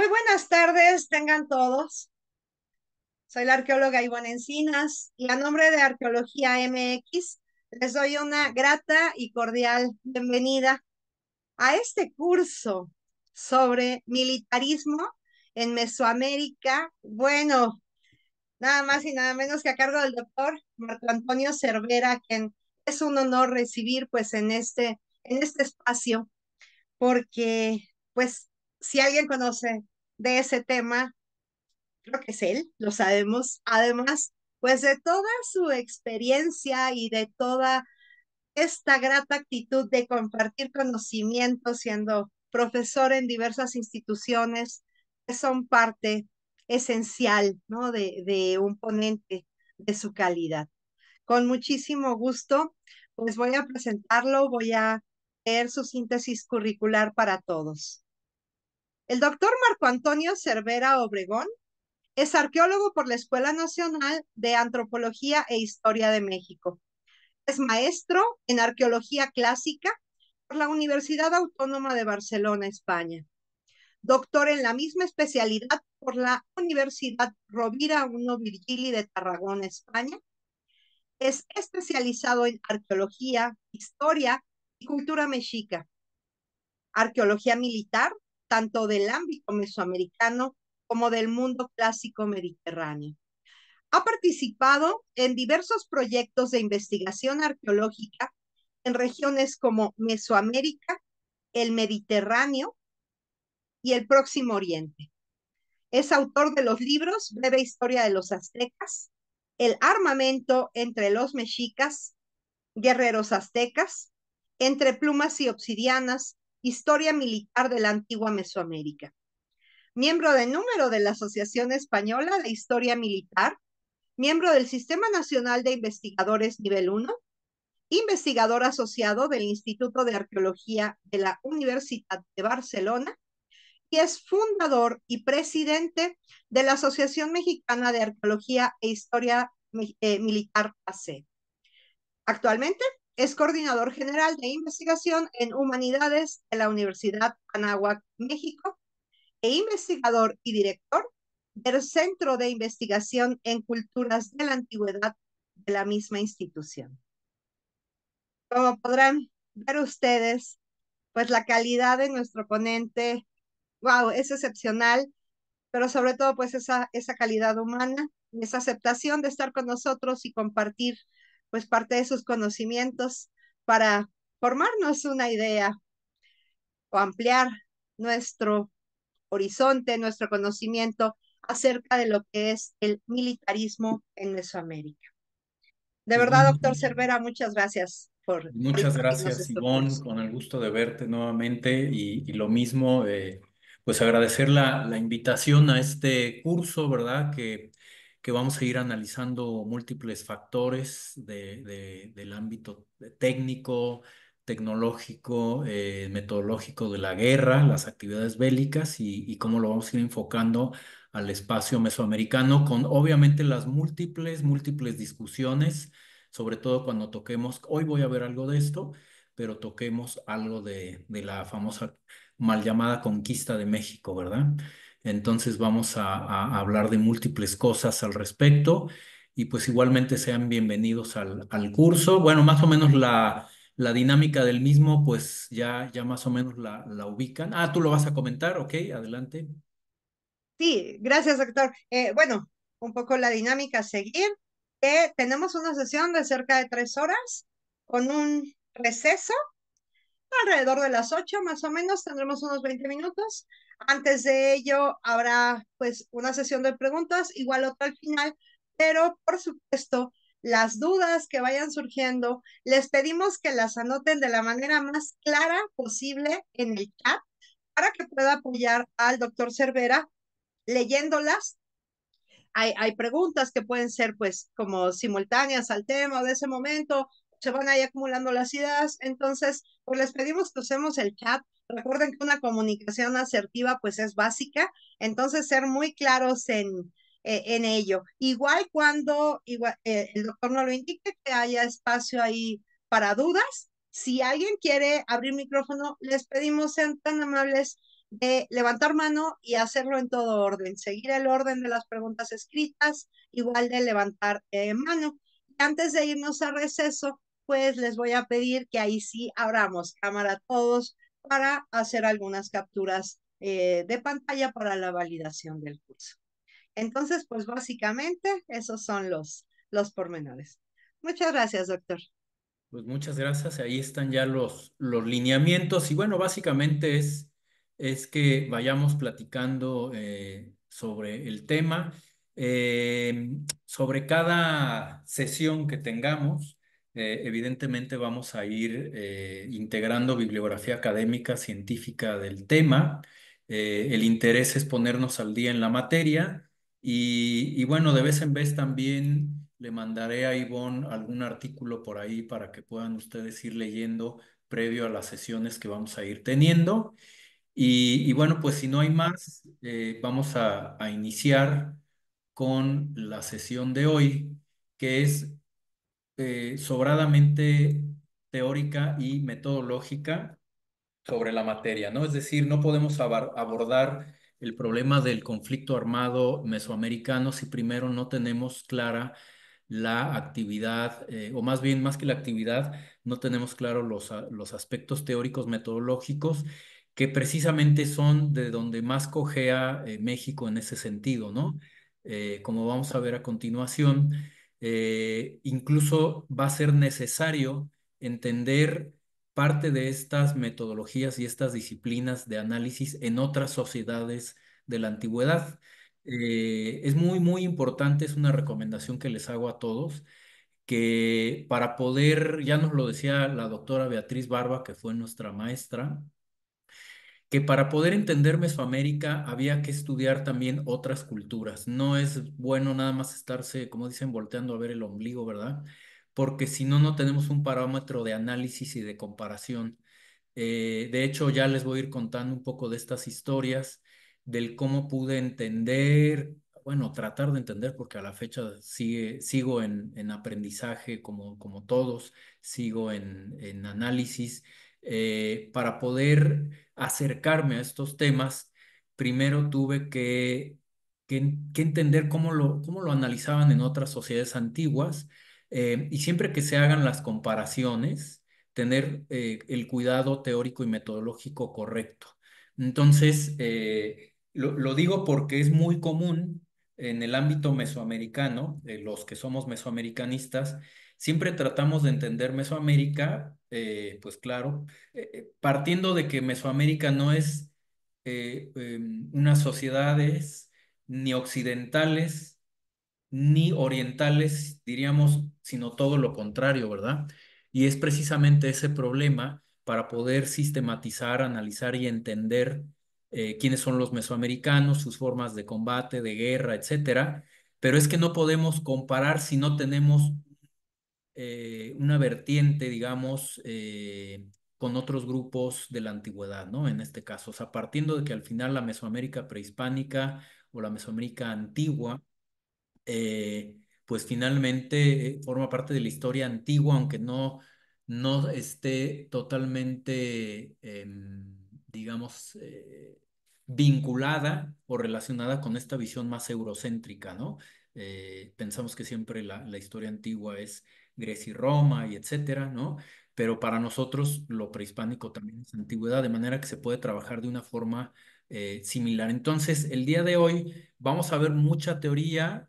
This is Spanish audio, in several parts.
Muy buenas tardes, tengan todos. Soy la arqueóloga Ivonne Encinas y a nombre de Arqueología MX les doy una grata y cordial bienvenida a este curso sobre militarismo en Mesoamérica. Bueno, nada más y nada menos que a cargo del doctor Marco Antonio Cervera, quien es un honor recibir pues en este espacio, porque pues si alguien conoce de ese tema, creo que es él, lo sabemos. Además, pues de toda su experiencia y de toda esta grata actitud de compartir conocimiento, siendo profesor en diversas instituciones que son parte esencial, ¿no? de un ponente de su calidad. Con muchísimo gusto, pues voy a presentarlo, voy a leer su síntesis curricular para todos. El doctor Marco Antonio Cervera Obregón es arqueólogo por la Escuela Nacional de Antropología e Historia de México. Es maestro en arqueología clásica por la Universidad Autónoma de Barcelona, España. Doctor en la misma especialidad por la Universidad Rovira I Virgili de Tarragona, España. Es especializado en arqueología, historia y cultura mexica, arqueología militar, tanto del ámbito mesoamericano como del mundo clásico mediterráneo. Ha participado en diversos proyectos de investigación arqueológica en regiones como Mesoamérica, el Mediterráneo y el Próximo Oriente. Es autor de los libros Breve Historia de los Aztecas, El armamento entre los mexicas, Guerreros aztecas, Entre plumas y obsidianas, Historia militar de la antigua Mesoamérica. Miembro de número de la Asociación Española de Historia Militar, miembro del Sistema Nacional de Investigadores Nivel 1, investigador asociado del Instituto de Arqueología de la Universidad de Barcelona y es fundador y presidente de la Asociación Mexicana de Arqueología e Historia Militar AC. Actualmente es coordinador general de investigación en humanidades de la Universidad Anáhuac, México, e investigador y director del Centro de Investigación en Culturas de la Antigüedad de la misma institución. Como podrán ver ustedes, pues la calidad de nuestro ponente, wow, es excepcional, pero sobre todo pues esa calidad humana, esa aceptación de estar con nosotros y compartir pues parte de sus conocimientos para formarnos una idea o ampliar nuestro horizonte, nuestro conocimiento acerca de lo que es el militarismo en Mesoamérica. De Pues verdad, bueno, doctor Cervera, muchas gracias por muchas impartirnos gracias, este Ivonne, curso. con el gusto de verte nuevamente y lo mismo, pues agradecer la invitación a este curso, ¿verdad? Que vamos a ir analizando múltiples factores del ámbito técnico, tecnológico, metodológico de la guerra, las actividades bélicas y cómo lo vamos a ir enfocando al espacio mesoamericano con obviamente las múltiples discusiones sobre todo cuando toquemos, hoy voy a ver algo de esto, pero toquemos algo de la famosa mal llamada conquista de México, ¿verdad? Entonces vamos a hablar de múltiples cosas al respecto y pues igualmente sean bienvenidos al curso. Bueno, más o menos la dinámica del mismo, pues ya más o menos la ubican. Ah, tú lo vas a comentar, ok, adelante. Sí, gracias, doctor. Bueno, un poco la dinámica a seguir. Tenemos una sesión de cerca de 3 horas con un receso alrededor de las 8 más o menos, tendremos unos 20 minutos. Antes de ello habrá pues una sesión de preguntas, igual otra al final, pero por supuesto, las dudas que vayan surgiendo, les pedimos que las anoten de la manera más clara posible en el chat para que pueda apoyar al doctor Cervera leyéndolas. Hay preguntas que pueden ser pues como simultáneas al tema o de ese momento, se van ahí acumulando las ideas, entonces pues les pedimos que usemos el chat. Recuerden que una comunicación asertiva pues es básica, entonces ser muy claros en ello. Igual, el doctor no lo indique, que haya espacio ahí para dudas. Si alguien quiere abrir micrófono, les pedimos sean tan amables de levantar mano y hacerlo en todo orden, seguir el orden de las preguntas escritas, igual de levantar mano. Antes de irnos a receso, pues les voy a pedir que ahí sí abramos cámara todos para hacer algunas capturas de pantalla para la validación del curso. Entonces, pues básicamente esos son los pormenores. Muchas gracias, doctor. Pues muchas gracias. Ahí están ya los lineamientos y bueno, básicamente es que vayamos platicando sobre el tema, sobre cada sesión que tengamos. Evidentemente vamos a ir integrando bibliografía académica, científica del tema. El interés es ponernos al día en la materia. Y bueno, de vez en vez también le mandaré a Ivonne algún artículo por ahí para que puedan ustedes ir leyendo previo a las sesiones que vamos a ir teniendo. Y bueno, pues si no hay más, vamos a iniciar con la sesión de hoy, que es sobradamente teórica y metodológica sobre la materia, ¿no? Es decir, no podemos abordar el problema del conflicto armado mesoamericano si primero no tenemos clara la actividad, o más bien, más que la actividad, no tenemos claro los aspectos teóricos metodológicos que precisamente son de donde más cojea México en ese sentido, ¿no? Como vamos a ver a continuación, incluso va a ser necesario entender parte de estas metodologías y estas disciplinas de análisis en otras sociedades de la antigüedad. Es muy, muy importante, es una recomendación que les hago a todos, que para poder, ya nos lo decía la doctora Beatriz Barba, que fue nuestra maestra, que para poder entender Mesoamérica había que estudiar también otras culturas. No es bueno nada más estarse, como dicen, volteando a ver el ombligo, ¿verdad? Porque si no, no tenemos un parámetro de análisis y de comparación. De hecho, ya les voy a ir contando un poco de estas historias, del cómo pude entender, bueno, tratar de entender, porque a la fecha sigo en aprendizaje como todos, sigo en análisis, para poder acercarme a estos temas. Primero tuve que entender cómo lo analizaban en otras sociedades antiguas, y siempre que se hagan las comparaciones, tener el cuidado teórico y metodológico correcto. Entonces, lo digo porque es muy común en el ámbito mesoamericano, los que somos mesoamericanistas, siempre tratamos de entender Mesoamérica, pues claro, partiendo de que Mesoamérica no es unas sociedades ni occidentales ni orientales, diríamos, sino todo lo contrario, ¿verdad? Y es precisamente ese problema para poder sistematizar, analizar y entender quiénes son los mesoamericanos, sus formas de combate, de guerra, etcétera. Pero es que no podemos comparar si no tenemos una vertiente, digamos, con otros grupos de la antigüedad, ¿no? En este caso, o sea, partiendo de que al final la Mesoamérica prehispánica o la Mesoamérica antigua, pues finalmente forma parte de la historia antigua, aunque no esté totalmente, digamos, vinculada o relacionada con esta visión más eurocéntrica, ¿no? Pensamos que siempre la historia antigua es Grecia y Roma y etcétera, ¿no? Pero para nosotros lo prehispánico también es antigüedad, de manera que se puede trabajar de una forma similar. Entonces, el día de hoy vamos a ver mucha teoría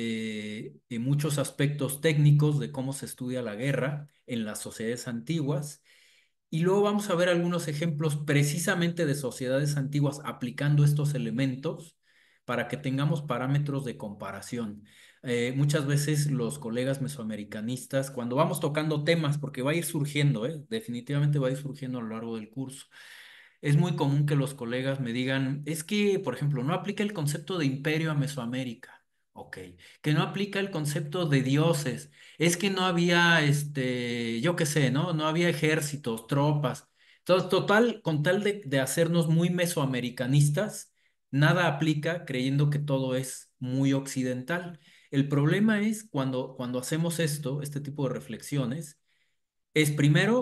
y muchos aspectos técnicos de cómo se estudia la guerra en las sociedades antiguas. Y luego vamos a ver algunos ejemplos precisamente de sociedades antiguas aplicando estos elementos para que tengamos parámetros de comparación. Muchas veces los colegas mesoamericanistas, cuando vamos tocando temas, porque va a ir surgiendo, definitivamente va a ir surgiendo a lo largo del curso, es muy común que los colegas me digan, es que, por ejemplo, no aplica el concepto de imperio a Mesoamérica. Ok, que no aplica el concepto de dioses, es que no había, yo qué sé, ¿no? No había ejércitos, tropas. Entonces, total, con tal de hacernos muy mesoamericanistas, nada aplica creyendo que todo es muy occidental. El problema es cuando hacemos esto, este tipo de reflexiones, es primero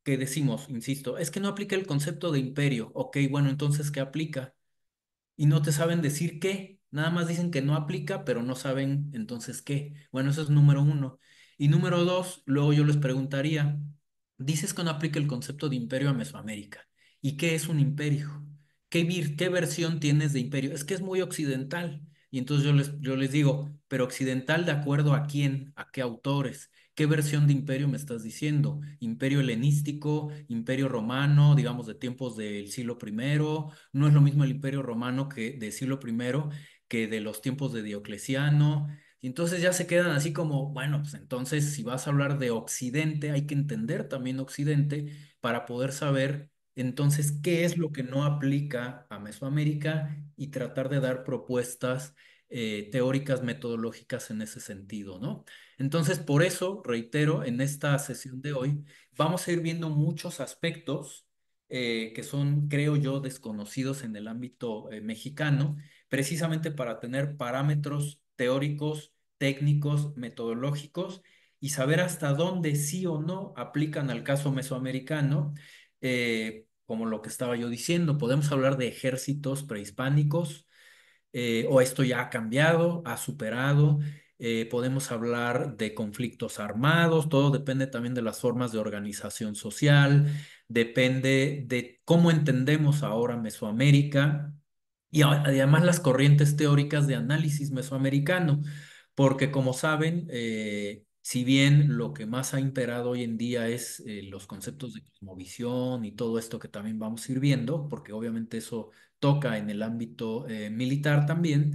que decimos, insisto, es que no aplica el concepto de imperio. Ok, bueno, entonces, ¿qué aplica? Y no te saben decir qué. Nada más dicen que no aplica, pero no saben entonces qué. Bueno, eso es número uno. Y número dos, luego yo les preguntaría, dices que no aplica el concepto de imperio a Mesoamérica. ¿Y qué es un imperio? ¿Qué versión tienes de imperio? Es que es muy occidental. Y entonces yo les digo, pero occidental de acuerdo a quién, a qué autores. ¿Qué versión de imperio me estás diciendo? ¿Imperio helenístico, imperio romano, digamos de tiempos del siglo primero? No es lo mismo el Imperio Romano que del siglo primero que de los tiempos de Diocleciano. Y entonces ya se quedan así como, bueno, pues entonces si vas a hablar de Occidente, hay que entender también Occidente para poder saber entonces qué es lo que no aplica a Mesoamérica y tratar de dar propuestas teóricas, metodológicas en ese sentido, ¿no? Entonces, por eso, reitero, en esta sesión de hoy vamos a ir viendo muchos aspectos que son, creo yo, desconocidos en el ámbito mexicano, precisamente para tener parámetros teóricos, técnicos, metodológicos y saber hasta dónde sí o no aplican al caso mesoamericano, como lo que estaba yo diciendo. Podemos hablar de ejércitos prehispánicos, o esto ya ha cambiado, ha superado. Podemos hablar de conflictos armados, todo depende también de las formas de organización social, depende de cómo entendemos ahora Mesoamérica y además las corrientes teóricas de análisis mesoamericano, porque como saben, si bien lo que más ha imperado hoy en día es los conceptos de cosmovisión y todo esto que también vamos a ir viendo, porque obviamente eso toca en el ámbito militar también,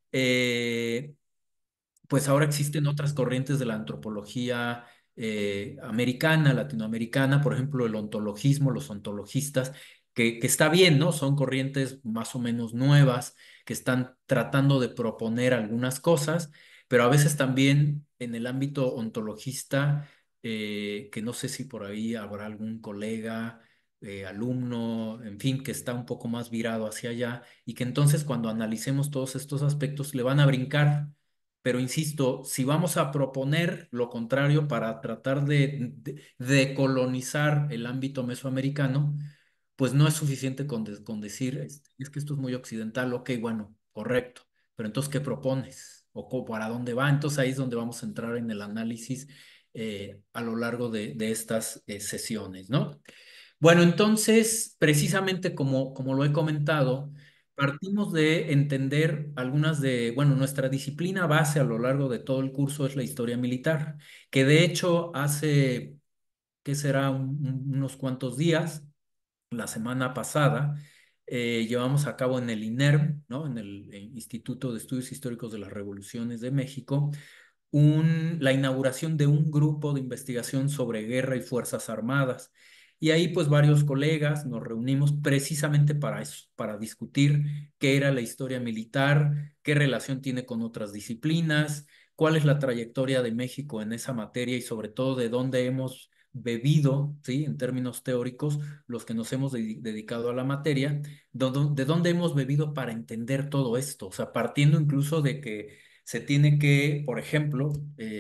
eh, pues ahora existen otras corrientes de la antropología americana, latinoamericana, por ejemplo, el ontologismo, los ontologistas, que está bien, ¿no? Son corrientes más o menos nuevas que están tratando de proponer algunas cosas, pero a veces también en el ámbito ontologista, que no sé si por ahí habrá algún colega, alumno, en fin, que está un poco más virado hacia allá y que entonces cuando analicemos todos estos aspectos le van a brincar, pero insisto, si vamos a proponer lo contrario para tratar de colonizar el ámbito mesoamericano, pues no es suficiente con decir, es que esto es muy occidental, ok, bueno, correcto, pero entonces, ¿qué propones? ¿O para dónde va? Entonces ahí es donde vamos a entrar en el análisis a lo largo de estas sesiones, ¿no? Bueno, entonces, precisamente como lo he comentado, partimos de entender algunas bueno, nuestra disciplina base a lo largo de todo el curso es la historia militar, que de hecho hace, ¿qué será? Unos cuantos días, la semana pasada, llevamos a cabo en el INERM, ¿no? En el Instituto de Estudios Históricos de las Revoluciones de México, la inauguración de un grupo de investigación sobre guerra y fuerzas armadas. Y ahí pues varios colegas nos reunimos precisamente para eso, para discutir qué era la historia militar, qué relación tiene con otras disciplinas, cuál es la trayectoria de México en esa materia y sobre todo de dónde hemos bebido, ¿sí? En términos teóricos, los que nos hemos dedicado a la materia, de dónde hemos bebido para entender todo esto, o sea, partiendo incluso de que se tiene que, por ejemplo,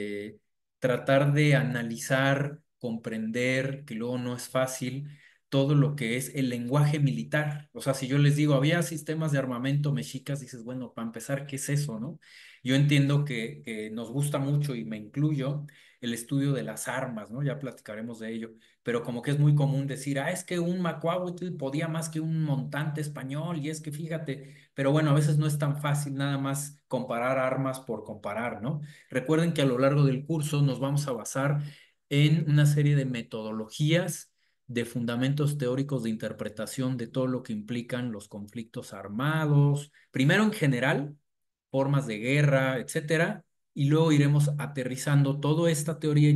tratar de analizar, comprender, que luego no es fácil, todo lo que es el lenguaje militar. O sea, si yo les digo, había sistemas de armamento mexicas, dices, bueno, para empezar, ¿qué es eso, no? Yo entiendo que nos gusta mucho, y me incluyo, el estudio de las armas, ¿no? Ya platicaremos de ello, pero como que es muy común decir, es que un macuahuitl podía más que un montante español, y es que fíjate, pero bueno, a veces no es tan fácil nada más comparar armas por comparar, ¿no? Recuerden que a lo largo del curso nos vamos a basar en una serie de metodologías, de fundamentos teóricos de interpretación de todo lo que implican los conflictos armados, primero en general, formas de guerra, etcétera, y luego iremos aterrizando toda esta teoría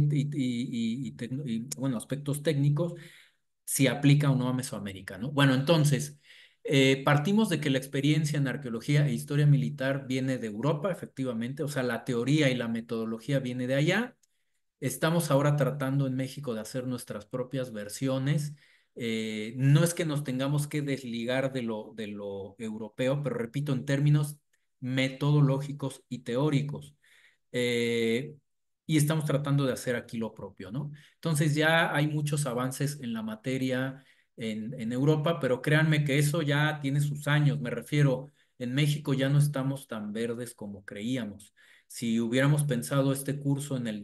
bueno, aspectos técnicos si aplica o no a Mesoamérica, ¿no? Bueno, entonces, partimos de que la experiencia en arqueología e historia militar viene de Europa, efectivamente, o sea, la teoría y la metodología viene de allá. Estamos ahora tratando en México de hacer nuestras propias versiones. No es que nos tengamos que desligar de lo europeo, pero repito, en términos metodológicos y teóricos. Eh, y estamos tratando de hacer aquí lo propio, ¿no? Entonces ya hay muchos avances en la materia en Europa, pero créanme que eso ya tiene sus años, me refiero, en México ya no estamos tan verdes como creíamos. Si hubiéramos pensado este curso en el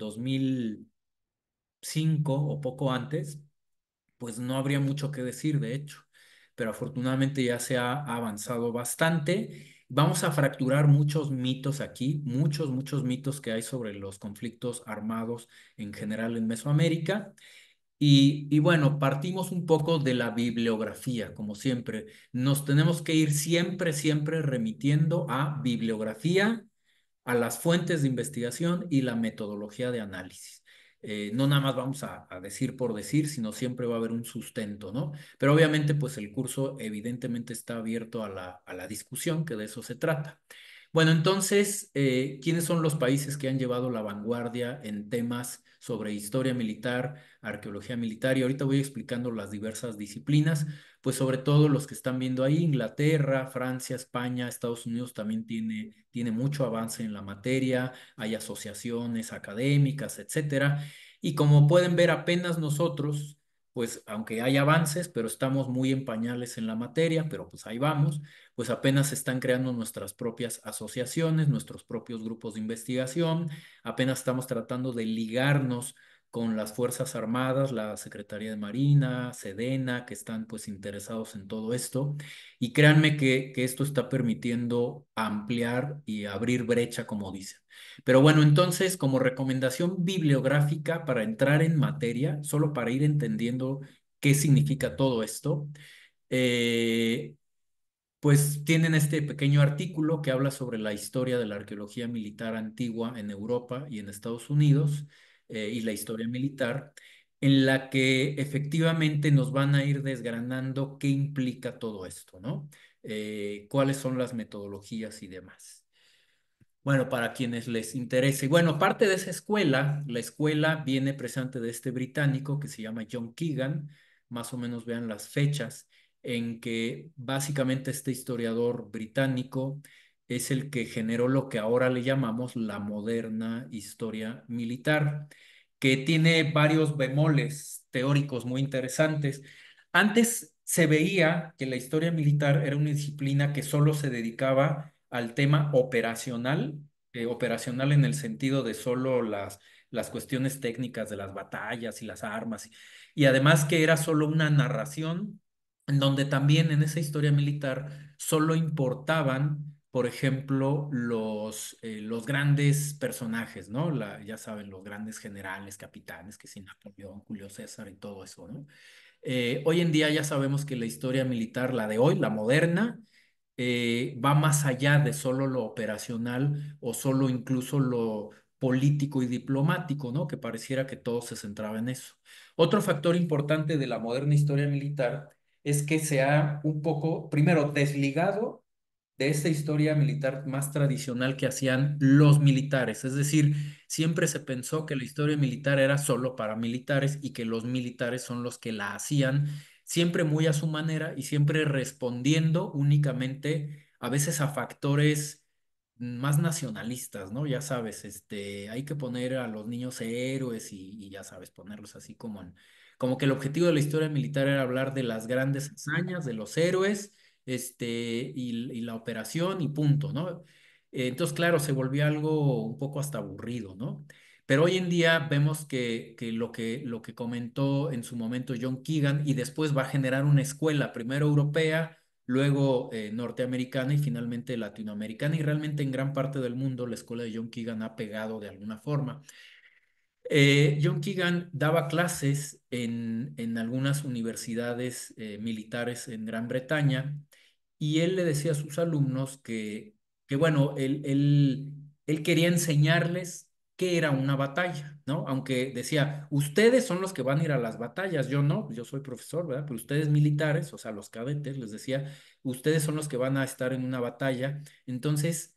2005 o poco antes, pues no habría mucho que decir, de hecho, pero afortunadamente ya se ha avanzado bastante. Vamos a fracturar muchos mitos aquí, muchos mitos que hay sobre los conflictos armados en general en Mesoamérica. Y bueno, partimos un poco de la bibliografía, como siempre. Nos tenemos que ir siempre remitiendo a bibliografía, a las fuentes de investigación y la metodología de análisis. No nada más vamos a decir por decir, sino siempre va a haber un sustento, ¿no? Pero obviamente, pues el curso evidentemente está abierto a la discusión, que de eso se trata. Bueno, entonces, ¿quiénes son los países que han llevado la vanguardia en temas sobre historia militar, arqueología militar? Y ahorita voy explicando las diversas disciplinas, pues sobre todo los que están viendo ahí, Inglaterra, Francia, España, Estados Unidos también tiene mucho avance en la materia, hay asociaciones académicas, etcétera. Y como pueden ver, apenas nosotros, pues aunque hay avances, pero estamos muy en pañales en la materia, pero pues ahí vamos, pues apenas se están creando nuestras propias asociaciones, nuestros propios grupos de investigación, apenas estamos tratando de ligarnos con las Fuerzas Armadas, la Secretaría de Marina, Sedena, que están pues interesados en todo esto. Y créanme que esto está permitiendo ampliar y abrir brecha, como dicen. Pero bueno, entonces, como recomendación bibliográfica para entrar en materia, solo para ir entendiendo qué significa todo esto, eh, pues tienen este pequeño artículo que habla sobre la historia de la arqueología militar antigua en Europa y en Estados Unidos, y la historia militar, en la que efectivamente nos van a ir desgranando qué implica todo esto, ¿no? Cuáles son las metodologías y demás. Bueno, para quienes les interese. Bueno, parte de esa escuela, la escuela viene presente de este británico que se llama John Keegan, más o menos vean las fechas, en que básicamente este historiador británico es el que generó lo que ahora le llamamos la moderna historia militar, que tiene varios bemoles teóricos muy interesantes. Antes se veía que la historia militar era una disciplina que solo se dedicaba al tema operacional, operacional en el sentido de solo las cuestiones técnicas de las batallas y las armas, y además que era solo una narración en donde también en esa historia militar solo importaban, por ejemplo, los grandes personajes, ¿no? Ya saben, los grandes generales, capitanes, que sí, Napoleón, Julio César y todo eso, ¿no? Hoy en día ya sabemos que la historia militar, la de hoy, la moderna, va más allá de solo lo operacional o solo incluso lo político y diplomático, ¿no? Que pareciera que todo se centraba en eso. Otro factor importante de la moderna historia militar es que se ha un poco, primero, desligado de esta historia militar más tradicional que hacían los militares. Es decir, siempre se pensó que la historia militar era solo para militares y que los militares son los que la hacían, siempre muy a su manera y siempre respondiendo únicamente a veces a factores más nacionalistas, ¿no? Ya sabes, hay que poner a los niños héroes y ya sabes, ponerlos así como que el objetivo de la historia militar era hablar de las grandes hazañas, de los héroes, y la operación y punto, ¿no? Entonces, claro, se volvió algo un poco hasta aburrido, ¿no? Pero hoy en día vemos que lo que comentó en su momento John Keegan y después va a generar una escuela, primero europea, luego norteamericana y finalmente latinoamericana, y realmente en gran parte del mundo la escuela de John Keegan ha pegado de alguna forma. John Keegan daba clases en algunas universidades militares en Gran Bretaña, y él le decía a sus alumnos que bueno, él quería enseñarles qué era una batalla, ¿no? Aunque decía, ustedes son los que van a ir a las batallas, yo no, yo soy profesor, ¿verdad? Pero ustedes militares, o sea, los cadetes, les decía, ustedes son los que van a estar en una batalla. Entonces,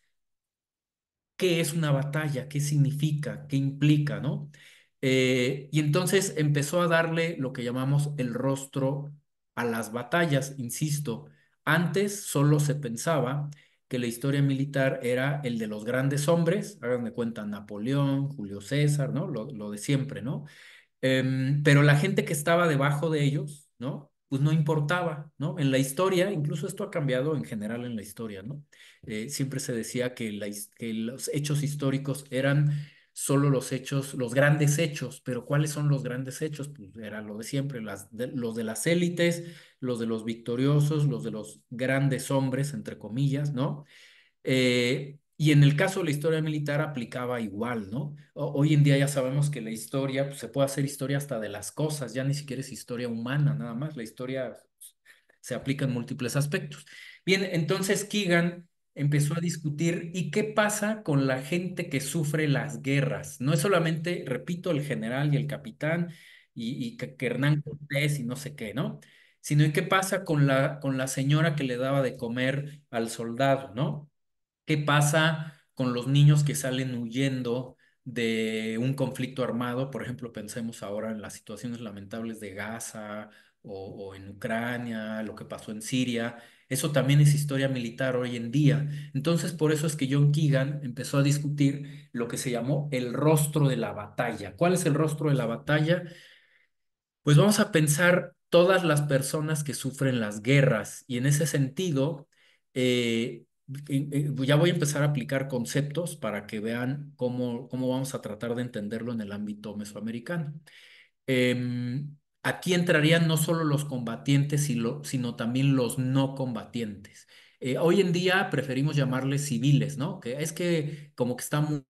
qué es una batalla, qué significa, qué implica, ¿no? Y entonces empezó a darle lo que llamamos el rostro a las batallas, insisto. Antes solo se pensaba que la historia militar era el de los grandes hombres, hagan de cuenta Napoleón, Julio César, ¿no? Lo de siempre, ¿no? Pero la gente que estaba debajo de ellos, ¿no? Pues no importaba, ¿no? En la historia, incluso esto ha cambiado en general en la historia, ¿no? Siempre se decía que, que los hechos históricos eran solo los hechos, los grandes hechos, pero ¿cuáles son los grandes hechos? Pues era lo de siempre, los de las élites, los de los victoriosos, los de los grandes hombres, entre comillas, ¿no? Y en el caso de la historia militar aplicaba igual, ¿no? Hoy en día ya sabemos que la historia, pues, se puede hacer historia hasta de las cosas, ya ni siquiera es historia humana, nada más. La historia pues, se aplica en múltiples aspectos. Bien, entonces Keegan empezó a discutir, ¿y qué pasa con la gente que sufre las guerras? No es solamente, repito, el general y el capitán que Hernán Cortés y no sé qué, ¿no? Sino, ¿y qué pasa con la señora que le daba de comer al soldado, ¿no? ¿Qué pasa con los niños que salen huyendo de un conflicto armado? Por ejemplo, pensemos ahora en las situaciones lamentables de Gaza o en Ucrania, lo que pasó en Siria. Eso también es historia militar hoy en día. Entonces, por eso es que John Keegan empezó a discutir lo que se llamó el rostro de la batalla. ¿Cuál es el rostro de la batalla? Pues vamos a pensar todas las personas que sufren las guerras y en ese sentido, ya voy a empezar a aplicar conceptos para que vean cómo vamos a tratar de entenderlo en el ámbito mesoamericano. Aquí entrarían no solo los combatientes, sino también los no combatientes. Hoy en día preferimos llamarles civiles, ¿no? Que es que como que está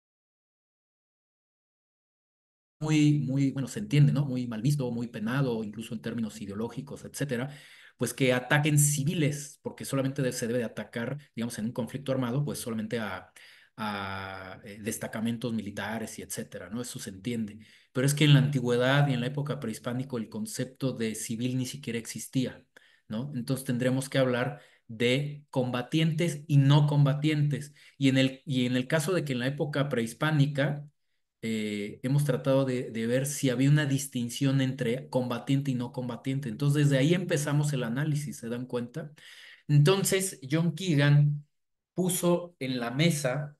bueno, se entiende, ¿no? Muy mal visto, muy penado, incluso en términos ideológicos, etcétera, pues que ataquen civiles, porque solamente se debe de atacar, digamos, en un conflicto armado, pues solamente a destacamentos militares y etcétera, ¿no? Eso se entiende. Pero es que en la antigüedad y en la época prehispánico el concepto de civil ni siquiera existía, ¿no? Entonces tendremos que hablar de combatientes y no combatientes. Y en el caso de que en la época prehispánica hemos tratado de ver si había una distinción entre combatiente y no combatiente. Entonces, desde ahí empezamos el análisis, ¿se dan cuenta? Entonces, John Keegan puso en la mesa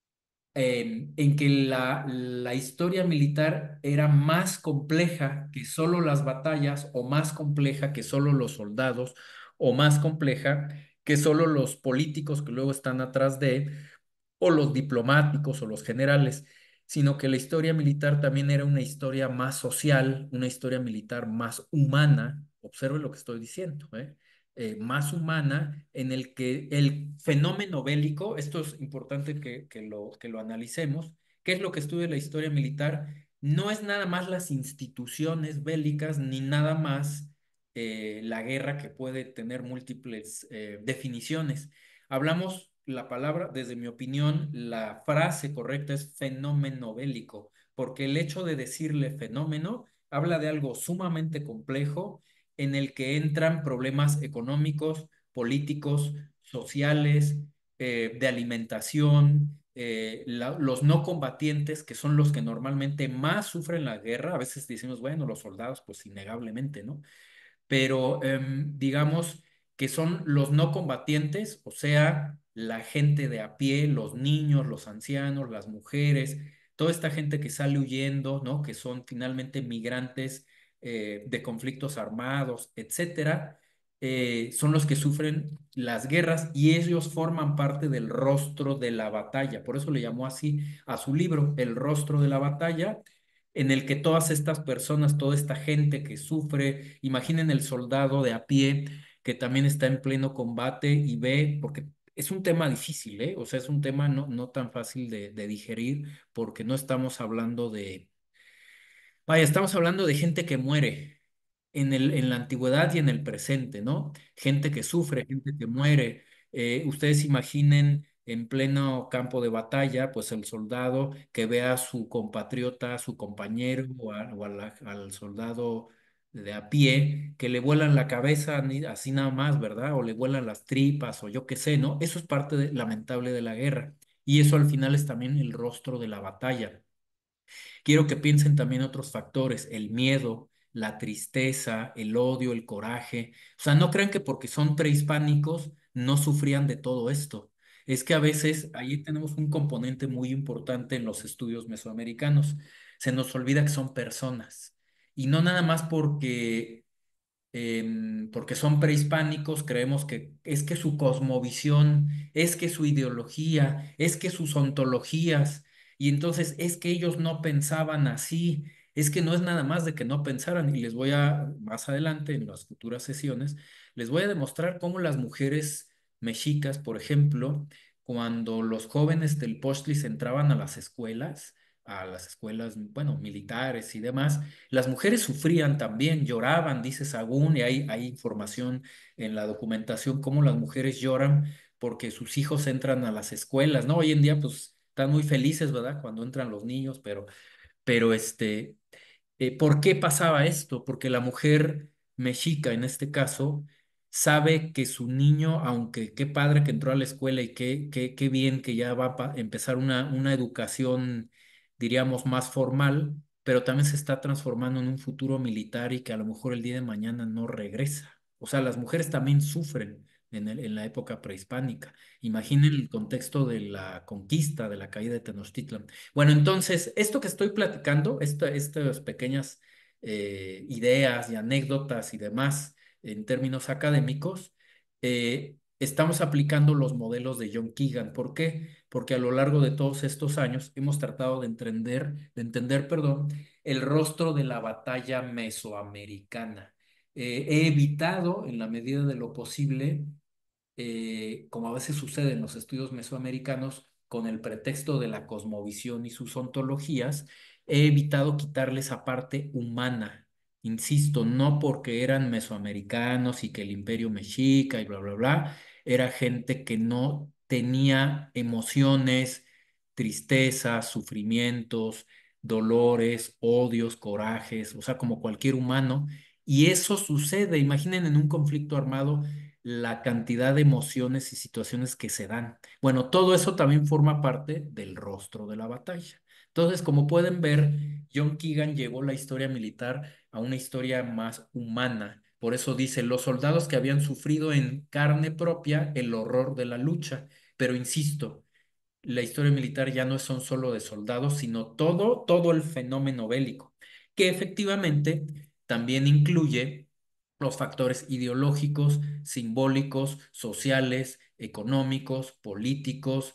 en que la historia militar era más compleja que solo las batallas, o más compleja que solo los soldados, o más compleja que solo los políticos que luego están atrás de o los diplomáticos o los generales, sino que la historia militar también era una historia más social, una historia militar más humana. Observen lo que estoy diciendo, ¿eh? Más humana, en el que el fenómeno bélico, esto es importante que lo analicemos, ¿qué es lo que estudia la historia militar? No es nada más las instituciones bélicas, ni nada más la guerra que puede tener múltiples definiciones. Hablamos la palabra, desde mi opinión, la frase correcta es fenómeno bélico, porque el hecho de decirle fenómeno habla de algo sumamente complejo en el que entran problemas económicos, políticos, sociales, de alimentación, los no combatientes, que son los que normalmente más sufren la guerra. A veces decimos, bueno, los soldados, pues innegablemente, ¿no? Pero digamos que son los no combatientes, o sea, la gente de a pie, los niños, los ancianos, las mujeres, toda esta gente que sale huyendo, ¿no? Que son finalmente migrantes de conflictos armados, etcétera, son los que sufren las guerras y ellos forman parte del rostro de la batalla. Por eso le llamó así a su libro, El rostro de la batalla, en el que todas estas personas, toda esta gente que sufre, imaginen el soldado de a pie que también está en pleno combate y ve, porque es un tema difícil, ¿eh? O sea, es un tema no tan fácil de digerir porque no estamos hablando vaya, estamos hablando de gente que muere en la antigüedad y en el presente, ¿no? Gente que sufre, gente que muere. Ustedes imaginen en pleno campo de batalla, pues el soldado que ve a su compatriota, a su compañero al soldado de a pie, que le vuelan la cabeza así nada más, ¿verdad? O le vuelan las tripas o yo qué sé, ¿no? Eso es parte lamentable de la guerra. Y eso al final es también el rostro de la batalla. Quiero que piensen también otros factores, el miedo, la tristeza, el odio, el coraje. O sea, no crean que porque son prehispánicos no sufrían de todo esto. es que a veces ahí tenemos un componente muy importante en los estudios mesoamericanos. Se nos olvida que son personas y no nada más porque son prehispánicos, creemos que es que su cosmovisión, es que su ideología, es que sus ontologías, y entonces es que ellos no pensaban así, es que no es nada más de que no pensaran, y les voy a, más adelante, en las futuras sesiones, les voy a demostrar cómo las mujeres mexicas, por ejemplo, cuando los jóvenes del Telpochtli entraban a las escuelas, bueno, militares y demás, las mujeres sufrían también, lloraban, dice Sagún, y hay información en la documentación cómo las mujeres lloran porque sus hijos entran a las escuelas, ¿no? Hoy en día, pues, están muy felices, ¿verdad? Cuando entran los niños, pero ¿por qué pasaba esto? Porque la mujer mexica, en este caso, sabe que su niño, aunque qué padre que entró a la escuela y qué bien que ya va a empezar una educación, diríamos, más formal, pero también se está transformando en un futuro militar y que a lo mejor el día de mañana no regresa. O sea, las mujeres también sufren en la época prehispánica. Imaginen el contexto de la conquista, de la caída de Tenochtitlan. Bueno, entonces, esto que estoy platicando, estas pequeñas ideas y anécdotas y demás en términos académicos, estamos aplicando los modelos de John Keegan. ¿Por qué? Porque a lo largo de todos estos años hemos tratado perdón, el rostro de la batalla mesoamericana. He evitado, en la medida de lo posible, como a veces sucede en los estudios mesoamericanos, con el pretexto de la cosmovisión y sus ontologías, he evitado quitarle esa parte humana. Insisto, no porque eran mesoamericanos y que el imperio mexica y bla, bla, bla, era gente que no tenía emociones, tristezas, sufrimientos, dolores, odios, corajes, o sea, como cualquier humano. Y eso sucede, imaginen en un conflicto armado la cantidad de emociones y situaciones que se dan. Bueno, todo eso también forma parte del rostro de la batalla. Entonces, como pueden ver, John Keegan llevó la historia militar a una historia más humana. Por eso dice, los soldados que habían sufrido en carne propia el horror de la lucha. Pero insisto, la historia militar ya no son solo de soldados, sino todo el fenómeno bélico, que efectivamente también incluye los factores ideológicos, simbólicos, sociales, económicos, políticos,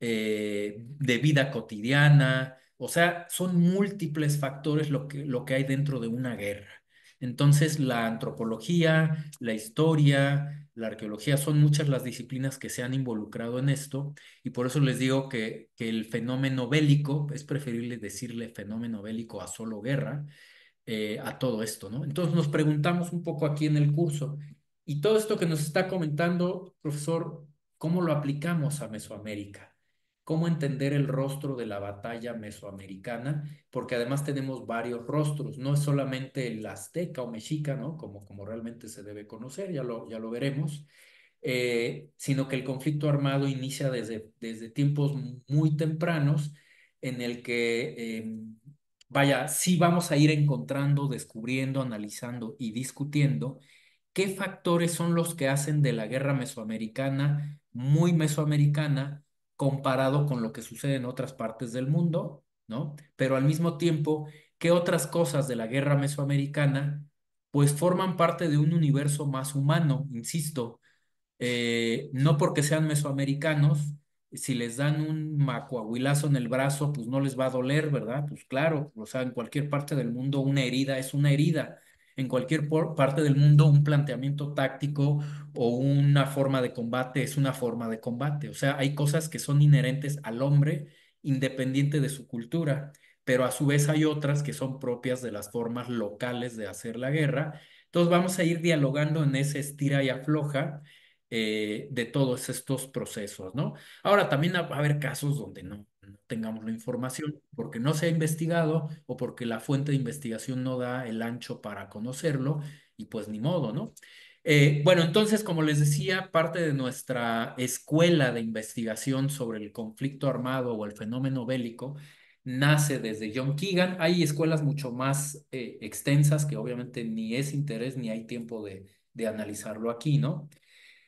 de vida cotidiana. O sea, son múltiples factores lo que hay dentro de una guerra. Entonces, la antropología, la historia, la arqueología, son muchas las disciplinas que se han involucrado en esto y por eso les digo que el fenómeno bélico, es preferible decirle fenómeno bélico a solo guerra, a todo esto, ¿no? Entonces nos preguntamos un poco aquí en el curso, y todo esto que nos está comentando, profesor, ¿cómo lo aplicamos a Mesoamérica? ¿Cómo entender el rostro de la batalla mesoamericana? Porque además tenemos varios rostros, no es solamente el azteca o mexica, ¿no? Como realmente se debe conocer, ya lo veremos, sino que el conflicto armado inicia desde tiempos muy tempranos en el que, vaya, sí vamos a ir encontrando, descubriendo, analizando y discutiendo qué factores son los que hacen de la guerra mesoamericana muy mesoamericana comparado con lo que sucede en otras partes del mundo, ¿no? Pero al mismo tiempo, qué otras cosas de la guerra mesoamericana pues forman parte de un universo más humano, insisto, no porque sean mesoamericanos, si les dan un macuahuilazo en el brazo, pues no les va a doler, ¿verdad? Pues claro, o sea, en cualquier parte del mundo una herida es una herida. En cualquier parte del mundo un planteamiento táctico o una forma de combate es una forma de combate. O sea, hay cosas que son inherentes al hombre independiente de su cultura, pero a su vez hay otras que son propias de las formas locales de hacer la guerra. Entonces vamos a ir dialogando en ese estira y afloja de todos estos procesos, ¿no? Ahora, también va a haber casos donde no tengamos la información porque no se ha investigado o porque la fuente de investigación no da el ancho para conocerlo y pues ni modo, ¿no? Bueno, entonces, como les decía, parte de nuestra escuela de investigación sobre el conflicto armado o el fenómeno bélico nace desde John Keegan. Hay escuelas mucho más extensas que obviamente ni es interés ni hay tiempo de analizarlo aquí, ¿no?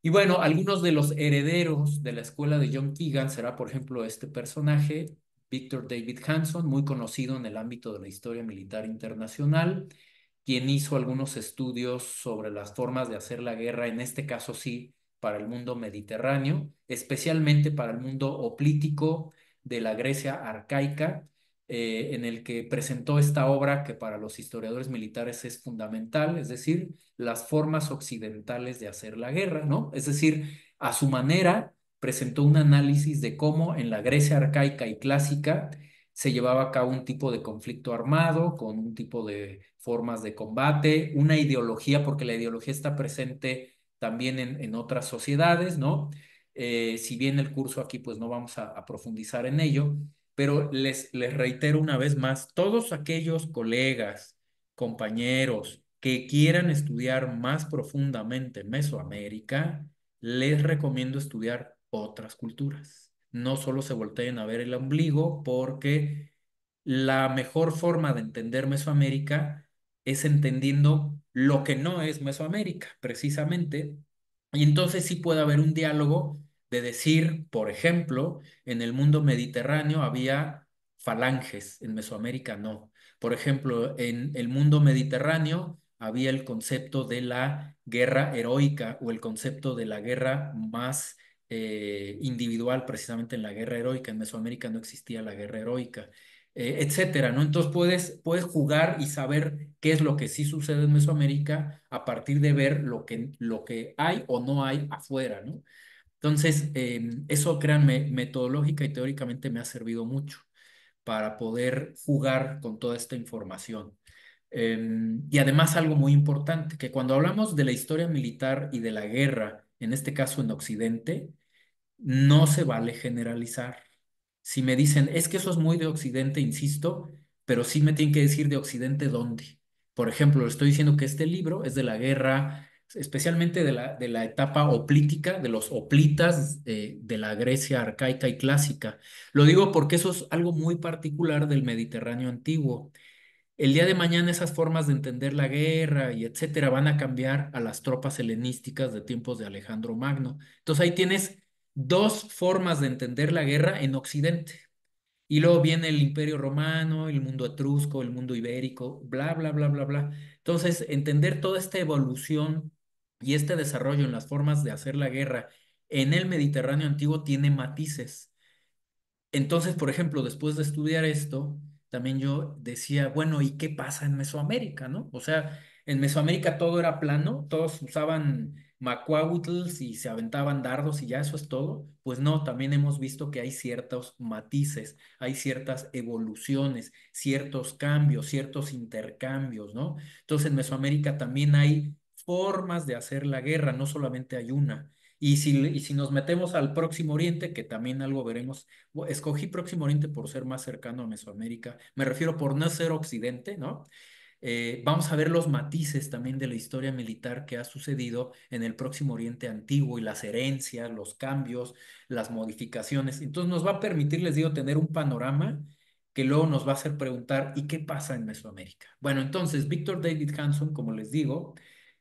Y bueno, algunos de los herederos de la escuela de John Keegan será, por ejemplo, este personaje, Victor David Hanson, muy conocido en el ámbito de la historia militar internacional, quien hizo algunos estudios sobre las formas de hacer la guerra, en este caso sí, para el mundo mediterráneo, especialmente para el mundo hoplítico de la Grecia arcaica, en el que presentó esta obra que para los historiadores militares es fundamental, es decir, las formas occidentales de hacer la guerra, ¿no? Es decir, a su manera presentó un análisis de cómo en la Grecia arcaica y clásica se llevaba a cabo un tipo de conflicto armado, con un tipo de formas de combate, una ideología, porque la ideología está presente también en otras sociedades, ¿no? Si bien el curso aquí, pues no vamos a profundizar en ello, pero les reitero una vez más, todos aquellos colegas, compañeros que quieran estudiar más profundamente Mesoamérica, les recomiendo estudiar otras culturas. No solo se volteen a ver el ombligo, porque la mejor forma de entender Mesoamérica es entendiendo lo que no es Mesoamérica, precisamente. Y entonces sí puede haber un diálogo de decir, por ejemplo, en el mundo mediterráneo había falanges, en Mesoamérica no. Por ejemplo, en el mundo mediterráneo había el concepto de la guerra heroica o el concepto de la guerra más individual, precisamente en la guerra heroica. En Mesoamérica no existía la guerra heroica, etcétera, ¿no? Entonces puedes jugar y saber qué es lo que sí sucede en Mesoamérica a partir de ver lo que hay o no hay afuera, ¿no? Entonces, eso, créanme, metodológica y teóricamente me ha servido mucho para poder jugar con toda esta información. Y además algo muy importante, que cuando hablamos de la historia militar y de la guerra, en este caso en Occidente, no se vale generalizar. Si me dicen, es que eso es muy de Occidente, insisto, pero sí me tienen que decir de Occidente dónde. Por ejemplo, le estoy diciendo que este libro es de la guerra, especialmente de la etapa hoplítica, de los hoplitas, de la Grecia arcaica y clásica. Lo digo porque eso es algo muy particular del Mediterráneo antiguo. El día de mañana esas formas de entender la guerra y etcétera van a cambiar a las tropas helenísticas de tiempos de Alejandro Magno. Entonces ahí tienes dos formas de entender la guerra en Occidente. Y luego viene el Imperio Romano, el mundo etrusco, el mundo ibérico, bla, bla, bla, bla, bla. Entonces, entender toda esta evolución y este desarrollo en las formas de hacer la guerra en el Mediterráneo antiguo tiene matices. Entonces, por ejemplo, después de estudiar esto, también yo decía, bueno, ¿y qué pasa en Mesoamérica, no? O sea, en Mesoamérica todo era plano, todos usaban macuahuitls y se aventaban dardos y ya eso es todo. Pues no, también hemos visto que hay ciertos matices, hay ciertas evoluciones, ciertos cambios, ciertos intercambios, ¿no? Entonces, en Mesoamérica también hay formas de hacer la guerra, no solamente hay una. Y si nos metemos al Próximo Oriente, que también algo veremos. Escogí Próximo Oriente por ser más cercano a Mesoamérica. Me refiero por no ser Occidente, ¿no? Vamos a ver los matices también de la historia militar que ha sucedido en el Próximo Oriente antiguo y las herencias, los cambios, las modificaciones. Entonces nos va a permitir, les digo, tener un panorama que luego nos va a hacer preguntar, ¿y qué pasa en Mesoamérica? Bueno, entonces, Víctor David Hanson, como les digo,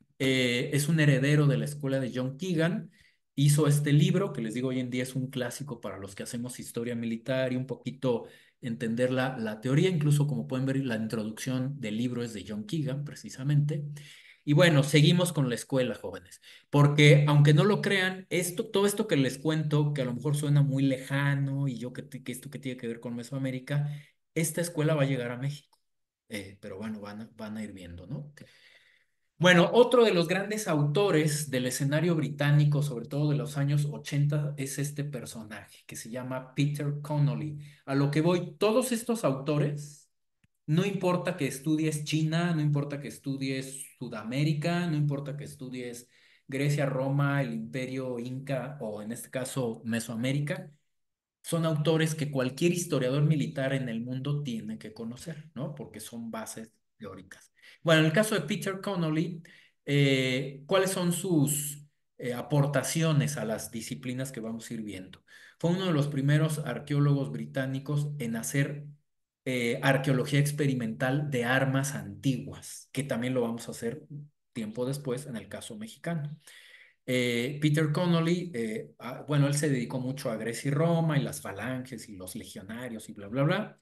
es un heredero de la escuela de John Keegan. Hizo este libro, que les digo hoy en día es un clásico para los que hacemos historia militar y un poquito entender la teoría. Incluso, como pueden ver, la introducción del libro es de John Keegan, precisamente. Y bueno, seguimos con la escuela, jóvenes, porque aunque no lo crean, todo esto que les cuento, que a lo mejor suena muy lejano y que esto que tiene que ver con Mesoamérica, esta escuela va a llegar a México. Pero bueno, van a ir viendo, ¿no? Bueno, otro de los grandes autores del escenario británico, sobre todo de los años 80, es este personaje que se llama Peter Connolly. A lo que voy, todos estos autores, no importa que estudies China, no importa que estudies Sudamérica, no importa que estudies Grecia, Roma, el Imperio Inca o en este caso Mesoamérica, son autores que cualquier historiador militar en el mundo tiene que conocer, ¿no? Porque son bases teóricas. Bueno, en el caso de Peter Connolly, ¿cuáles son sus aportaciones a las disciplinas que vamos a ir viendo? Fue uno de los primeros arqueólogos británicos en hacer arqueología experimental de armas antiguas, que también lo vamos a hacer tiempo después en el caso mexicano. Peter Connolly, bueno, él se dedicó mucho a Grecia y Roma y las falanges y los legionarios y bla, bla, bla.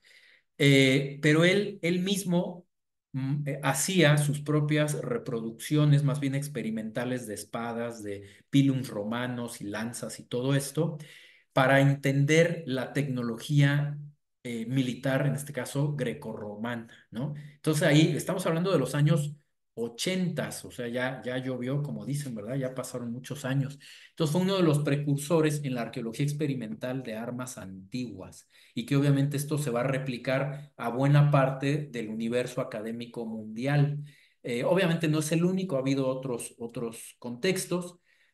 Pero él mismo hacía sus propias reproducciones, más bien experimentales, de espadas, de pilums romanos y lanzas y todo esto, para entender la tecnología militar, en este caso grecorromana, ¿no? Entonces ahí estamos hablando de los años 80, o sea, ya llovió, como dicen, ¿verdad? Ya pasaron muchos años. Entonces fue uno de los precursores en la arqueología experimental de armas antiguas y que obviamente esto se va a replicar a buena parte del universo académico mundial. Obviamente no es el único, ha habido otros contextos,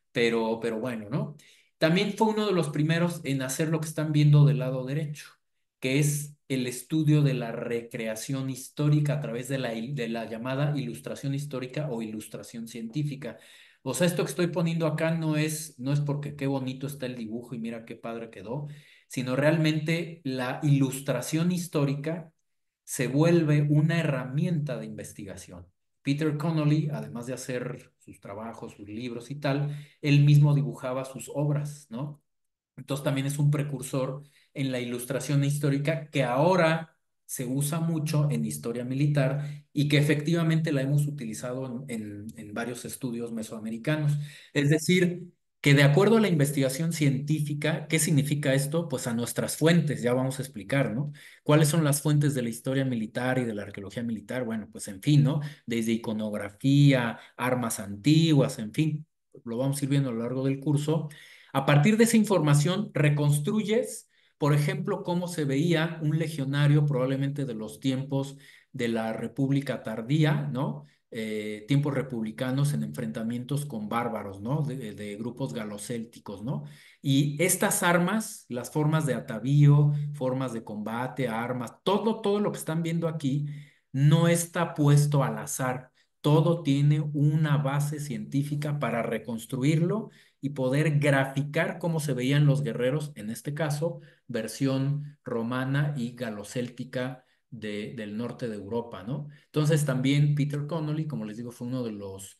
pero bueno, ¿no? También fue uno de los primeros en hacer lo que están viendo del lado derecho, que es el estudio de la recreación histórica a través de la llamada ilustración histórica o ilustración científica. O sea, esto que estoy poniendo acá no es porque qué bonito está el dibujo y mira qué padre quedó, sino realmente la ilustración histórica se vuelve una herramienta de investigación. Peter Connolly, además de hacer sus trabajos, sus libros y tal, él mismo dibujaba sus obras, ¿no? Entonces también es un precursor en la ilustración histórica que ahora se usa mucho en historia militar y que efectivamente la hemos utilizado en varios estudios mesoamericanos. Es decir, que de acuerdo a la investigación científica, ¿qué significa esto? Pues a nuestras fuentes, ya vamos a explicar, ¿no? ¿Cuáles son las fuentes de la historia militar y de la arqueología militar? Bueno, pues en fin, ¿no? Desde iconografía, armas antiguas, en fin, lo vamos a ir viendo a lo largo del curso. A partir de esa información, reconstruyes, por ejemplo, cómo se veía un legionario probablemente de los tiempos de la República tardía, ¿no? Tiempos republicanos en enfrentamientos con bárbaros, ¿no? De grupos galocélticos, ¿no? Y estas armas, las formas de atavío, formas de combate, armas, todo lo que están viendo aquí no está puesto al azar. Todo tiene una base científica para reconstruirlo y poder graficar cómo se veían los guerreros, en este caso, versión romana y galocéltica del norte de Europa, ¿no? Entonces también Peter Connolly, como les digo, fue uno de los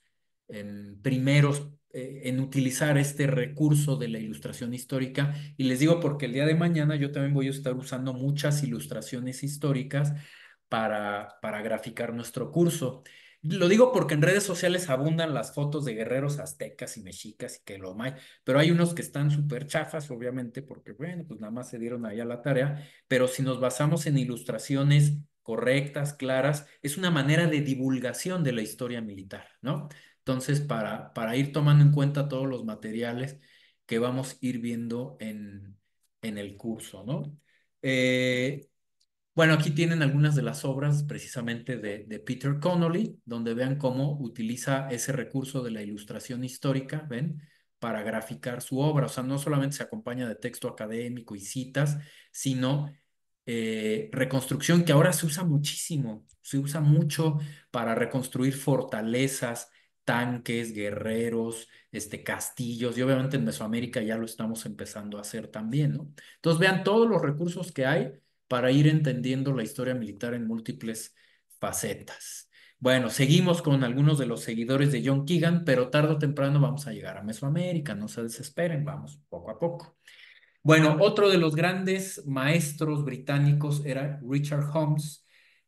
primeros en utilizar este recurso de la ilustración histórica. Y les digo porque el día de mañana yo también voy a estar usando muchas ilustraciones históricas para graficar nuestro curso. Lo digo porque en redes sociales abundan las fotos de guerreros aztecas y mexicas y que lo más, pero hay unos que están súper chafas, obviamente, porque bueno, pues nada más se dieron ahí a la tarea, pero si nos basamos en ilustraciones correctas, claras, es una manera de divulgación de la historia militar, ¿no? Entonces, para ir tomando en cuenta todos los materiales que vamos a ir viendo en el curso, ¿no? Eh, bueno, aquí tienen algunas de las obras precisamente de Peter Connolly, donde vean cómo utiliza ese recurso de la ilustración histórica, ¿ven? Para graficar su obra. O sea, no solamente se acompaña de texto académico y citas, sino reconstrucción que ahora se usa muchísimo. Se usa mucho para reconstruir fortalezas, tanques, guerreros, castillos, y obviamente en Mesoamérica ya lo estamos empezando a hacer también, ¿no? Entonces vean todos los recursos que hay para ir entendiendo la historia militar en múltiples facetas. Bueno, seguimos con algunos de los seguidores de John Keegan, pero tarde o temprano vamos a llegar a Mesoamérica, no se desesperen, vamos poco a poco. Bueno, otro de los grandes maestros británicos era Richard Holmes.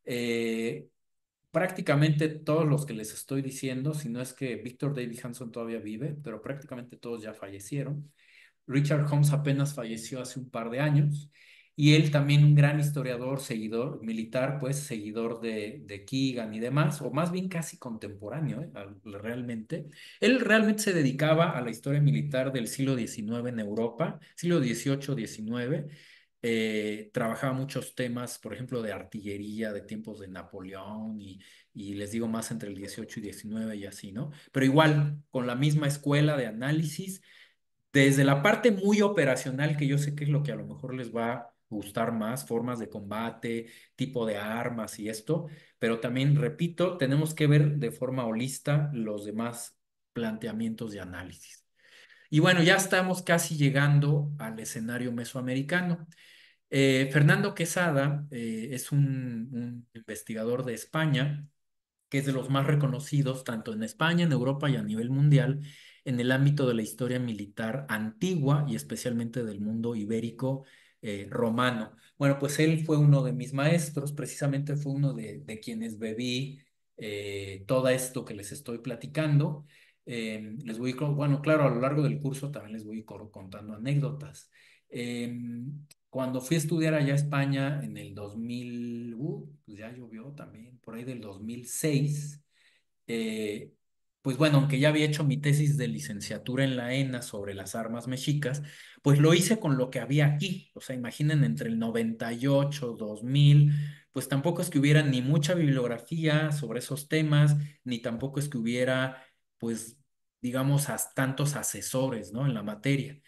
Eh, Prácticamente todos los que les estoy diciendo, si no es que Victor David Hanson todavía vive, pero prácticamente todos ya fallecieron. Richard Holmes apenas falleció hace un par de años y él también un gran historiador, seguidor militar, pues seguidor de Keegan y demás, o más bien casi contemporáneo, realmente. Él realmente se dedicaba a la historia militar del siglo XIX en Europa, siglo XVIII, XIX. Trabajaba muchos temas, por ejemplo, de artillería, de tiempos de Napoleón y les digo más entre el 18 y 19 y así, ¿no? Pero igual, con la misma escuela de análisis desde la parte muy operacional, que yo sé que es lo que a lo mejor les va a gustar más, formas de combate, tipo de armas y esto, pero también, repito, tenemos que ver de forma holista los demás planteamientos de análisis. Y bueno, ya estamos casi llegando al escenario mesoamericano. Fernando Quesada es un investigador de España que es de los más reconocidos tanto en España, en Europa y a nivel mundial en el ámbito de la historia militar antigua y especialmente del mundo ibérico romano. Bueno, pues él fue uno de mis maestros, precisamente fue uno de quienes bebí todo esto que les estoy platicando. Les voy, bueno, claro, a lo largo del curso también les voy contando anécdotas. Cuando fui a estudiar allá a España en el 2000, pues ya llovió también, por ahí del 2006, eh, pues bueno, aunque ya había hecho mi tesis de licenciatura en la ENA sobre las armas mexicas, pues lo hice con lo que había aquí. O sea, imaginen entre el 98, 2000, pues tampoco es que hubiera ni mucha bibliografía sobre esos temas, ni tampoco es que hubiera, pues, digamos, tantos asesores, ¿no? En la materia.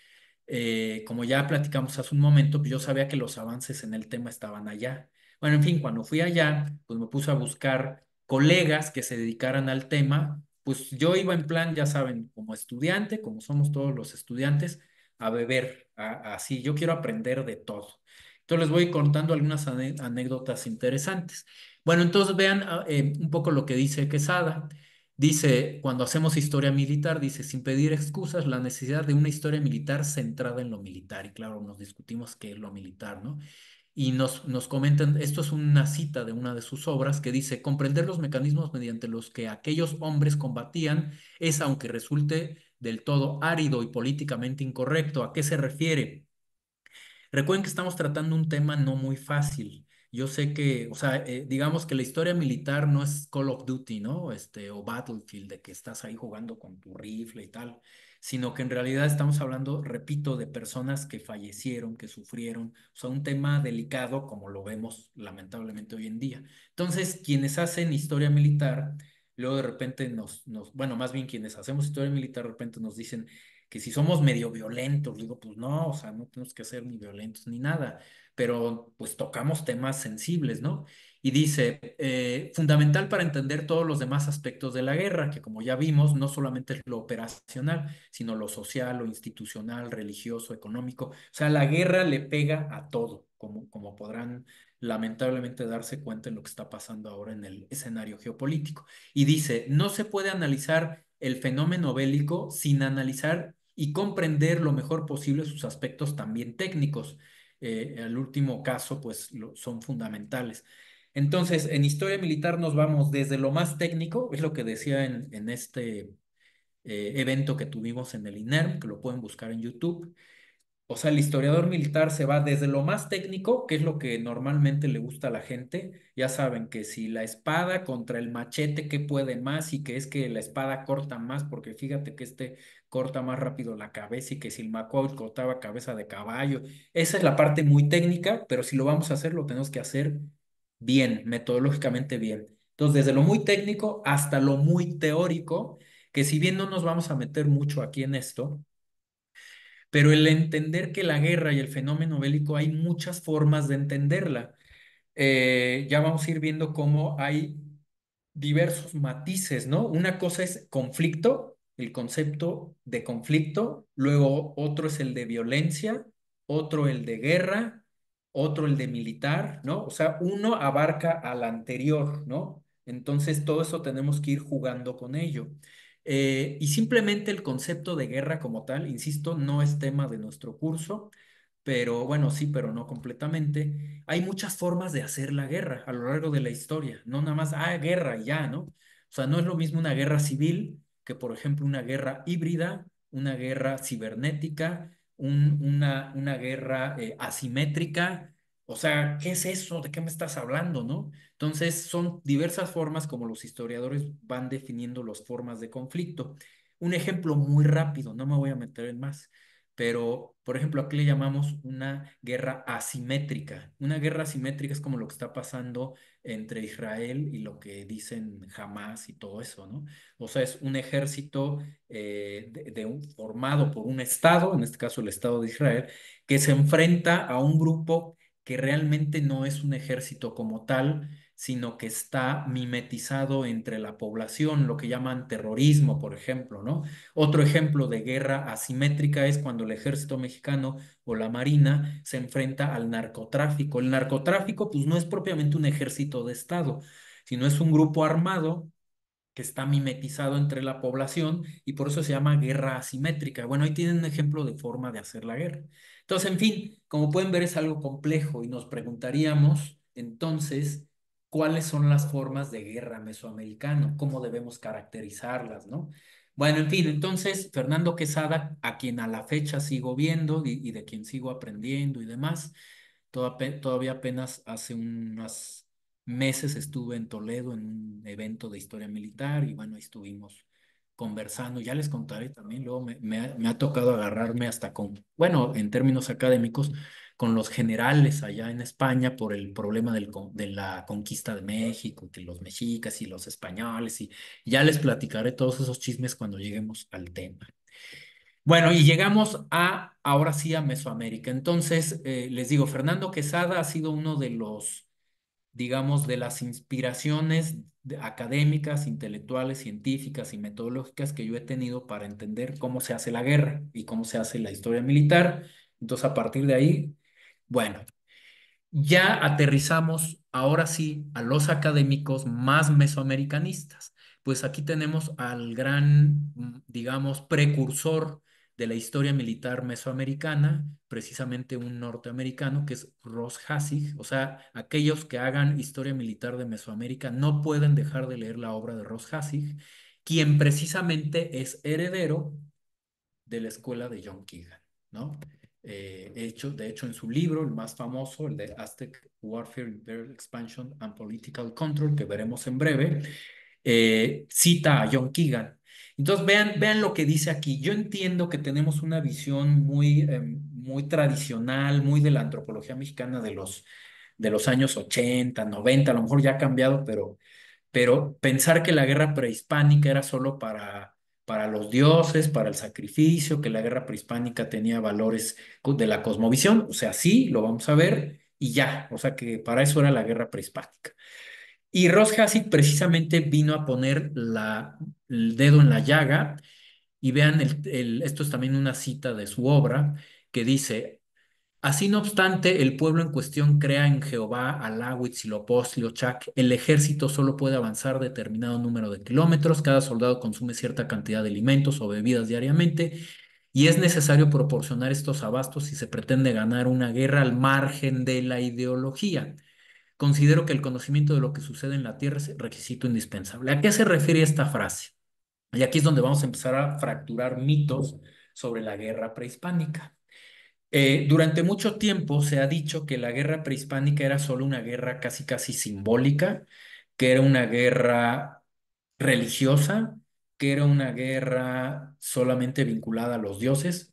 Como ya platicamos hace un momento, pues yo sabía que los avances en el tema estaban allá. Bueno, en fin, cuando fui allá, pues me puse a buscar colegas que se dedicaran al tema. Pues yo iba en plan, ya saben, como estudiante, como somos todos los estudiantes, a beber, así, yo quiero aprender de todo. Entonces les voy contando algunas anécdotas interesantes. Bueno, entonces vean un poco lo que dice Quesada. Dice, cuando hacemos historia militar, dice, sin pedir excusas, la necesidad de una historia militar centrada en lo militar. Y claro, nos discutimos qué es lo militar, ¿no? Y nos comentan, esto es una cita de una de sus obras que dice, comprender los mecanismos mediante los que aquellos hombres combatían es, aunque resulte del todo árido y políticamente incorrecto. ¿A qué se refiere? Recuerden que estamos tratando un tema no muy fácil. Yo sé que, o sea, digamos que la historia militar no es Call of Duty, ¿no? O Battlefield, de que estás ahí jugando con tu rifle y tal, sino que en realidad estamos hablando, repito, de personas que fallecieron, que sufrieron, o sea, un tema delicado como lo vemos lamentablemente hoy en día. Entonces, quienes hacen historia militar, luego de repente bueno, más bien quienes hacemos historia militar, de repente nos dicen, que si somos medio violentos, digo, pues no, o sea, no tenemos que ser ni violentos ni nada, pero pues tocamos temas sensibles, ¿no? Y dice, fundamental para entender todos los demás aspectos de la guerra, que como ya vimos, no solamente es lo operacional, sino lo social, lo institucional, religioso, económico. O sea, la guerra le pega a todo, como podrán lamentablemente darse cuenta en lo que está pasando ahora en el escenario geopolítico. Y dice, no se puede analizar el fenómeno bélico sin analizar y comprender lo mejor posible sus aspectos también técnicos. El último caso, pues, son fundamentales. Entonces, en historia militar nos vamos desde lo más técnico, es lo que decía en este evento que tuvimos en el INERM, que lo pueden buscar en YouTube. O sea, el historiador militar se va desde lo más técnico, que es lo que normalmente le gusta a la gente. Ya saben que si la espada contra el machete, ¿qué puede más? Y que es que la espada corta más, porque fíjate que este corta más rápido la cabeza y que si el Macaulay cortaba cabeza de caballo. Esa es la parte muy técnica, pero si lo vamos a hacer, lo tenemos que hacer bien, metodológicamente bien. Entonces, desde lo muy técnico hasta lo muy teórico, que si bien no nos vamos a meter mucho aquí en esto, pero el entender que la guerra y el fenómeno bélico hay muchas formas de entenderla. Ya vamos a ir viendo cómo hay diversos matices, ¿no? Una cosa es conflicto, el concepto de conflicto, luego otro es el de violencia, otro el de guerra, otro el de militar, ¿no? O sea, uno abarca al anterior, ¿no? Entonces, todo eso tenemos que ir jugando con ello. Y simplemente el concepto de guerra como tal, insisto, no es tema de nuestro curso, pero bueno, sí, pero no completamente. Hay muchas formas de hacer la guerra a lo largo de la historia, no nada más, guerra y ya, ¿no? O sea, no es lo mismo una guerra civil que, por ejemplo, una guerra híbrida, una guerra cibernética, una guerra asimétrica. O sea, ¿qué es eso? ¿De qué me estás hablando, no? Entonces, son diversas formas como los historiadores van definiendo las formas de conflicto. Un ejemplo muy rápido, no me voy a meter en más. Pero, por ejemplo, aquí le llamamos una guerra asimétrica. Una guerra asimétrica es como lo que está pasando entre Israel y lo que dicen Hamas y todo eso, ¿no? O sea, es un ejército formado por un Estado, en este caso el Estado de Israel, que se enfrenta a un grupo que realmente no es un ejército como tal, sino que está mimetizado entre la población, lo que llaman terrorismo, por ejemplo, ¿no? Otro ejemplo de guerra asimétrica es cuando el ejército mexicano o la marina se enfrenta al narcotráfico. El narcotráfico, pues no es propiamente un ejército de Estado, sino es un grupo armado que está mimetizado entre la población y por eso se llama guerra asimétrica. Bueno, ahí tienen un ejemplo de forma de hacer la guerra. Entonces, en fin, como pueden ver es algo complejo y nos preguntaríamos entonces cuáles son las formas de guerra mesoamericano, cómo debemos caracterizarlas, ¿no? Bueno, en fin, entonces Fernando Quesada, a quien a la fecha sigo viendo y de quien sigo aprendiendo y demás, todavía apenas hace unos meses estuve en Toledo en un evento de historia militar y bueno, ahí estuvimos conversando. Ya les contaré también, luego me ha tocado agarrarme hasta con, bueno, en términos académicos, con los generales allá en España por el problema de la conquista de México, que los mexicas y los españoles, y ya les platicaré todos esos chismes cuando lleguemos al tema. Bueno, y llegamos ahora sí a Mesoamérica. Entonces, les digo, Fernando Quesada ha sido uno de los, digamos, de las inspiraciones académicas, intelectuales, científicas y metodológicas que yo he tenido para entender cómo se hace la guerra y cómo se hace la historia militar. Entonces, a partir de ahí, bueno. Ya aterrizamos ahora sí a los académicos más mesoamericanistas. Pues aquí tenemos al gran, digamos, precursor de la historia militar mesoamericana, precisamente un norteamericano que es Ross Hassig. O sea, aquellos que hagan historia militar de Mesoamérica no pueden dejar de leer la obra de Ross Hassig, quien precisamente es heredero de la escuela de John Keegan, ¿no? De hecho, en su libro, el más famoso, el de Aztec Warfare, Imperial Expansion and Political Control, que veremos en breve, cita a John Keegan. Entonces, vean lo que dice aquí. Yo entiendo que tenemos una visión muy tradicional, muy de la antropología mexicana de los años 80, 90, a lo mejor ya ha cambiado, pero pensar que la guerra prehispánica era solo para los dioses, para el sacrificio, que la guerra prehispánica tenía valores de la cosmovisión, o sea, sí, lo vamos a ver y ya, o sea que para eso era la guerra prehispánica. Y Ross Hassig precisamente vino a poner el dedo en la llaga y vean, esto es también una cita de su obra que dice: así no obstante, el pueblo en cuestión crea en Jehová, Alá, Huitzilopochtli, Ochak. El ejército solo puede avanzar determinado número de kilómetros. Cada soldado consume cierta cantidad de alimentos o bebidas diariamente y es necesario proporcionar estos abastos si se pretende ganar una guerra al margen de la ideología. Considero que el conocimiento de lo que sucede en la tierra es requisito indispensable. ¿A qué se refiere esta frase? Y aquí es donde vamos a empezar a fracturar mitos sobre la guerra prehispánica. Durante mucho tiempo se ha dicho que la guerra prehispánica era solo una guerra casi casi simbólica, que era una guerra religiosa, que era una guerra solamente vinculada a los dioses.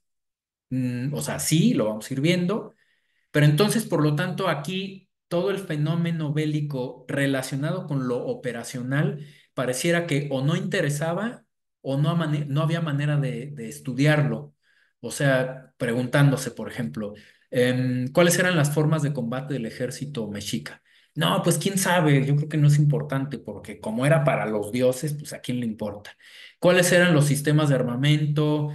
O sea, sí, lo vamos a ir viendo, pero entonces, por lo tanto, aquí todo el fenómeno bélico relacionado con lo operacional pareciera que o no interesaba o no había manera de estudiarlo. O sea, preguntándose, por ejemplo, ¿cuáles eran las formas de combate del ejército mexica? No, pues quién sabe, yo creo que no es importante porque como era para los dioses, pues a quién le importa. ¿Cuáles eran los sistemas de armamento?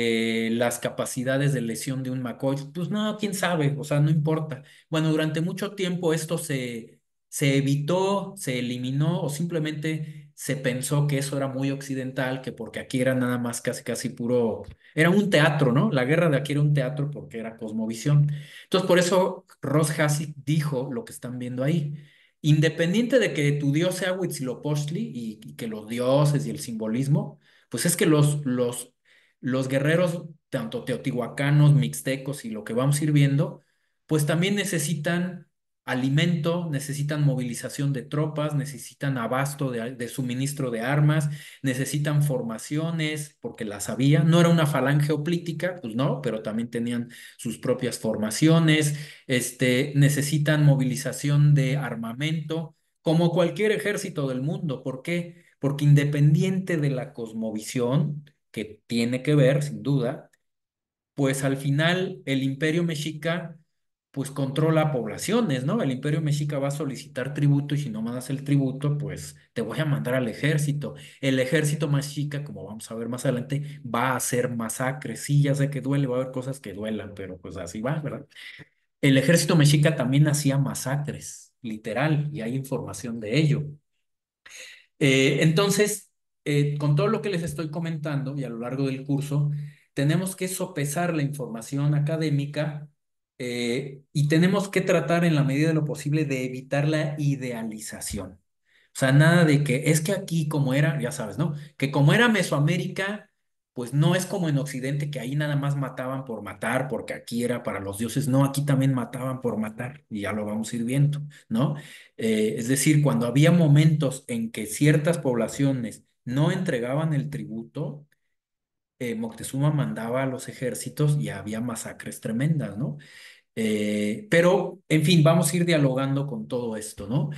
Las capacidades de lesión de un McCoy, pues no, quién sabe, o sea, no importa. Bueno, durante mucho tiempo esto se evitó, se eliminó o simplemente se pensó que eso era muy occidental, que porque aquí era nada más casi casi puro, era un teatro, ¿no? La guerra de aquí era un teatro porque era cosmovisión. Entonces, por eso Ross Hassig dijo lo que están viendo ahí. Independiente de que tu dios sea Huitzilopochtli y que los dioses y el simbolismo, pues es que los guerreros, tanto teotihuacanos, mixtecos y lo que vamos a ir viendo, pues también necesitan alimento, necesitan movilización de tropas, necesitan abasto de suministro de armas, necesitan formaciones, porque las había. No era una falange hoplítica, pues no, pero también tenían sus propias formaciones, necesitan movilización de armamento, como cualquier ejército del mundo. ¿Por qué? Porque independiente de la cosmovisión, que tiene que ver, sin duda, pues al final el Imperio Mexica pues controla poblaciones, ¿no? El Imperio Mexica va a solicitar tributo y si no mandas el tributo, pues te voy a mandar al ejército. El ejército mexica, como vamos a ver más adelante, va a hacer masacres. Sí, ya sé que duele, va a haber cosas que duelan, pero pues así va, ¿verdad? El ejército mexica también hacía masacres, literal, y hay información de ello. Entonces, con todo lo que les estoy comentando y a lo largo del curso, tenemos que sopesar la información académica y tenemos que tratar en la medida de lo posible de evitar la idealización. O sea, nada de que es que aquí como era, ya sabes, ¿no? Que como era Mesoamérica, pues no es como en Occidente, que ahí nada más mataban por matar, porque aquí era para los dioses. No, aquí también mataban por matar, y ya lo vamos a ir viendo, ¿no? Es decir, cuando había momentos en que ciertas poblaciones no entregaban el tributo, Moctezuma mandaba a los ejércitos y había masacres tremendas, ¿no? Pero, en fin, vamos a ir dialogando con todo esto, ¿no?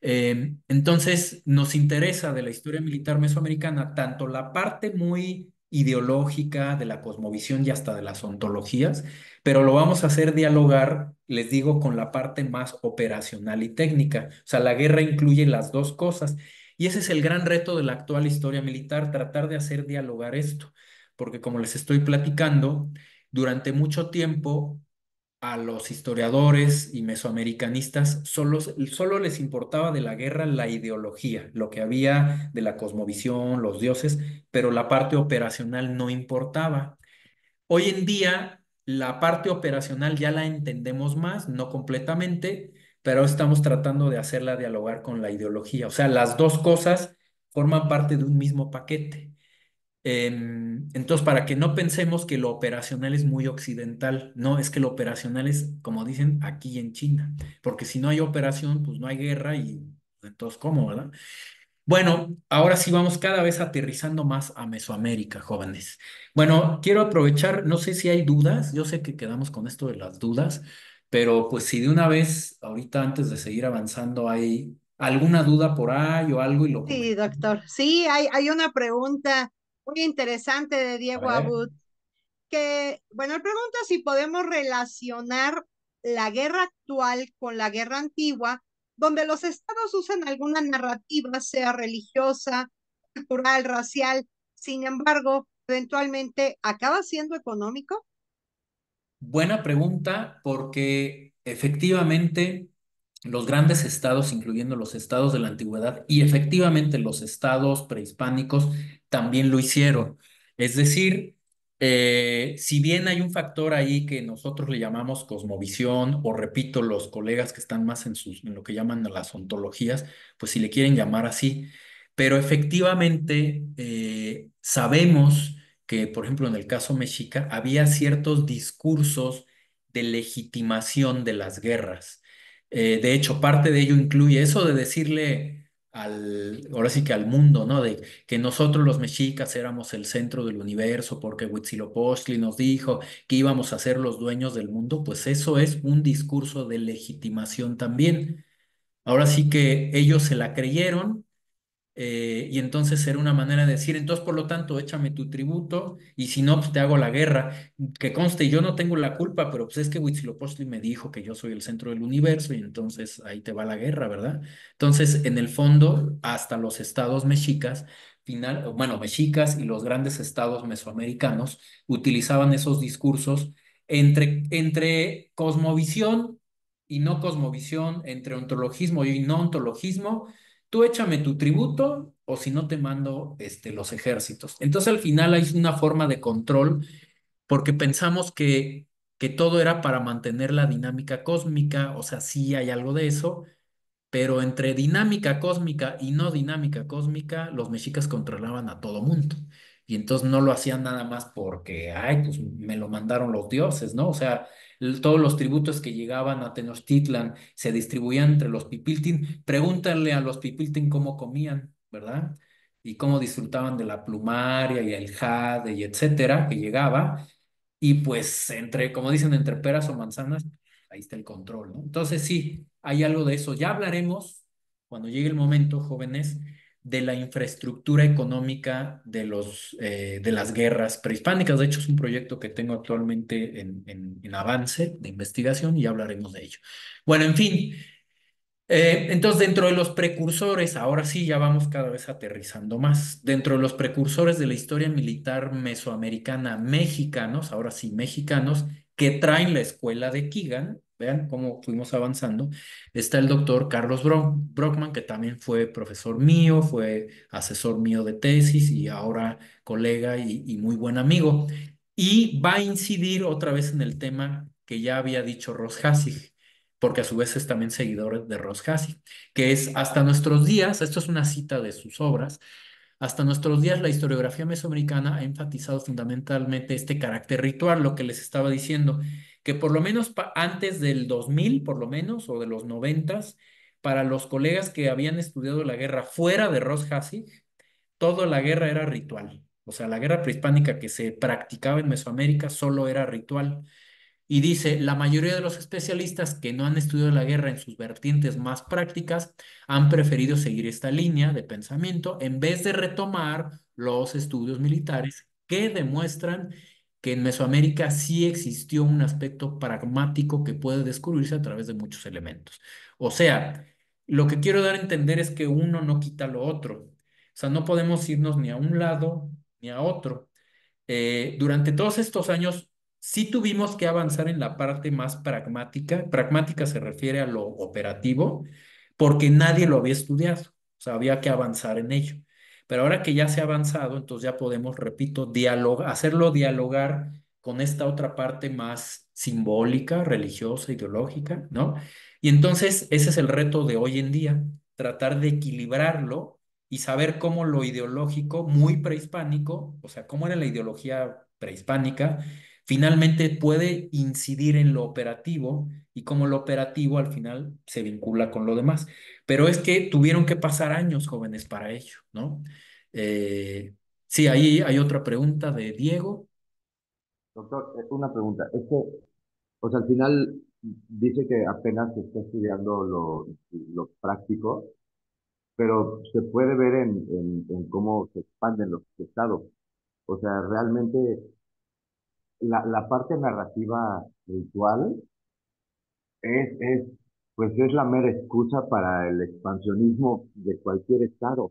Entonces, nos interesa de la historia militar mesoamericana tanto la parte muy ideológica de la cosmovisión y hasta de las ontologías, pero lo vamos a hacer dialogar, les digo, con la parte más operacional y técnica. O sea, la guerra incluye las dos cosas. Y ese es el gran reto de la actual historia militar, tratar de hacer dialogar esto, porque como les estoy platicando, durante mucho tiempo a los historiadores y mesoamericanistas solo les importaba de la guerra la ideología, lo que había de la cosmovisión, los dioses, pero la parte operacional no importaba. Hoy en día, la parte operacional ya la entendemos más, no completamente, pero estamos tratando de hacerla dialogar con la ideología. O sea, las dos cosas forman parte de un mismo paquete. Entonces, para que no pensemos que lo operacional es muy occidental, no, es que lo operacional es, como dicen, aquí en China, porque si no hay operación, pues no hay guerra y entonces, ¿cómo, verdad? Bueno, ahora sí vamos cada vez aterrizando más a Mesoamérica, jóvenes. Bueno, quiero aprovechar, no sé si hay dudas, yo sé que quedamos con esto de las dudas, pero pues si de una vez, ahorita antes de seguir avanzando, hay alguna duda por ahí o algo y lo Sí, comentamos. doctor. Sí, hay una pregunta muy interesante de A Diego ver. Abud, que, bueno, él pregunta si podemos relacionar la guerra actual con la guerra antigua, donde los estados usan alguna narrativa, sea religiosa, cultural, racial, sin embargo, eventualmente acaba siendo económico. Buena pregunta, porque efectivamente los grandes estados, incluyendo los estados de la antigüedad y efectivamente los estados prehispánicos, también lo hicieron. Es decir, si bien hay un factor ahí que nosotros le llamamos cosmovisión, o repito, los colegas que están más en lo que llaman las ontologías, pues si le quieren llamar así, pero efectivamente sabemos que, por ejemplo, en el caso mexica, había ciertos discursos de legitimación de las guerras. De hecho, parte de ello incluye eso de decirle ahora sí que al mundo, ¿no? De que nosotros los mexicas éramos el centro del universo porque Huitzilopochtli nos dijo que íbamos a ser los dueños del mundo, pues eso es un discurso de legitimación también. Ahora sí que ellos se la creyeron y entonces era una manera de decir, entonces por lo tanto, échame tu tributo y si no, pues te hago la guerra. Que conste, yo no tengo la culpa, pero pues es que Huitzilopochtli me dijo que yo soy el centro del universo y entonces ahí te va la guerra, ¿verdad? Entonces, en el fondo, hasta los estados mexicas, bueno, mexicas y los grandes estados mesoamericanos utilizaban esos discursos entre cosmovisión y no cosmovisión, entre ontologismo y no ontologismo. Tú échame tu tributo o si no te mando los ejércitos. Entonces al final hay una forma de control porque pensamos que todo era para mantener la dinámica cósmica, o sea, sí hay algo de eso, pero entre dinámica cósmica y no dinámica cósmica, los mexicas controlaban a todo mundo. Y entonces no lo hacían nada más porque, ay, pues me lo mandaron los dioses, ¿no? O sea, todos los tributos que llegaban a Tenochtitlan se distribuían entre los pipiltin. Pregúntale a los pipiltin cómo comían, ¿verdad? Y cómo disfrutaban de la plumaria y el jade y etcétera que llegaba. Y pues entre, como dicen, entre peras o manzanas, ahí está el control, ¿no? Entonces sí, hay algo de eso. Ya hablaremos, cuando llegue el momento, jóvenes, de la infraestructura económica de las guerras prehispánicas. De hecho, es un proyecto que tengo actualmente en avance de investigación y ya hablaremos de ello. Bueno, en fin. Entonces, dentro de los precursores, ahora sí ya vamos cada vez aterrizando más. Dentro de los precursores de la historia militar mesoamericana, mexicanos, ahora sí mexicanos, que traen la escuela de Keegan. vean cómo fuimos avanzando. Está el doctor Carlos Brockman, que también fue profesor mío, fue asesor mío de tesis y ahora colega y muy buen amigo. Y va a incidir otra vez en el tema que ya había dicho Ross Hassig, porque a su vez es también seguidor de Ross Hassig, que es hasta nuestros días, esto es una cita de sus obras, hasta nuestros días, la historiografía mesoamericana ha enfatizado fundamentalmente este carácter ritual, lo que les estaba diciendo, que por lo menos antes del 2000, por lo menos, o de los 90, para los colegas que habían estudiado la guerra fuera de Ross Hassig, toda la guerra era ritual. O sea, la guerra prehispánica que se practicaba en Mesoamérica solo era ritual. Y dice, la mayoría de los especialistas que no han estudiado la guerra en sus vertientes más prácticas han preferido seguir esta línea de pensamiento en vez de retomar los estudios militares que demuestran que en Mesoamérica sí existió un aspecto pragmático que puede descubrirse a través de muchos elementos. O sea, lo que quiero dar a entender es que uno no quita lo otro. O sea, no podemos irnos ni a un lado ni a otro. Durante todos estos años sí tuvimos que avanzar en la parte más pragmática. Pragmática se refiere a lo operativo, porque nadie lo había estudiado. O sea, había que avanzar en ello. Pero ahora que ya se ha avanzado, entonces ya podemos, repito, hacerlo dialogar con esta otra parte más simbólica, religiosa, ideológica, ¿no? Y entonces ese es el reto de hoy en día, tratar de equilibrarlo y saber cómo lo ideológico, muy prehispánico, o sea, cómo era la ideología prehispánica, finalmente puede incidir en lo operativo y cómo lo operativo al final se vincula con lo demás. Pero es que tuvieron que pasar años jóvenes para ello, ¿no? Eh, sí, ahí hay otra pregunta de Diego. Doctor, una pregunta. Es que, o sea, al final dice que apenas se está estudiando lo práctico, pero se puede ver en cómo se expanden los estados. O sea, realmente la parte narrativa ritual es, pues es la mera excusa para el expansionismo de cualquier estado.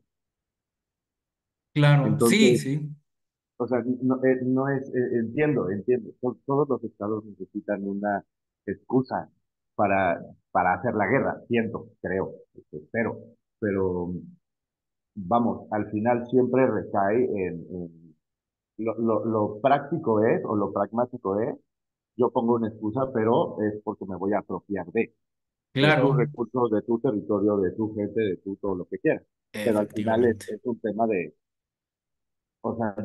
Claro, sí, Entonces, sí, o sea, no es, entiendo, todos los estados necesitan una excusa para, para hacer la guerra, siento, creo, espero, pero vamos, al final siempre recae en lo práctico es, o lo pragmático es, yo pongo una excusa, pero es porque me voy a apropiar de tus claro, recursos, de tu territorio, de tu gente, de tu todo lo que quieras. Pero al final efectivamente. es un tema de, o sea,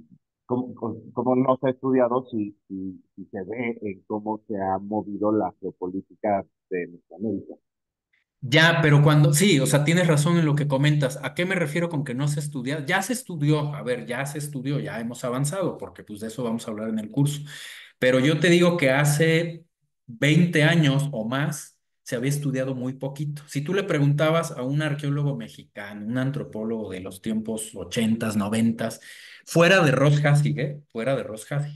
como no se ha estudiado si se ve en cómo se ha movido la geopolítica de nuestra América. Ya, pero cuando, sí, o sea, tienes razón en lo que comentas. ¿A qué me refiero con que no se estudia? Ya se estudió, a ver, ya se estudió, ya hemos avanzado, porque pues de eso vamos a hablar en el curso. Pero yo te digo que hace 20 años o más se había estudiado muy poquito. Si tú le preguntabas a un arqueólogo mexicano, un antropólogo de los tiempos 80s, 90s, fuera de Ross Hassig, fuera de Ross Hassig,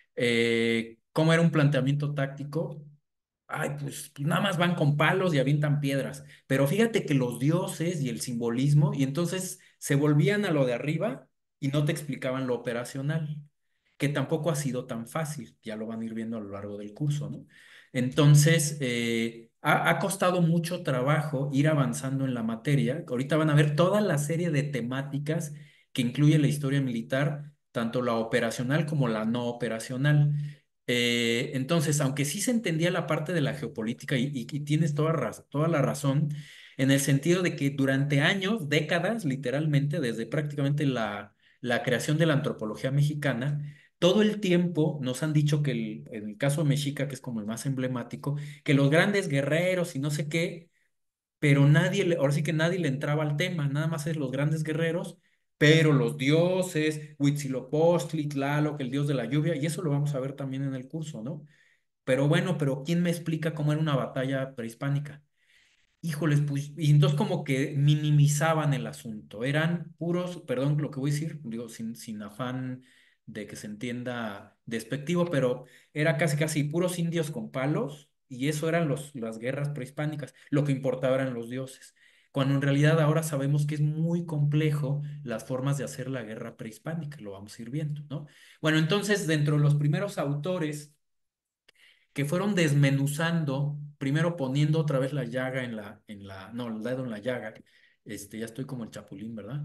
¿cómo era un planteamiento táctico? Ay, pues nada más van con palos y avientan piedras. Pero fíjate que los dioses y el simbolismo, y entonces se volvían a lo de arriba y no te explicaban lo operacional, que tampoco ha sido tan fácil, ya lo van a ir viendo a lo largo del curso, ¿no? Entonces, ha costado mucho trabajo ir avanzando en la materia. Ahorita van a ver toda la serie de temáticas que incluye la historia militar, tanto la operacional como la no operacional. Entonces, aunque sí se entendía la parte de la geopolítica y tienes toda la razón, en el sentido de que durante años, décadas, literalmente, desde prácticamente la creación de la antropología mexicana, todo el tiempo nos han dicho que en el caso mexica, que es como el más emblemático, que los grandes guerreros y no sé qué, pero nadie, ahora sí que nadie le entraba al tema, nada más es los grandes guerreros, pero los dioses, Huitzilopochtli, Tlaloc, el dios de la lluvia, y eso lo vamos a ver también en el curso, ¿no? Pero bueno, pero ¿quién me explica cómo era una batalla prehispánica? Híjoles, pues, y entonces como que minimizaban el asunto, eran puros, perdón lo que voy a decir, digo, sin afán de que se entienda despectivo, pero era casi casi puros indios con palos, y eso eran las guerras prehispánicas, lo que importaba eran los dioses, cuando en realidad ahora sabemos que es muy complejo las formas de hacer la guerra prehispánica, lo vamos a ir viendo, ¿no? Bueno, entonces dentro de los primeros autores que fueron desmenuzando, primero poniendo otra vez la llaga no, el dedo en la llaga, ya estoy como el chapulín, ¿verdad?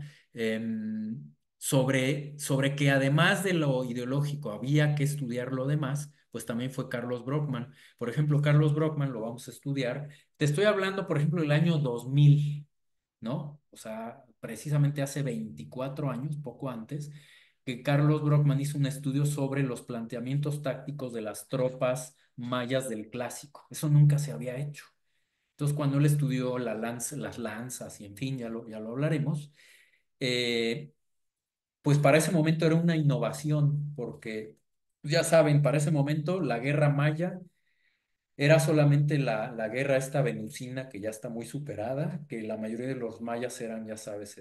Sobre que además de lo ideológico había que estudiar lo demás, pues también fue Carlos Brockman. Por ejemplo, Carlos Brockman lo vamos a estudiar. Te estoy hablando, por ejemplo, del año 2000, ¿no? O sea, precisamente hace 24 años, poco antes, que Carlos Brockman hizo un estudio sobre los planteamientos tácticos de las tropas mayas del clásico. Eso nunca se había hecho. Entonces, cuando él estudió las lanzas y en fin, ya lo hablaremos, eh, pues para ese momento era una innovación, porque ya saben, para ese momento la guerra maya era solamente la guerra esta venusina que ya está muy superada, que la mayoría de los mayas eran, ya sabes,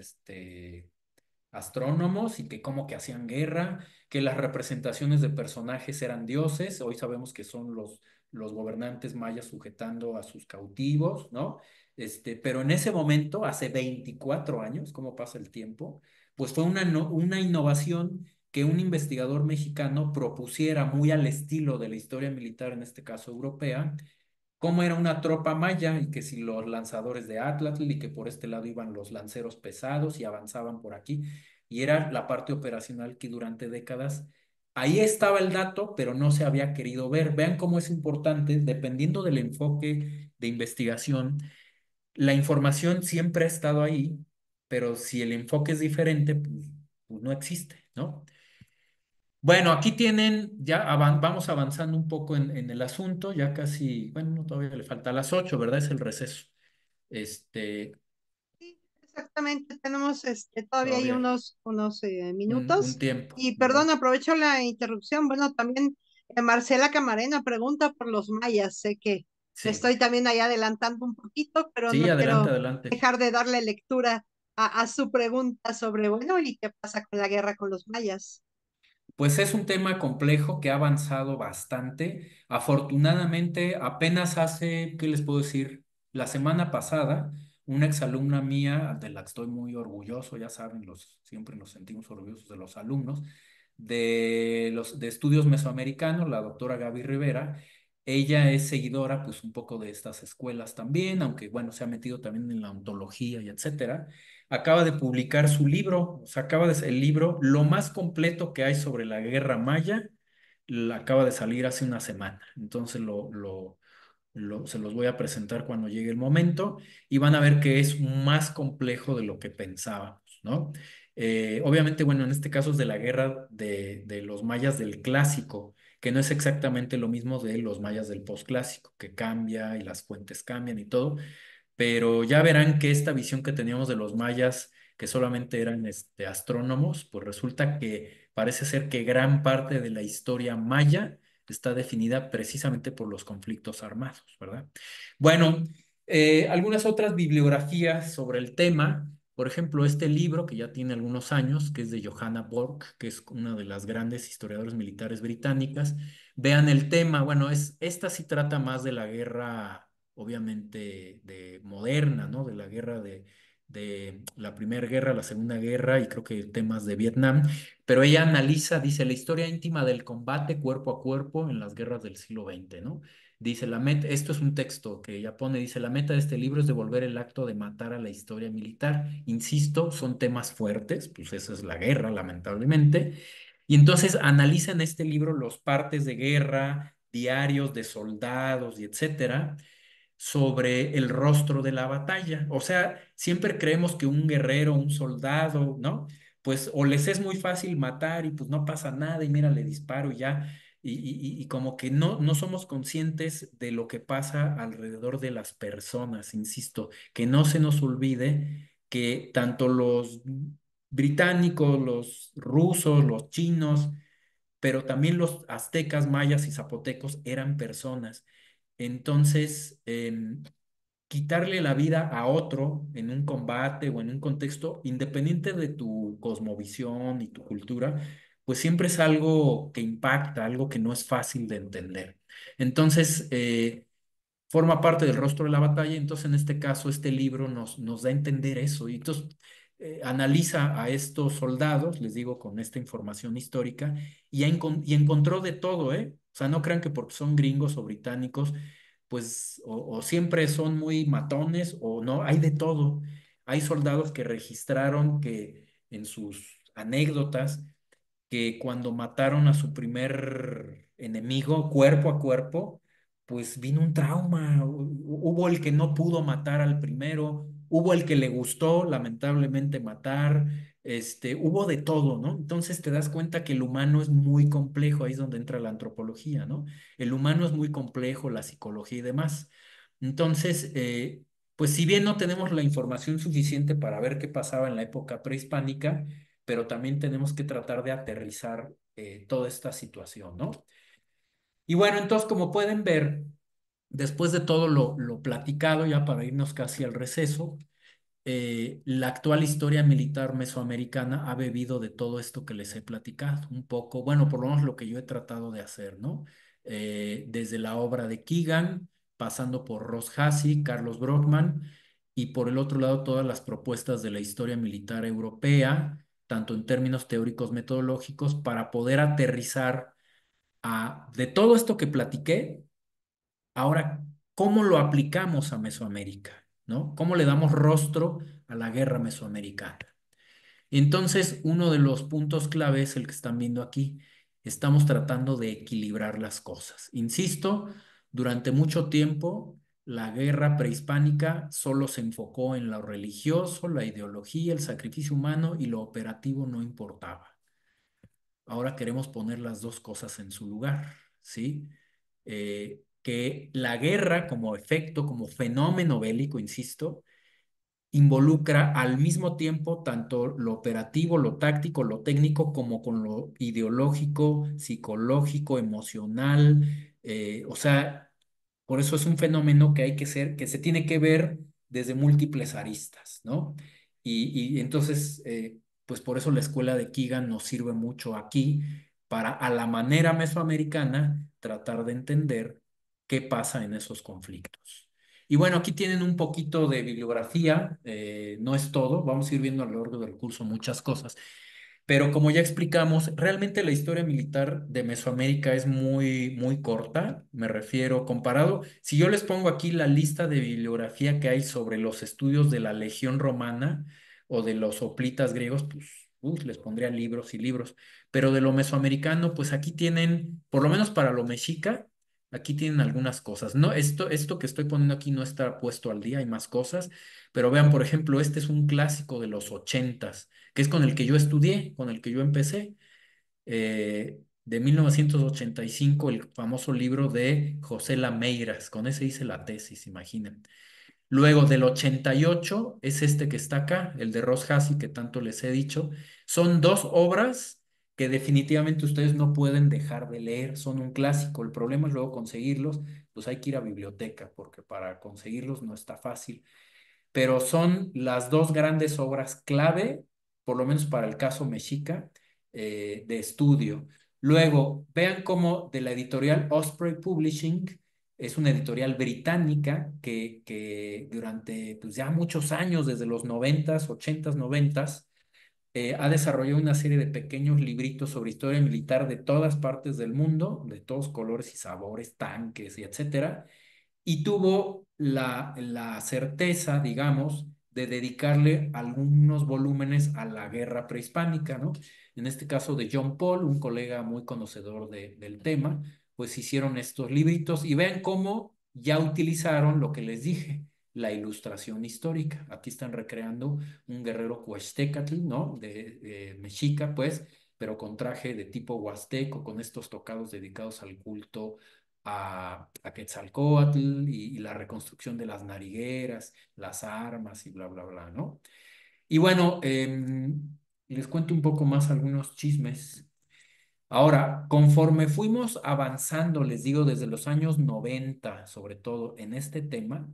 astrónomos y que como que hacían guerra, que las representaciones de personajes eran dioses, hoy sabemos que son los gobernantes mayas sujetando a sus cautivos, ¿no? Pero en ese momento, hace 24 años, ¿cómo pasa el tiempo? Pues fue una innovación que un investigador mexicano propusiera muy al estilo de la historia militar, en este caso europea, cómo era una tropa maya y que si los lanzadores de Atlatl y que por este lado iban los lanceros pesados y avanzaban por aquí. Y era la parte operacional que durante décadas ahí estaba el dato, pero no se había querido ver. Vean cómo es importante, dependiendo del enfoque de investigación, la información siempre ha estado ahí, pero si el enfoque es diferente, pues no existe, ¿no? Bueno, aquí tienen, ya vamos avanzando un poco en el asunto, ya casi, bueno, no, todavía le falta a las 8, ¿verdad? Es el receso. Este, Sí, exactamente, tenemos todavía hay todavía hay unos un minutos. tiempo, Y ¿verdad? perdón, aprovecho la interrupción. Bueno, también Marcela Camarena pregunta por los mayas. Sé que me Sí, estoy también ahí adelantando un poquito, pero sí, no adelante, quiero adelante. dejar de darle lectura a su pregunta sobre, bueno, ¿y qué pasa con la guerra con los mayas? Pues es un tema complejo que ha avanzado bastante. Afortunadamente, apenas hace, ¿qué les puedo decir? La semana pasada, una exalumna mía, de la que estoy muy orgulloso, ya saben, siempre nos sentimos orgullosos de los alumnos, de estudios mesoamericanos, la doctora Gaby Rivera, ella es seguidora, pues, un poco de estas escuelas también, aunque, bueno, se ha metido también en la ontología y etcétera. Acaba de publicar su libro, o sea, el libro, lo más completo que hay sobre la guerra maya, acaba de salir hace una semana. Entonces se los voy a presentar cuando llegue el momento y van a ver que es más complejo de lo que pensábamos, ¿no? Obviamente, bueno, en este caso es de la guerra de los mayas del clásico, que no es exactamente lo mismo de los mayas del posclásico, que cambia y las fuentes cambian y todo, pero ya verán que esta visión que teníamos de los mayas, que solamente eran astrónomos, pues resulta que parece ser que gran parte de la historia maya está definida precisamente por los conflictos armados, ¿verdad? Bueno, algunas otras bibliografías sobre el tema, por ejemplo, este libro que ya tiene algunos años, que es de Johanna Bork, que es una de las grandes historiadoras militares británicas. Vean el tema, bueno, esta sí trata más de la guerra obviamente de moderna, ¿no? De la guerra de la Primera Guerra, la Segunda Guerra y creo que temas de Vietnam, pero ella analiza, dice, la historia íntima del combate cuerpo a cuerpo en las guerras del siglo XX, ¿no? Dice, esto es un texto que ella pone, dice, la meta de este libro es devolver el acto de matar a la historia militar. Insisto, son temas fuertes, pues esa es la guerra, lamentablemente. Y entonces analiza en este libro los partes de guerra, diarios de soldados y etcétera sobre el rostro de la batalla. O sea, siempre creemos que un guerrero, un soldado, ¿no? Pues o les es muy fácil matar y pues no pasa nada y mira, le disparo y ya. Y como que no somos conscientes de lo que pasa alrededor de las personas, insisto, que no se nos olvide que tanto los británicos, los rusos, los chinos, pero también los aztecas, mayas y zapotecos eran personas. Entonces, quitarle la vida a otro en un combate o en un contexto, independiente de tu cosmovisión y tu cultura, pues siempre es algo que impacta, algo que no es fácil de entender. Entonces, forma parte del rostro de la batalla, entonces en este caso este libro nos da a entender eso. Y entonces analiza a estos soldados, les digo, con esta información histórica, y encontró de todo, ¿eh? O sea, no crean que porque son gringos o británicos, pues o siempre son muy matones o no, hay de todo. Hay soldados que registraron que en sus anécdotas que cuando mataron a su primer enemigo cuerpo a cuerpo, pues vino un trauma. Hubo el que no pudo matar al primero, hubo el que le gustó lamentablemente matar, hubo de todo, ¿no? Entonces te das cuenta que el humano es muy complejo, ahí es donde entra la antropología, ¿no? El humano es muy complejo, la psicología y demás. Entonces, pues si bien no tenemos la información suficiente para ver qué pasaba en la época prehispánica, pero también tenemos que tratar de aterrizar toda esta situación, ¿no? Y bueno, entonces, como pueden ver, después de todo lo platicado, ya para irnos casi al receso, la actual historia militar mesoamericana ha bebido de todo esto que les he platicado, un poco, bueno, por lo menos lo que yo he tratado de hacer, ¿no? Desde la obra de Keegan, pasando por Ross Hussey, Carlos Brockman, y por el otro lado todas las propuestas de la historia militar europea, tanto en términos teóricos metodológicos, para poder aterrizar de todo esto que platiqué. Ahora, ¿cómo lo aplicamos a Mesoamérica? ¿No? ¿Cómo le damos rostro a la guerra mesoamericana? Entonces, uno de los puntos clave es el que están viendo aquí. Estamos tratando de equilibrar las cosas. Insisto, durante mucho tiempo la guerra prehispánica solo se enfocó en lo religioso, la ideología, el sacrificio humano y lo operativo no importaba. Ahora queremos poner las dos cosas en su lugar, ¿sí? Que la guerra como efecto, como fenómeno bélico, insisto, involucra al mismo tiempo tanto lo operativo, lo táctico, lo técnico, como con lo ideológico, psicológico, emocional. O sea, por eso es un fenómeno que hay que ser, que se tiene que ver desde múltiples aristas, ¿no? Y entonces, pues por eso la escuela de Keegan nos sirve mucho aquí para, a la manera mesoamericana, tratar de entender qué pasa en esos conflictos. Y bueno, aquí tienen un poquito de bibliografía, no es todo, vamos a ir viendo a lo largo del curso muchas cosas, pero como ya explicamos, realmente la historia militar de Mesoamérica es muy, muy corta, me refiero comparado. Si yo les pongo aquí la lista de bibliografía que hay sobre los estudios de la Legión Romana o de los hoplitas griegos, pues les pondría libros y libros, pero de lo mesoamericano, pues aquí tienen, por lo menos para lo mexica, aquí tienen algunas cosas. No, esto que estoy poniendo aquí no está puesto al día, hay más cosas, pero vean, por ejemplo, este es un clásico de los ochentas que es con el que yo estudié, con el que yo empecé, de 1985, el famoso libro de José Lameiras, con ese hice la tesis, imaginen. Luego del 88 es este que está acá, el de Ross Hussey, que tanto les he dicho. Son dos obras que definitivamente ustedes no pueden dejar de leer, son un clásico. El problema es luego conseguirlos, pues hay que ir a biblioteca, porque para conseguirlos no está fácil, pero son las dos grandes obras clave, por lo menos para el caso mexica, de estudio. Luego, vean cómo de la editorial Osprey Publishing, es una editorial británica que durante pues, ya muchos años, desde los noventas, ochentas, noventas, ha desarrollado una serie de pequeños libritos sobre historia militar de todas partes del mundo, de todos colores y sabores, tanques y etcétera, y tuvo la certeza, digamos, de dedicarle algunos volúmenes a la guerra prehispánica, ¿no? En este caso de John Paul, un colega muy conocedor del tema, pues hicieron estos libritos y vean cómo ya utilizaron lo que les dije, la ilustración histórica. Aquí están recreando un guerrero huastecatl, ¿no? De mexica, pues, pero con traje de tipo huasteco, con estos tocados dedicados al culto a Quetzalcóatl y la reconstrucción de las narigueras, las armas y bla, bla, bla, ¿no? Y bueno, les cuento un poco más algunos chismes. Ahora, conforme fuimos avanzando, les digo, desde los años 90, sobre todo en este tema,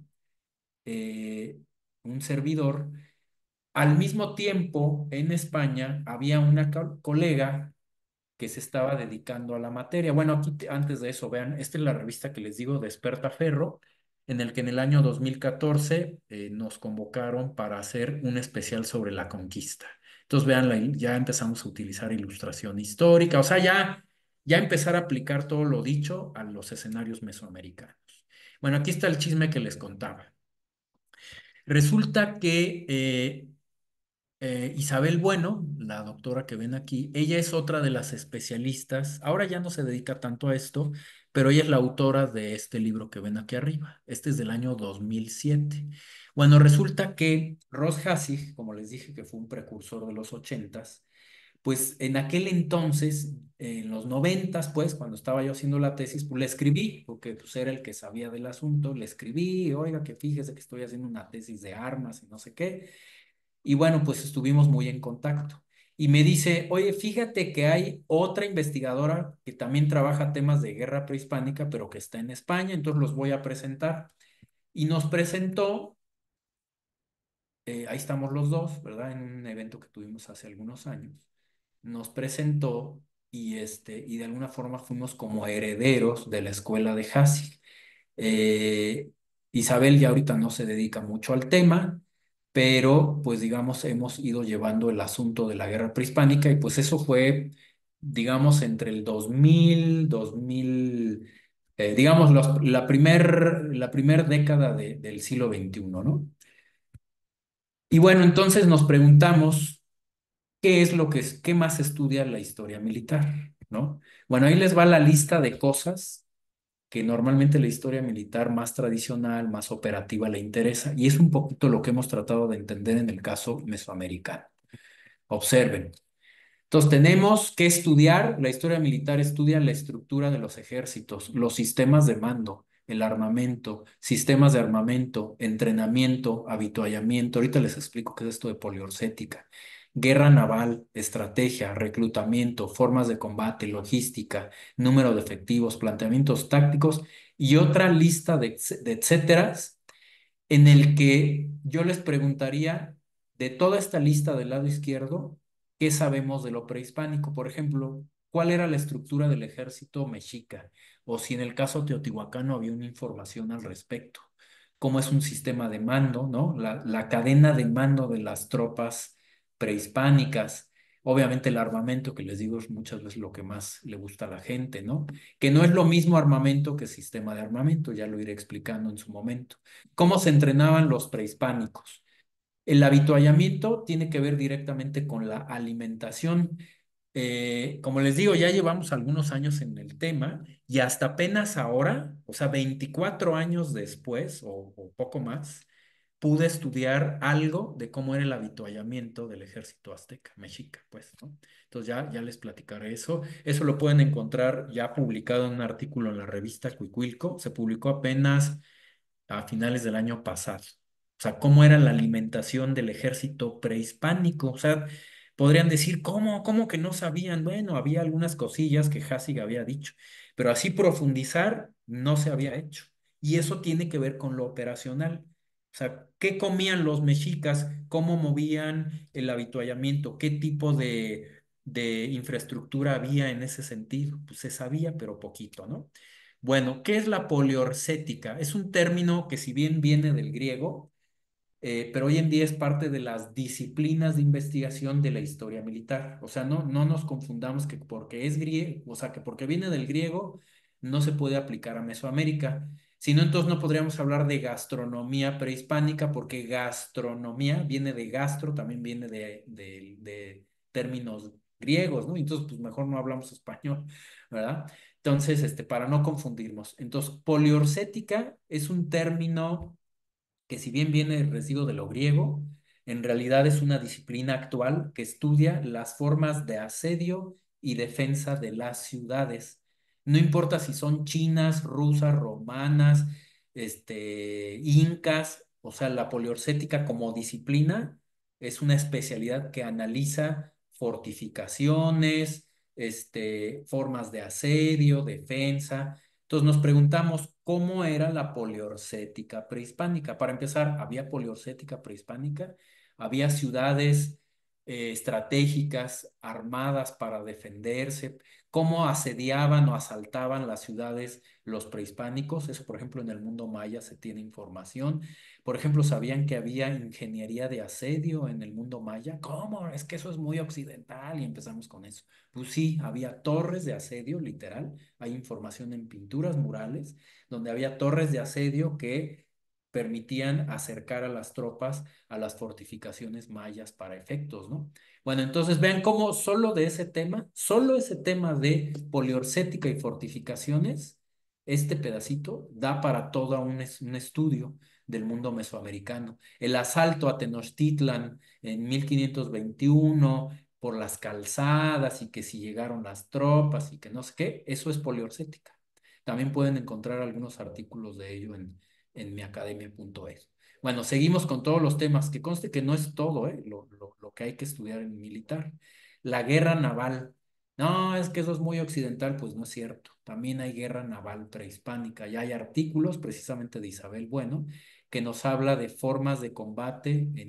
eh, un servidor, al mismo tiempo en España había una colega que se estaba dedicando a la materia. Bueno, aquí antes de eso, vean, esta es la revista que les digo, Desperta Ferro. en el que en el año 2014 nos convocaron para hacer un especial sobre la conquista. Entonces, vean, ya empezamos a utilizar ilustración histórica, o sea, ya empezar a aplicar todo lo dicho a los escenarios mesoamericanos. Bueno, aquí está el chisme que les contaba. Resulta que Isabel Bueno, la doctora que ven aquí, ella es otra de las especialistas. Ahora ya no se dedica tanto a esto, pero ella es la autora de este libro que ven aquí arriba. Este es del año 2007. Bueno, resulta que Ross Hassig, como les dije que fue un precursor de los ochentas, pues en aquel entonces, en los noventas, pues, cuando estaba yo haciendo la tesis, pues le escribí, porque pues era el que sabía del asunto, le escribí, oiga, que fíjese que estoy haciendo una tesis de armas y no sé qué. Y bueno, pues estuvimos muy en contacto. Y me dice, oye, fíjate que hay otra investigadora que también trabaja temas de guerra prehispánica, pero que está en España, entonces los voy a presentar. Y nos presentó, ahí estamos los dos, ¿verdad? En un evento que tuvimos hace algunos años. Nos presentó y de alguna forma fuimos como herederos de la escuela de Hassig. Eh, Isabel ya ahorita no se dedica mucho al tema, pero pues digamos hemos ido llevando el asunto de la guerra prehispánica y pues eso fue, digamos, entre el 2000, digamos, la primer década del siglo XXI, ¿no? Y bueno, entonces nos preguntamos qué es qué más estudia la historia militar, ¿no? Bueno, ahí les va la lista de cosas que normalmente la historia militar más tradicional, más operativa le interesa, y es un poquito lo que hemos tratado de entender en el caso mesoamericano. Observen. Entonces, tenemos que estudiar, la historia militar estudia la estructura de los ejércitos, los sistemas de mando, el armamento, sistemas de armamento, entrenamiento, habituallamiento. Ahorita les explico qué es esto de poliorcética. Guerra naval, estrategia, reclutamiento, formas de combate, logística, número de efectivos, planteamientos tácticos y otra lista de etcéteras en el que yo les preguntaría de toda esta lista del lado izquierdo, ¿qué sabemos de lo prehispánico? Por ejemplo, ¿cuál era la estructura del ejército mexica? O si en el caso teotihuacano había una información al respecto. ¿Cómo es un sistema de mando, ¿no? La cadena de mando de las tropas prehispánicas. Obviamente el armamento, que les digo, es muchas veces lo que más le gusta a la gente, ¿no? Que no es lo mismo armamento que sistema de armamento, ya lo iré explicando en su momento. ¿Cómo se entrenaban los prehispánicos? El habituallamiento tiene que ver directamente con la alimentación. Como les digo, ya llevamos algunos años en el tema y hasta apenas ahora, o sea, 24 años después o poco más, pude estudiar algo de cómo era el habituallamiento del ejército azteca, mexica, pues, ¿no? Entonces ya les platicaré eso. Eso lo pueden encontrar ya publicado en un artículo en la revista Cuicuilco. Se publicó apenas a finales del año pasado. O sea, cómo era la alimentación del ejército prehispánico. O sea, podrían decir, ¿cómo que no sabían? Bueno, había algunas cosillas que Hassig había dicho, pero así profundizar no se había hecho. Y eso tiene que ver con lo operacional. O sea, ¿qué comían los mexicas? ¿Cómo movían el habituallamiento? ¿Qué tipo de infraestructura había en ese sentido? Pues se sabía, pero poquito, ¿no? Bueno, ¿qué es la poliorcética? Es un término que si bien viene del griego, pero hoy en día es parte de las disciplinas de investigación de la historia militar. O sea, no nos confundamos que porque es griego, o sea, que porque viene del griego no se puede aplicar a Mesoamérica. Si no, entonces no podríamos hablar de gastronomía prehispánica porque gastronomía viene de gastro, también viene de términos griegos, ¿no? Entonces, pues mejor no hablamos español, ¿verdad? Entonces, para no confundirnos. Entonces, poliorcética es un término que si bien viene residuo de lo griego, en realidad es una disciplina actual que estudia las formas de asedio y defensa de las ciudades. No importa si son chinas, rusas, romanas, incas, o sea, la poliorcética como disciplina es una especialidad que analiza fortificaciones, formas de asedio, defensa. Entonces nos preguntamos cómo era la poliorcética prehispánica. Para empezar, ¿había poliorcética prehispánica? ¿Había ciudades estratégicas, armadas para defenderse, cómo asediaban o asaltaban las ciudades los prehispánicos. Eso, por ejemplo, en el mundo maya se tiene información. Por ejemplo, ¿sabían que había ingeniería de asedio en el mundo maya? ¿Cómo? Es que eso es muy occidental y empezamos con eso. Pues sí, había torres de asedio, literal. Hay información en pinturas murales donde había torres de asedio que permitían acercar a las tropas a las fortificaciones mayas para efectos, ¿no? Bueno, entonces vean cómo solo ese tema de poliorcética y fortificaciones, este pedacito da para todo un estudio del mundo mesoamericano. El asalto a Tenochtitlan en 1521 por las calzadas y que si llegaron las tropas y que no sé qué, eso es poliorcética. También pueden encontrar algunos artículos de ello en miacademia.es. Bueno, seguimos con todos los temas, que conste que no es todo, lo que hay que estudiar en militar. La guerra naval. No, es que eso es muy occidental, pues no es cierto. También hay guerra naval prehispánica. Ya hay artículos precisamente de Isabel Bueno que nos habla de formas de combate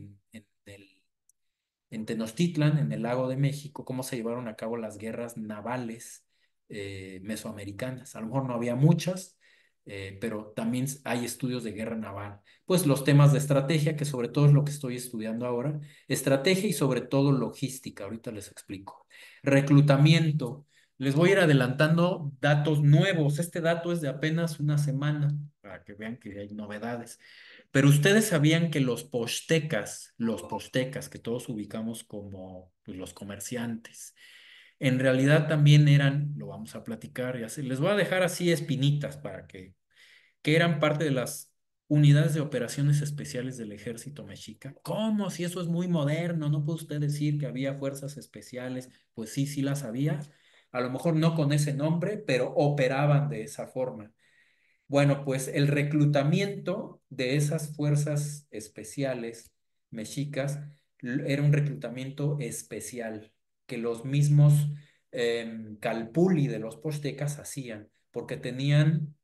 en Tenochtitlan, en el Lago de México, cómo se llevaron a cabo las guerras navales mesoamericanas. A lo mejor no había muchas, pero también hay estudios de guerra naval. Pues los temas de estrategia, que sobre todo es lo que estoy estudiando ahora, estrategia y sobre todo logística, ahorita les explico. Reclutamiento. Les voy a ir adelantando datos nuevos. Este dato es de apenas una semana, para que vean que hay novedades. Pero ustedes sabían que los postecas que todos ubicamos como pues, los comerciantes, en realidad también eran, lo vamos a platicar y así, les voy a dejar así espinitas para que eran parte de las unidades de operaciones especiales del ejército mexica. ¿Cómo? Si eso es muy moderno, ¿no puede usted decir que había fuerzas especiales? Pues sí, sí las había. A lo mejor no con ese nombre, pero operaban de esa forma. Bueno, pues el reclutamiento de esas fuerzas especiales mexicas era un reclutamiento especial que los mismos Calpulli de los Poztecas hacían, porque tenían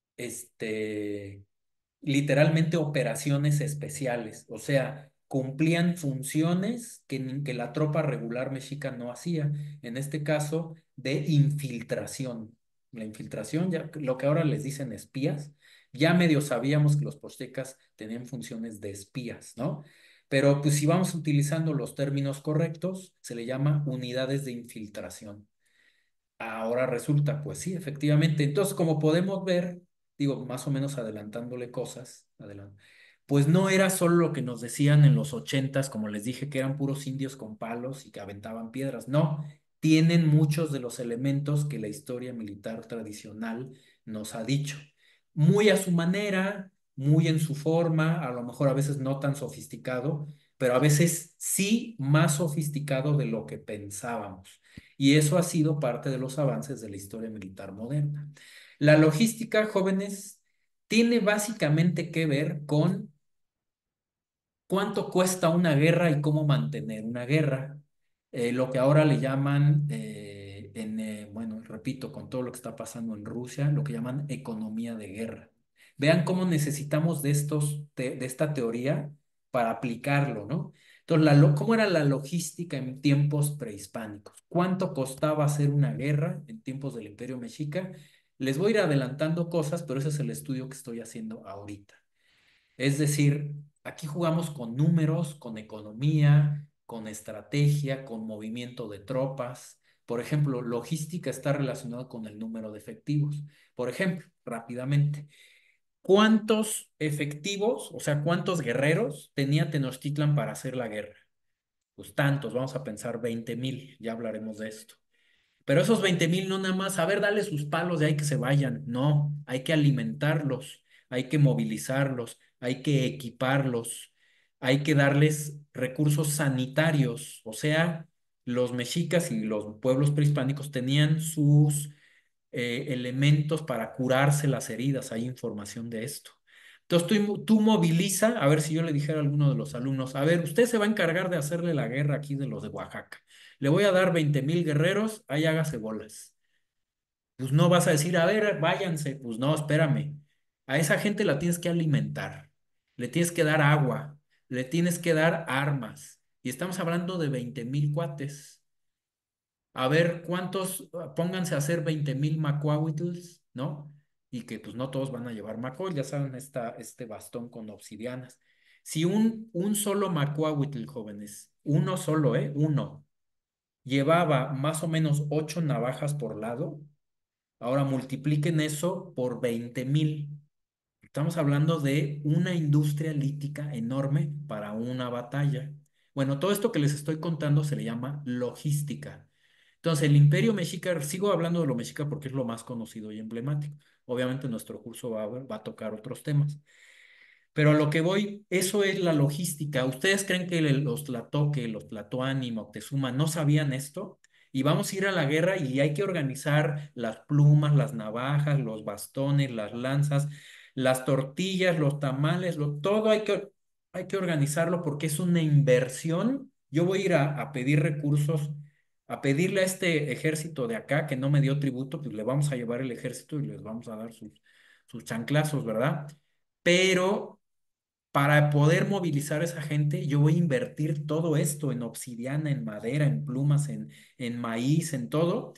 literalmente operaciones especiales, o sea, cumplían funciones que la tropa regular mexica no hacía, en este caso de infiltración. La infiltración, ya lo que ahora les dicen espías, ya medio sabíamos que los poztecas tenían funciones de espías, ¿no? Pero pues si vamos utilizando los términos correctos, se le llama unidades de infiltración. Ahora resulta, pues sí, efectivamente. Entonces, como podemos ver, digo, más o menos adelantándole cosas, pues no era solo lo que nos decían en los ochentas, como les dije, que eran puros indios con palos y que aventaban piedras. No, tienen muchos de los elementos que la historia militar tradicional nos ha dicho. Muy a su manera, muy en su forma, a lo mejor a veces no tan sofisticado, pero a veces sí más sofisticado de lo que pensábamos. Y eso ha sido parte de los avances de la historia militar moderna. La logística, jóvenes, tiene básicamente que ver con cuánto cuesta una guerra y cómo mantener una guerra. Lo que ahora le llaman, bueno, repito, con todo lo que está pasando en Rusia, lo que llaman economía de guerra. Vean cómo necesitamos de esta teoría para aplicarlo, ¿no? Entonces, ¿cómo era la logística en tiempos prehispánicos? ¿Cuánto costaba hacer una guerra en tiempos del Imperio Mexica? Les voy a ir adelantando cosas, pero ese es el estudio que estoy haciendo ahorita. Es decir, aquí jugamos con números, con economía, con estrategia, con movimiento de tropas. Por ejemplo, logística está relacionada con el número de efectivos. Por ejemplo, rápidamente, ¿cuántos efectivos, o sea, cuántos guerreros tenía Tenochtitlan para hacer la guerra? Pues tantos, vamos a pensar 20,000, ya hablaremos de esto. Pero esos 20,000 no nada más, a ver, dale sus palos de ahí que se vayan. No, hay que alimentarlos, hay que movilizarlos, hay que equiparlos, hay que darles recursos sanitarios. O sea, los mexicas y los pueblos prehispánicos tenían sus elementos para curarse las heridas. Hay información de esto. Entonces tú moviliza, a ver si yo le dijera a alguno de los alumnos, a ver, usted se va a encargar de hacerle la guerra aquí de los de Oaxaca. Le voy a dar 20,000 guerreros, ahí hágase bolas. Pues no vas a decir, a ver, váyanse. Pues no, espérame. A esa gente la tienes que alimentar, le tienes que dar agua, le tienes que dar armas Y estamos hablando de 20,000 cuates. A ver, ¿cuántos? Pónganse a hacer 20,000 macuahuitls, ¿no? Y que pues no todos van a llevar macuahuitl, ya saben, este bastón con obsidianas. Si un solo macuahuitl, jóvenes, uno solo, ¿eh? Uno, llevaba más o menos 8 navajas por lado, ahora multipliquen eso por 20,000. Estamos hablando de una industria lítica enorme para una batalla. Bueno, todo esto que les estoy contando se le llama logística. Entonces, el Imperio Mexica, sigo hablando de lo mexica porque es lo más conocido y emblemático. Obviamente, nuestro curso va a tocar otros temas. Pero a lo que voy, eso es la logística. ¿Ustedes creen que los Tlatoque, los Tlatoani, Moctezuma no sabían esto? Y vamos a ir a la guerra y hay que organizar las plumas, las navajas, los bastones, las lanzas, las tortillas, los tamales, todo hay que organizarlo porque es una inversión. Yo voy a ir a pedir recursos, a pedirle a este ejército de acá que no me dio tributo, pues le vamos a llevar el ejército y les vamos a dar sus chanclazos, ¿verdad? Pero para poder movilizar a esa gente, yo voy a invertir todo esto en obsidiana, en madera, en plumas, en maíz, en todo.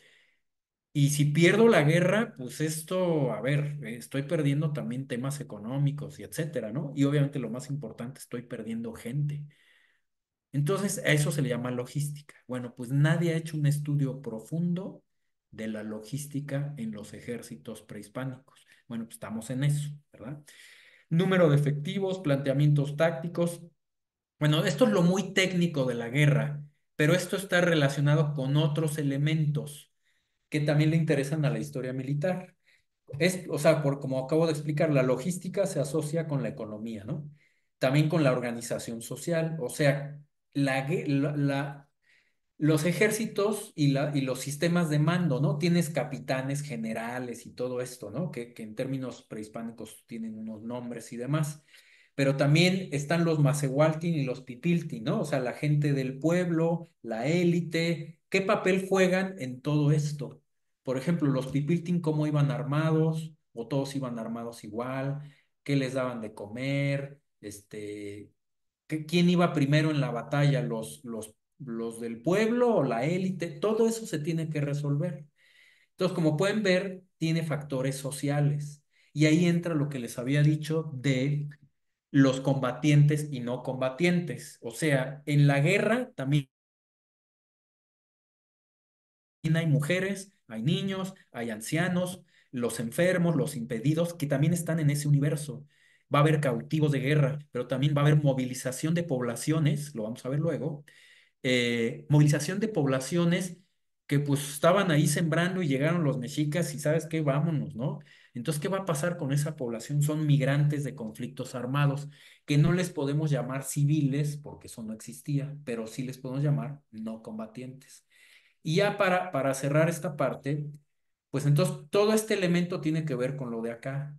Y si pierdo la guerra, pues esto, a ver, estoy perdiendo también temas económicos y etcétera, ¿no? Y obviamente lo más importante, estoy perdiendo gente. Entonces, a eso se le llama logística. Bueno, pues nadie ha hecho un estudio profundo de la logística en los ejércitos prehispánicos. Bueno, pues estamos en eso, ¿verdad? Número de efectivos, planteamientos tácticos. Bueno, esto es lo muy técnico de la guerra, pero esto está relacionado con otros elementos que también le interesan a la historia militar. O sea, como acabo de explicar, la logística se asocia con la economía, ¿no? También con la organización social. O sea, la, gue- la- los ejércitos y los sistemas de mando, ¿no? Tienes capitanes, generales y todo esto, ¿no? Que en términos prehispánicos tienen unos nombres y demás. Pero también están los Macehualtin y los Pipiltin, ¿no? O sea, la gente del pueblo, la élite. ¿Qué papel juegan en todo esto? Por ejemplo, los Pipiltin, ¿cómo iban armados? ¿O todos iban armados igual? ¿Qué les daban de comer? ¿Quién iba primero en la batalla? ¿Los del pueblo o la élite? Todo eso se tiene que resolver. Entonces, como pueden ver, tiene factores sociales. Y ahí entra lo que les había dicho de los combatientes y no combatientes. O sea, en la guerra también hay mujeres, hay niños, hay ancianos, los enfermos, los impedidos, que también están en ese universo. Va a haber cautivos de guerra, pero también va a haber movilización de poblaciones, lo vamos a ver luego, movilización de poblaciones que pues estaban ahí sembrando y llegaron los mexicas y sabes qué, vámonos, ¿no? Entonces, ¿qué va a pasar con esa población? Son migrantes de conflictos armados, que no les podemos llamar civiles, porque eso no existía, pero sí les podemos llamar no combatientes. Y ya para cerrar esta parte, pues entonces todo este elemento tiene que ver con lo de acá.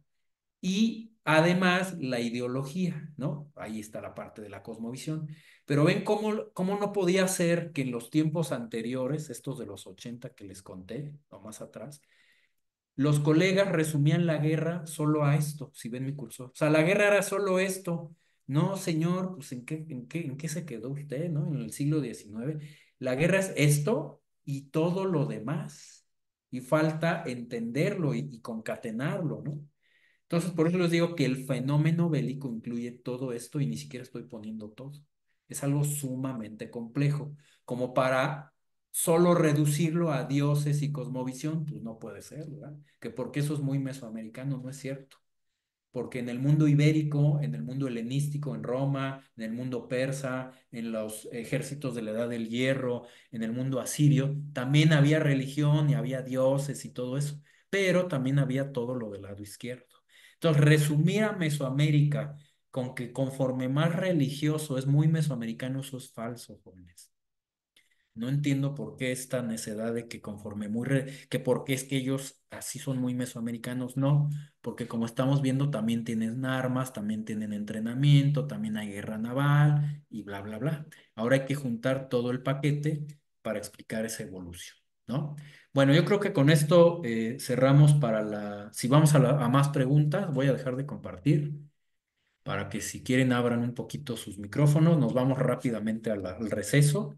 Y además la ideología, ¿no? Ahí está la parte de la cosmovisión. Pero ven cómo no podía ser que en los tiempos anteriores, estos de los 80 que les conté, o más atrás, los colegas resumían la guerra solo a esto, si ven mi cursor. O sea, la guerra era solo esto. No, señor, pues ¿en qué se quedó usted, ¿no? En el siglo XIX. La guerra es esto y todo lo demás. Y falta entenderlo y concatenarlo, ¿no? Entonces, por eso les digo que el fenómeno bélico incluye todo esto y ni siquiera estoy poniendo todo. Es algo sumamente complejo, como para solo reducirlo a dioses y cosmovisión, pues no puede ser, ¿verdad? Que porque eso es muy mesoamericano, no es cierto. Porque en el mundo ibérico, en el mundo helenístico, en Roma, en el mundo persa, en los ejércitos de la Edad del Hierro, en el mundo asirio, también había religión y había dioses y todo eso, pero también había todo lo del lado izquierdo. Entonces, resumir a Mesoamérica con que conforme más religioso es muy mesoamericano, eso es falso, jóvenes. No entiendo por qué esta necedad de que conforme que porque es que ellos así son muy mesoamericanos, no, porque como estamos viendo también tienen armas, también tienen entrenamiento, también hay guerra naval y bla, bla, bla. Ahora hay que juntar todo el paquete para explicar esa evolución, ¿no? Bueno, yo creo que con esto cerramos para si vamos a más preguntas, voy a dejar de compartir. para que si quieren abran un poquito sus micrófonos, nos vamos rápidamente al receso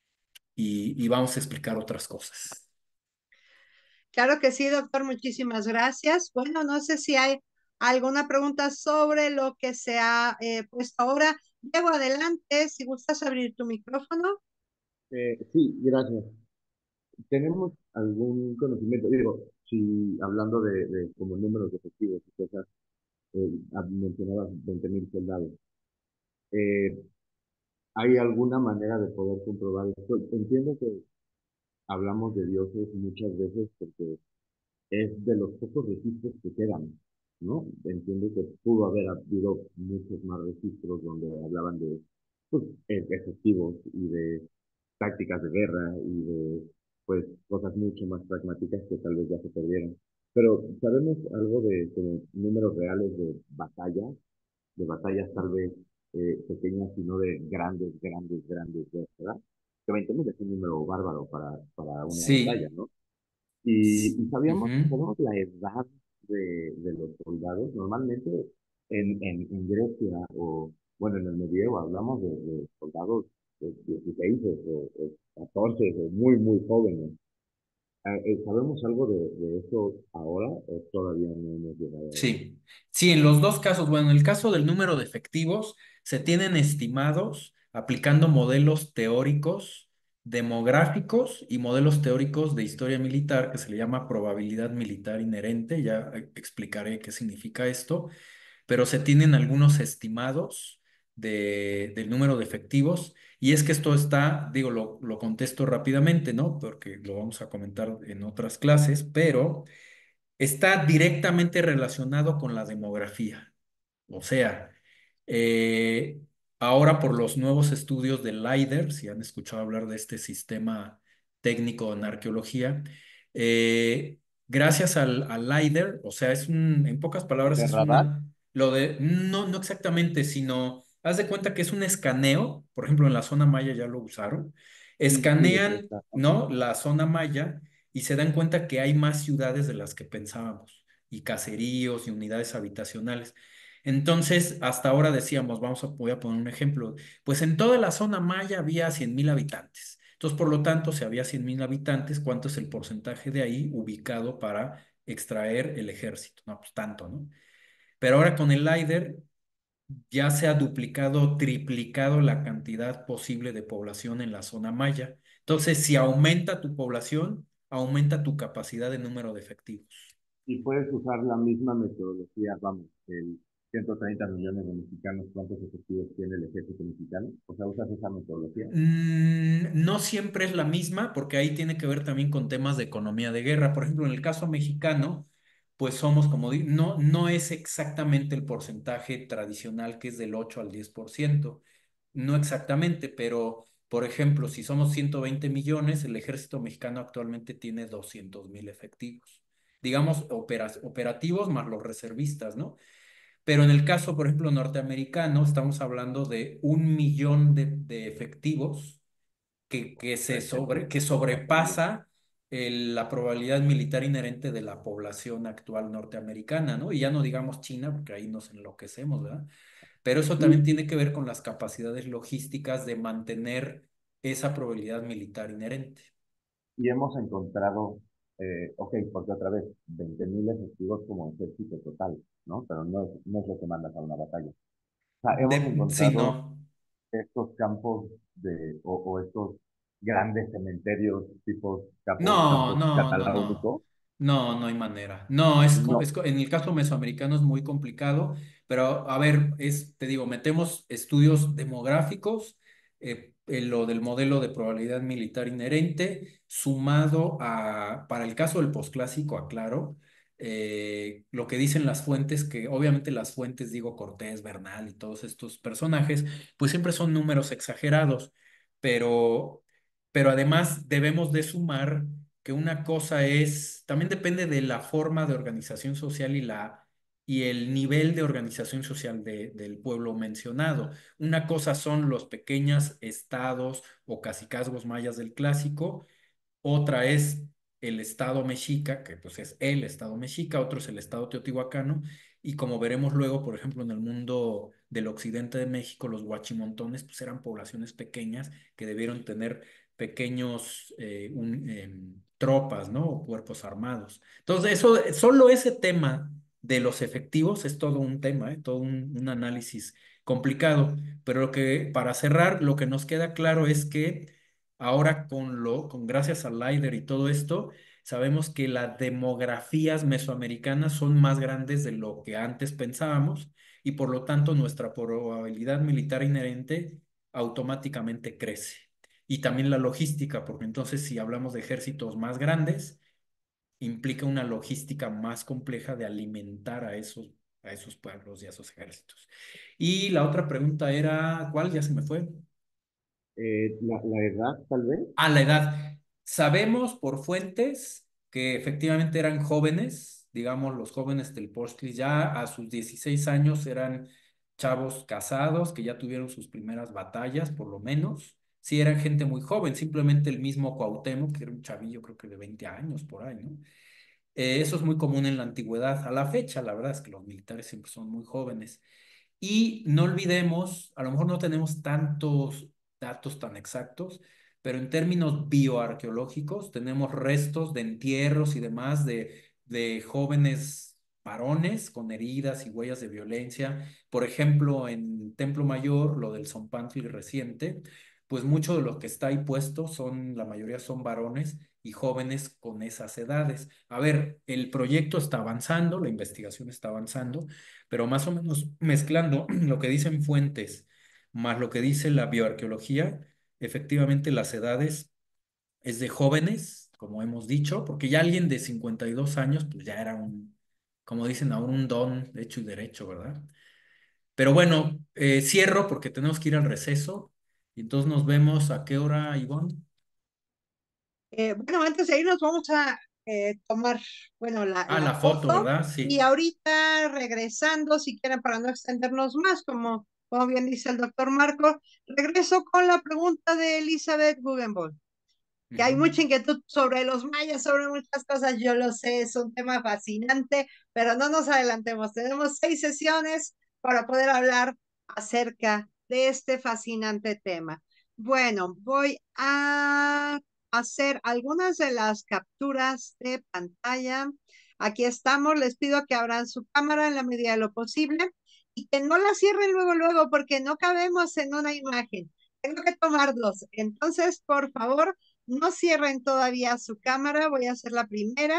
y vamos a explicar otras cosas. Claro que sí, doctor, muchísimas gracias. Bueno, no sé si hay alguna pregunta sobre lo que se ha puesto ahora. Diego, adelante, si gustas abrir tu micrófono. Sí, gracias. ¿Tenemos algún conocimiento? Digo, si hablando de como números de efectivos y cosas, mencionabas 20.000 soldados. Eh, ¿Hay alguna manera de poder comprobar esto? Entiendo que hablamos de dioses muchas veces porque es de los pocos registros que quedan, ¿no? Entiendo que pudo haber habido muchos más registros donde hablaban de pues, efectivos y de tácticas de guerra y de pues cosas mucho más pragmáticas que tal vez ya se perdieron. Pero sabemos algo de como números reales de batallas tal vez pequeñas y no de grandes, ¿verdad? Que 20.000 es un número bárbaro para una batalla, Sí. ¿no? Y Ujú. sabemos la edad de los soldados. Normalmente en Grecia o, bueno, en el medievo hablamos de soldados de 16 o 14 o muy jóvenes. ¿Sabemos algo de eso ahora o todavía no hemos llegado a eso? Sí, sí, en los dos casos, bueno, en el caso del número de efectivos, se tienen estimados aplicando modelos teóricos demográficos y modelos teóricos de historia militar, que se le llama probabilidad militar inherente, ya explicaré qué significa esto, pero se tienen algunos estimados del número de efectivos, y es que esto está, digo, lo contesto rápidamente, ¿no? Porque lo vamos a comentar en otras clases, pero está directamente relacionado con la demografía. O sea, eh, ahora por los nuevos estudios del LIDAR, si han escuchado hablar de este sistema técnico en arqueología, gracias al LIDAR, o sea, en pocas palabras, ¿De es radar? no exactamente, sino, haz de cuenta que es un escaneo, por ejemplo, en la zona maya ya lo usaron, Sí, sí, de que escanean, está. Ajá. ¿no? La zona maya y se dan cuenta que hay más ciudades de las que pensábamos, y caseríos y unidades habitacionales. Entonces, hasta ahora decíamos, voy a poner un ejemplo, pues en toda la zona maya había 100.000 habitantes. Entonces, por lo tanto, si había 100.000 habitantes, ¿cuánto es el porcentaje de ahí ubicado para extraer el ejército? No, pues tanto, ¿no? Pero ahora con el LiDAR ya se ha duplicado, triplicado la cantidad posible de población en la zona maya. Entonces, si aumenta tu población, aumenta tu capacidad de número de efectivos. Y puedes usar la misma metodología, vamos, el 130 millones de mexicanos, ¿cuántos efectivos tiene el ejército mexicano? O sea, usas esa metodología. No siempre es la misma, porque ahí tiene que ver también con temas de economía de guerra. Por ejemplo, en el caso mexicano, pues somos no es exactamente el porcentaje tradicional que es del 8 al 10%. No exactamente, pero por ejemplo, si somos 120 millones, el ejército mexicano actualmente tiene 200.000 efectivos. Digamos, operativos más los reservistas, ¿no? Pero en el caso, por ejemplo, norteamericano, estamos hablando de 1 millón de efectivos que Bastante. sobrepasa la probabilidad militar inherente de la población actual norteamericana, ¿no? Y ya no digamos China, porque ahí nos enloquecemos, ¿verdad? Pero eso también Y, tiene que ver con las capacidades logísticas de mantener esa probabilidad militar inherente. y hemos encontrado, ok, porque otra vez, 20.000 efectivos como ejército total, ¿no? Pero no es lo que mandas a una batalla. O sea, hemos Sí, encontrado no. estos campos o estos grandes cementerios tipo No, campos no, no, no. cataláunico. No hay manera. No, No, en el caso mesoamericano es muy complicado, pero a ver, te digo, metemos estudios demográficos, lo del modelo de probabilidad militar inherente, sumado para el caso del posclásico, aclaro, lo que dicen las fuentes, que obviamente las fuentes, digo, Cortés, Bernal y todos estos personajes, pues siempre son números exagerados, pero, pero además debemos de sumar que una cosa también depende de la forma de organización social y el nivel de organización social del pueblo mencionado. Una cosa son los pequeños estados o cacicazgos mayas del clásico, otra es el estado mexica, que pues es el estado mexica, otro es el estado teotihuacano, y como veremos luego, por ejemplo, en el mundo del occidente de México, los huachimontones pues eran poblaciones pequeñas que debieron tener pequeños tropas, ¿no? O cuerpos armados. Entonces, solo ese tema de los efectivos es todo un tema, todo un análisis complicado. Pero para cerrar, lo que nos queda claro es que ahora con gracias al LIDAR y todo esto, sabemos que las demografías mesoamericanas son más grandes de lo que antes pensábamos y por lo tanto nuestra probabilidad militar inherente automáticamente crece. Y también la logística, porque entonces si hablamos de ejércitos más grandes, implica una logística más compleja de alimentar a esos pueblos y a esos ejércitos. Y la otra pregunta era, ¿cuál? Ya se me fue. La edad, tal vez. A la edad. Sabemos por fuentes que efectivamente eran jóvenes, digamos, los jóvenes del Portland ya a sus 16 años eran chavos casados que ya tuvieron sus primeras batallas, por lo menos. Sí, eran gente muy joven, simplemente el mismo Cuauhtémoc, que era un chavillo, creo que de 20 años por ahí, ¿no? Eso es muy común en la antigüedad. A la fecha, la verdad es que los militares siempre son muy jóvenes. Y no olvidemos, a lo mejor no tenemos tantos datos tan exactos, pero en términos bioarqueológicos tenemos restos de entierros y demás de jóvenes varones con heridas y huellas de violencia. Por ejemplo, en Templo Mayor, lo del Zompantli reciente, pues mucho de lo que está ahí puesto la mayoría son varones y jóvenes con esas edades. A ver, el proyecto está avanzando, la investigación está avanzando, pero más o menos mezclando lo que dicen fuentes más lo que dice la bioarqueología, efectivamente las edades es de jóvenes, como hemos dicho, porque ya alguien de 52 años, pues ya era como dicen ahora, un don de hecho y derecho, ¿verdad? Pero bueno, cierro porque tenemos que ir al receso y entonces nos vemos a qué hora, Ivonne. Bueno, antes de irnos vamos a tomar, bueno, Ah, la la foto, foto ¿verdad? y Sí. ahorita regresando, si quieren, para no extendernos más, como bien dice el doctor Marco, regreso con la pregunta de Elizabeth Guggenbol, que hay Ujú. mucha inquietud sobre los mayas, sobre muchas cosas, yo lo sé, es un tema fascinante, pero no nos adelantemos, tenemos 6 sesiones para poder hablar acerca de este fascinante tema. Bueno, voy a hacer algunas de las capturas de pantalla. Aquí estamos, les pido que abran su cámara en la medida de lo posible y que no la cierren luego, luego, porque no cabemos en una imagen. Tengo que tomar dos. Entonces, por favor, no cierren todavía su cámara, voy a hacer la primera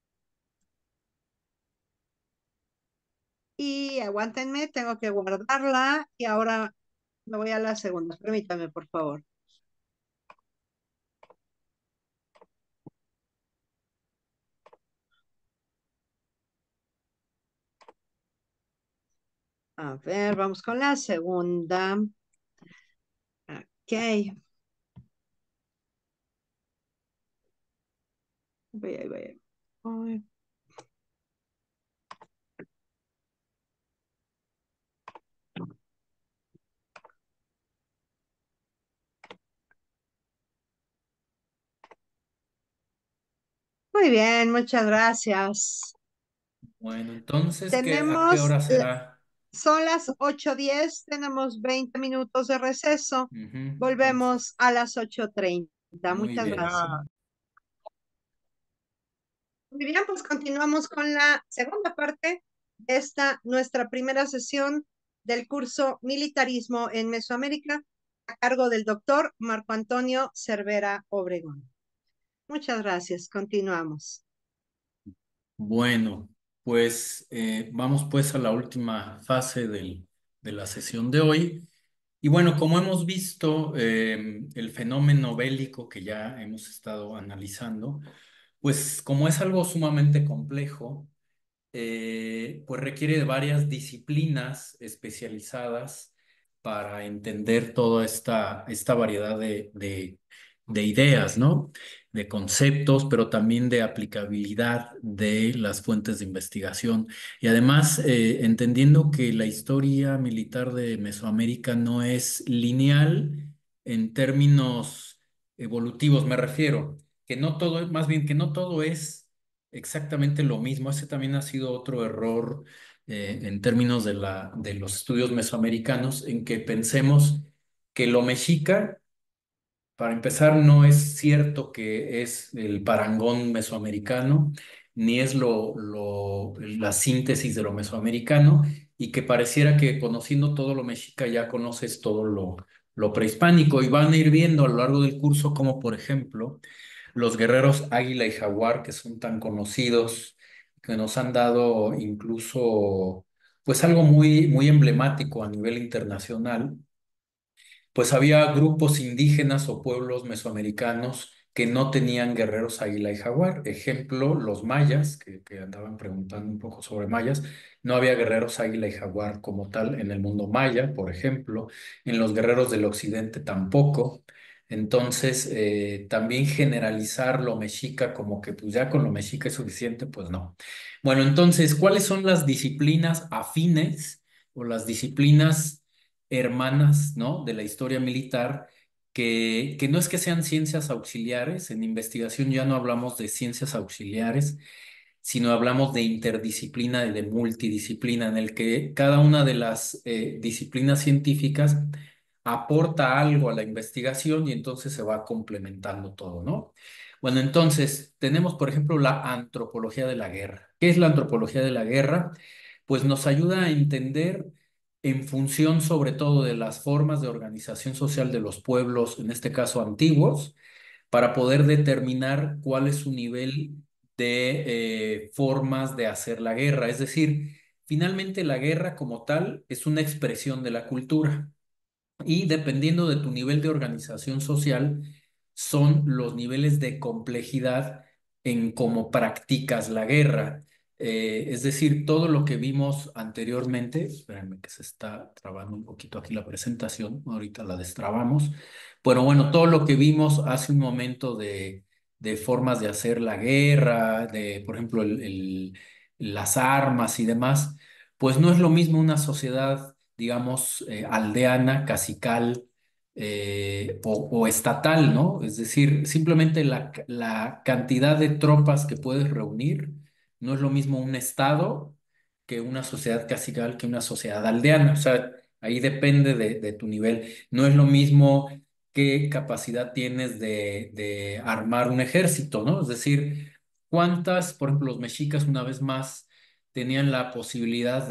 y aguántenme, tengo que guardarla y ahora me voy a la segunda. Permítanme, por favor. A ver, vamos con la segunda. Ok, voy. Muy bien, muchas gracias. Bueno, entonces, ¿a qué Tenemos, hora será? son las 8:10, tenemos 20 minutos de receso. Ujú. Entonces, Volvemos a las 8:30. muy Muchas bien. gracias. Muy bien, pues continuamos con la segunda parte de esta, nuestra primera sesión del curso Militarismo en Mesoamérica, a cargo del doctor Marco Antonio Cervera Obregón. Muchas gracias. Continuamos. Bueno, pues vamos pues a la última fase de la sesión de hoy. Y bueno, como hemos visto, el fenómeno bélico que ya hemos estado analizando, pues como es algo sumamente complejo, pues requiere de varias disciplinas especializadas para entender toda esta variedad de ideas, ¿no? De conceptos, pero también de aplicabilidad de las fuentes de investigación. Y además, entendiendo que la historia militar de Mesoamérica no es lineal en términos evolutivos, me refiero. que no todo, más bien que no todo es exactamente lo mismo. Ese también ha sido otro error en términos de los estudios mesoamericanos, en que pensemos que lo mexica, para empezar, no es cierto que es el parangón mesoamericano, ni es la síntesis de lo mesoamericano, y que pareciera que conociendo todo lo mexica ya conoces todo lo prehispánico. Y van a ir viendo a lo largo del curso como, por ejemplo, los guerreros Águila y Jaguar, que son tan conocidos, que nos han dado incluso, pues algo muy, muy emblemático a nivel internacional. Pues había grupos indígenas o pueblos mesoamericanos que no tenían guerreros águila y jaguar. Ejemplo, los mayas, que andaban preguntando un poco sobre mayas, no había guerreros águila y jaguar como tal en el mundo maya, por ejemplo. En los guerreros del occidente tampoco. Entonces, también generalizar lo mexica como que pues ya con lo mexica es suficiente, pues no. Bueno, entonces, ¿cuáles son las disciplinas afines o las disciplinas hermanas, ¿no? De la historia militar, que no es que sean ciencias auxiliares? En investigación ya no hablamos de ciencias auxiliares, sino hablamos de interdisciplina y de multidisciplina, en el que cada una de las disciplinas científicas aporta algo a la investigación y entonces se va complementando todo, ¿no? Bueno, entonces tenemos, por ejemplo, la antropología de la guerra. ¿Qué es la antropología de la guerra? Pues nos ayuda a entender en función sobre todo de las formas de organización social de los pueblos, en este caso antiguos, para poder determinar cuál es su nivel de formas de hacer la guerra. Es decir, finalmente la guerra como tal es una expresión de la cultura. Y dependiendo de tu nivel de organización social, son los niveles de complejidad en cómo practicas la guerra. Es decir, todo lo que vimos anteriormente, espérenme que se está trabando un poquito aquí la presentación, ahorita la destrabamos. Bueno, todo lo que vimos hace un momento de formas de hacer la guerra, de, por ejemplo, las armas y demás, pues no es lo mismo una sociedad, digamos, aldeana, cacical o estatal, ¿no? Es decir, simplemente la cantidad de tropas que puedes reunir no es lo mismo un estado que una sociedad cacical que una sociedad aldeana. O sea, ahí depende de tu nivel. No es lo mismo qué capacidad tienes de armar un ejército, ¿no? Es decir, cuántas, por ejemplo, los mexicas una vez más tenían la posibilidad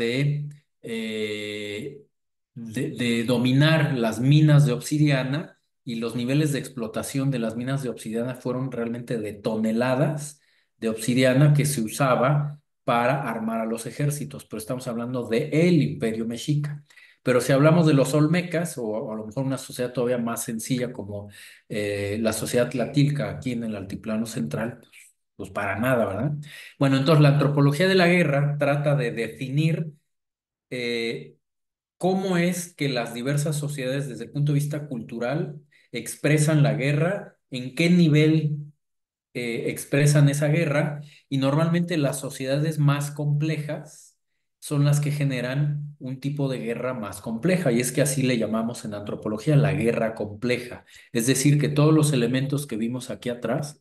eh, de dominar las minas de obsidiana, y los niveles de explotación de las minas de obsidiana fueron realmente de toneladas de obsidiana que se usaba para armar a los ejércitos, pero estamos hablando de el Imperio Mexica. Pero si hablamos de los olmecas, o a lo mejor una sociedad todavía más sencilla como la sociedad tlatilca aquí en el altiplano central, pues para nada, ¿verdad? Bueno, entonces la antropología de la guerra trata de definir eh, cómo es que las diversas sociedades desde el punto de vista cultural expresan la guerra, en qué nivel expresan esa guerra, y normalmente las sociedades más complejas son las que generan un tipo de guerra más compleja, y es que así le llamamos en antropología la guerra compleja. Es decir, que todos los elementos que vimos aquí atrás,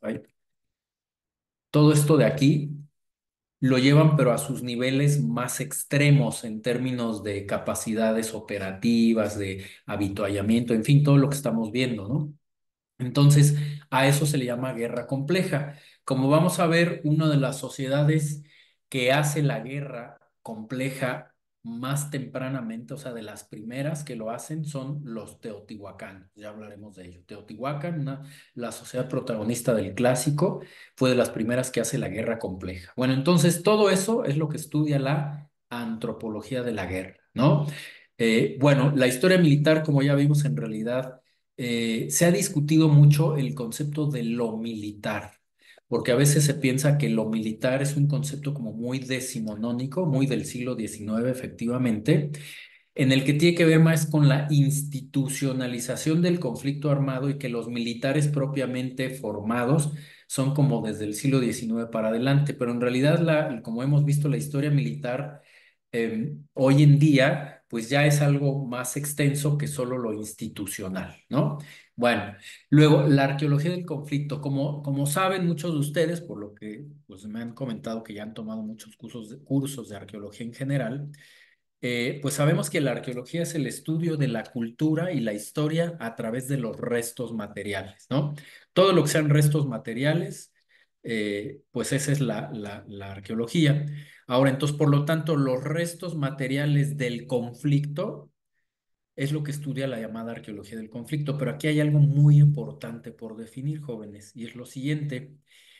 todo esto de aquí, lo llevan pero a sus niveles más extremos en términos de capacidades operativas, de avituallamiento, en fin, todo lo que estamos viendo, ¿no? Entonces, a eso se le llama guerra compleja. Como vamos a ver, una de las sociedades que hace la guerra compleja más tempranamente, o sea, de las primeras que lo hacen, son los teotihuacanos. Ya hablaremos de ello. Teotihuacán, la sociedad protagonista del clásico, fue de las primeras que hace la guerra compleja. Bueno, entonces todo eso es lo que estudia la antropología de la guerra, ¿no? Bueno, la historia militar, como ya vimos, en realidad se ha discutido mucho el concepto de lo militar, porque a veces se piensa que lo militar es un concepto como muy decimonónico, muy del siglo XIX, efectivamente, en el que tiene que ver más con la institucionalización del conflicto armado, y que los militares propiamente formados son como desde el siglo XIX para adelante, pero en realidad, como hemos visto, la historia militar hoy en día pues ya es algo más extenso que solo lo institucional, ¿no? Bueno, luego la arqueología del conflicto, como saben muchos de ustedes, por lo que pues me han comentado que ya han tomado muchos cursos de arqueología en general, pues sabemos que la arqueología es el estudio de la cultura y la historia a través de los restos materiales, ¿no? Todo lo que sean restos materiales, pues esa es la arqueología. Ahora, entonces, por lo tanto, los restos materiales del conflicto es lo que estudia la llamada arqueología del conflicto. Pero aquí hay algo muy importante por definir, jóvenes, y es lo siguiente.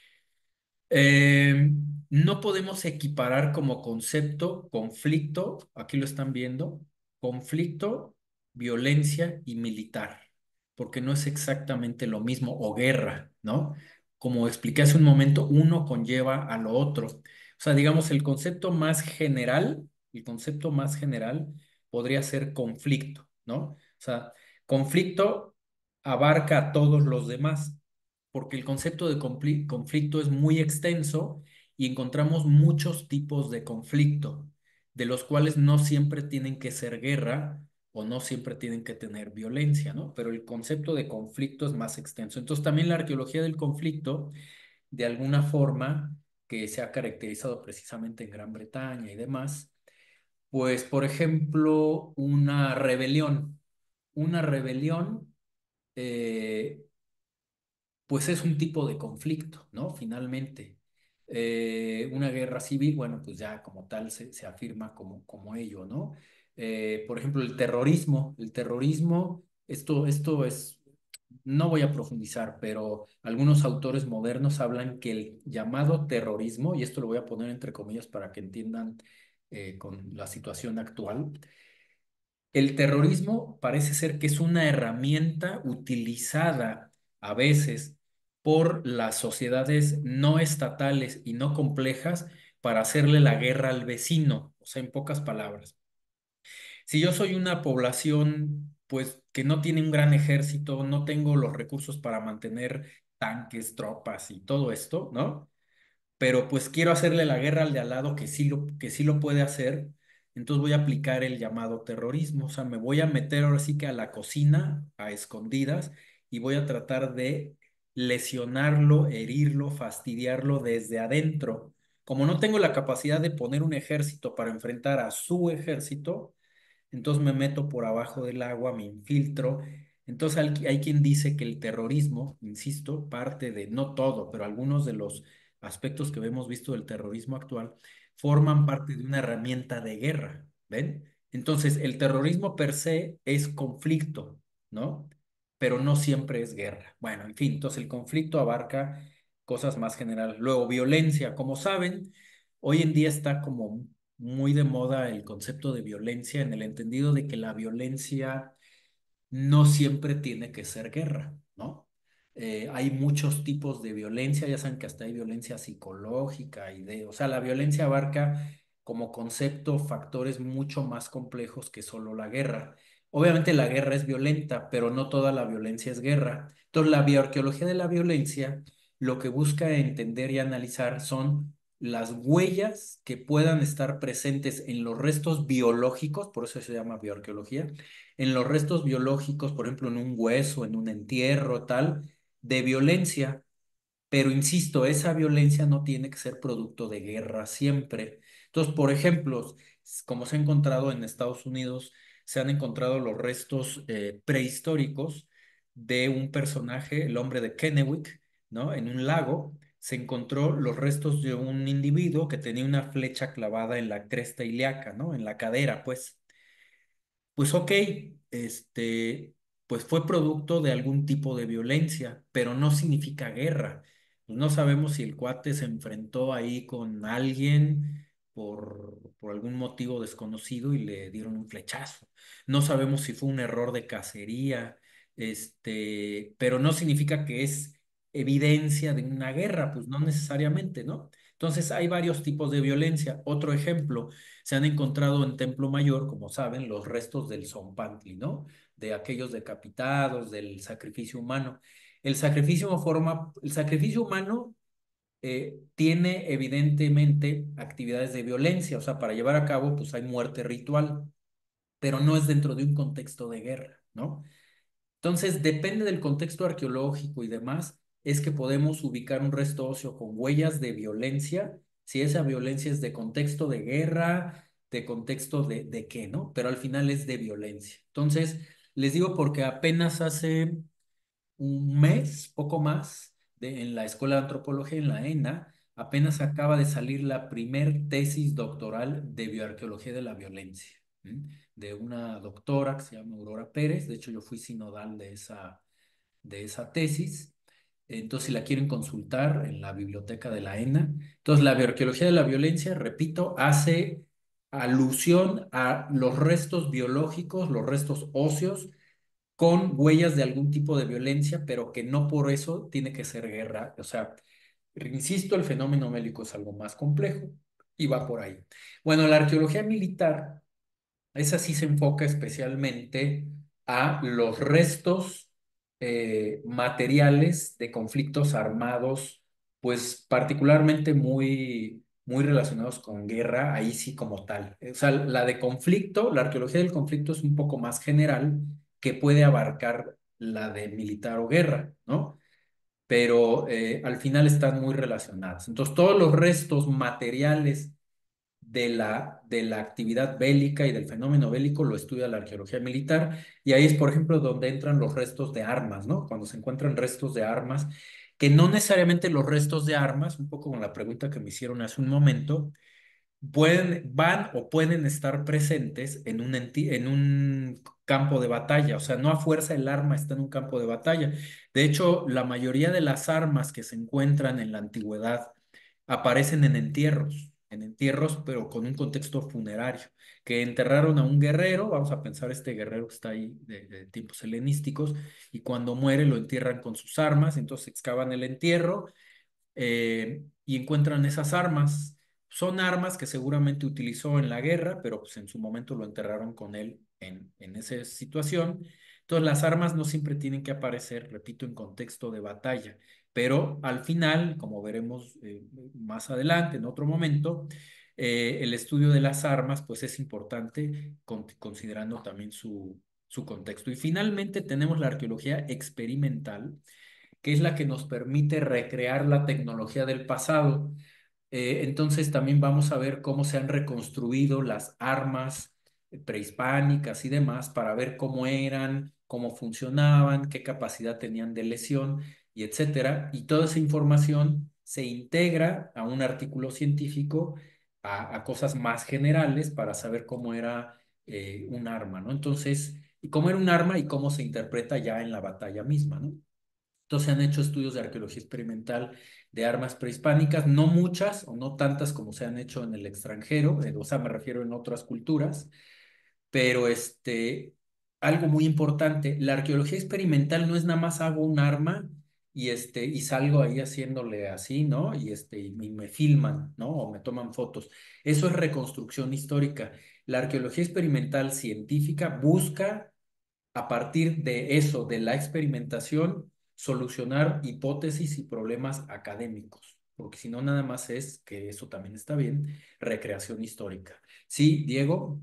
Eh, no podemos equiparar como concepto conflicto, aquí lo están viendo, conflicto, violencia y militar, porque no es exactamente lo mismo, o guerra, ¿no? Como expliqué hace un momento, uno conlleva a lo otro. O sea, digamos, el concepto más general podría ser conflicto, ¿no? O sea, conflicto abarca a todos los demás porque el concepto de conflicto es muy extenso y encontramos muchos tipos de conflicto, de los cuales no siempre tienen que ser guerra o no siempre tienen que tener violencia, ¿no? Pero el concepto de conflicto es más extenso. Entonces también la arqueología del conflicto, de alguna forma, que se ha caracterizado precisamente en Gran Bretaña y demás, pues por ejemplo, una rebelión, eh, pues es un tipo de conflicto, ¿no? Finalmente, una guerra civil, bueno, pues ya como tal se afirma como ello, ¿no? Por ejemplo, esto es, no voy a profundizar, pero algunos autores modernos hablan que el llamado terrorismo, y esto lo voy a poner entre comillas para que entiendan con la situación actual, el terrorismo parece ser que es una herramienta utilizada a veces por las sociedades no estatales y no complejas para hacerle la guerra al vecino. O sea, en pocas palabras, si yo soy una población, pues que no tiene un gran ejército, no tengo los recursos para mantener tanques, tropas y todo esto, ¿no? Pero pues quiero hacerle la guerra al de al lado que sí lo puede hacer, entonces voy a aplicar el llamado terrorismo, o sea, me voy a meter ahora sí que a la cocina, a escondidas, y voy a tratar de lesionarlo, herirlo, fastidiarlo desde adentro. Como no tengo la capacidad de poner un ejército para enfrentar a su ejército, entonces me meto por abajo del agua, me infiltro. Entonces hay quien dice que el terrorismo, insisto, parte de, no todo, pero algunos de los aspectos que hemos visto del terrorismo actual, forman parte de una herramienta de guerra, ¿ven? Entonces el terrorismo per se es conflicto, ¿no? Pero no siempre es guerra. Bueno, en fin, entonces el conflicto abarca cosas más generales. Luego, violencia, como saben, hoy en día está como muy de moda el concepto de violencia en el entendido de que la violencia no siempre tiene que ser guerra, ¿no? Hay muchos tipos de violencia, ya saben que hasta hay violencia psicológica o sea, la violencia abarca como concepto factores mucho más complejos que solo la guerra. Obviamente la guerra es violenta, pero no toda la violencia es guerra. Entonces, la bioarqueología de la violencia lo que busca entender y analizar son las huellas que puedan estar presentes en los restos biológicos, por eso se llama bioarqueología, en los restos biológicos, por ejemplo, en un hueso, en un entierro, tal, de violencia. Pero insisto, esa violencia no tiene que ser producto de guerra siempre. Entonces, por ejemplo, como se ha encontrado en Estados Unidos, se han encontrado los restos prehistóricos de un personaje, el hombre de Kennewick, ¿no? En un lago se encontró los restos de un individuo que tenía una flecha clavada en la cresta ilíaca, ¿no? En la cadera, pues. Pues ok, pues fue producto de algún tipo de violencia, pero no significa guerra. Pues no sabemos si el cuate se enfrentó ahí con alguien por algún motivo desconocido y le dieron un flechazo. No sabemos si fue un error de cacería, pero no significa que es evidencia de una guerra, pues no necesariamente, ¿no? Entonces hay varios tipos de violencia. Otro ejemplo. Se han encontrado en Templo Mayor, como saben, los restos del Zompantli, ¿no? De aquellos decapitados, del sacrificio humano. El sacrificio humano tiene evidentemente actividades de violencia, o sea, para llevar a cabo, pues hay muerte ritual, pero no es dentro de un contexto de guerra, ¿no? Entonces, depende del contexto arqueológico y demás, es que podemos ubicar un resto óseo con huellas de violencia, si esa violencia es de contexto de guerra, de contexto de qué, ¿no? Pero al final es de violencia. Entonces, les digo porque apenas hace un mes, poco más, en la Escuela de Antropología, en la ENA, apenas acaba de salir la primer tesis doctoral de bioarqueología de la violencia, ¿m? De una doctora que se llama Aurora Pérez. De hecho, yo fui sinodal de esa tesis. Entonces, si la quieren consultar en la biblioteca de la ENA. Entonces, la bioarqueología de la violencia, repito, hace alusión a los restos biológicos, los restos óseos con huellas de algún tipo de violencia, pero que no por eso tiene que ser guerra. O sea, insisto, el fenómeno bélico es algo más complejo y va por ahí. Bueno, la arqueología militar, esa sí se enfoca especialmente a los restos materiales de conflictos armados, pues particularmente muy relacionados con guerra, ahí sí como tal. O sea, la de conflicto, la arqueología del conflicto es un poco más general que puede abarcar la de militar o guerra, ¿no? Pero al final están muy relacionadas. Entonces, todos los restos materiales de la actividad bélica y del fenómeno bélico lo estudia la arqueología militar, y ahí es, por ejemplo, donde entran los restos de armas, ¿no? Cuando se encuentran restos de armas, que no necesariamente los restos de armas, un poco con la pregunta que me hicieron hace un momento, van o pueden estar presentes en un campo de batalla. O sea, no a fuerza el arma está en un campo de batalla. De hecho, la mayoría de las armas que se encuentran en la antigüedad aparecen en entierros, pero con un contexto funerario, que enterraron a un guerrero. Vamos a pensar, este guerrero que está ahí de tiempos helenísticos, y cuando muere lo entierran con sus armas. Entonces excavan el entierro y encuentran esas armas. Son armas que seguramente utilizó en la guerra, pero pues en su momento lo enterraron con él en esa situación. Entonces las armas no siempre tienen que aparecer, repito, en contexto de batalla, pero al final, como veremos más adelante, en otro momento, el estudio de las armas pues es importante considerando también su contexto. Y finalmente tenemos la arqueología experimental, que es la que nos permite recrear la tecnología del pasado. Entonces también vamos a ver cómo se han reconstruido las armas prehispánicas y demás para ver cómo eran, cómo funcionaban, qué capacidad tenían de lesión y etcétera. Y toda esa información se integra a un artículo científico, a cosas más generales para saber cómo era un arma, ¿no? Entonces, y cómo era un arma y cómo se interpreta ya en la batalla misma, ¿no? Entonces se han hecho estudios de arqueología experimental de armas prehispánicas, no muchas o no tantas como se han hecho en el extranjero, o sea, me refiero en otras culturas, pero algo muy importante, la arqueología experimental no es nada más hago un arma y salgo ahí haciéndole así, ¿no? Y me filman, ¿no? O me toman fotos. Eso es reconstrucción histórica. La arqueología experimental científica busca, a partir de eso, de la experimentación, solucionar hipótesis y problemas académicos, porque si no, nada más es, que eso también está bien, recreación histórica. Sí, Diego.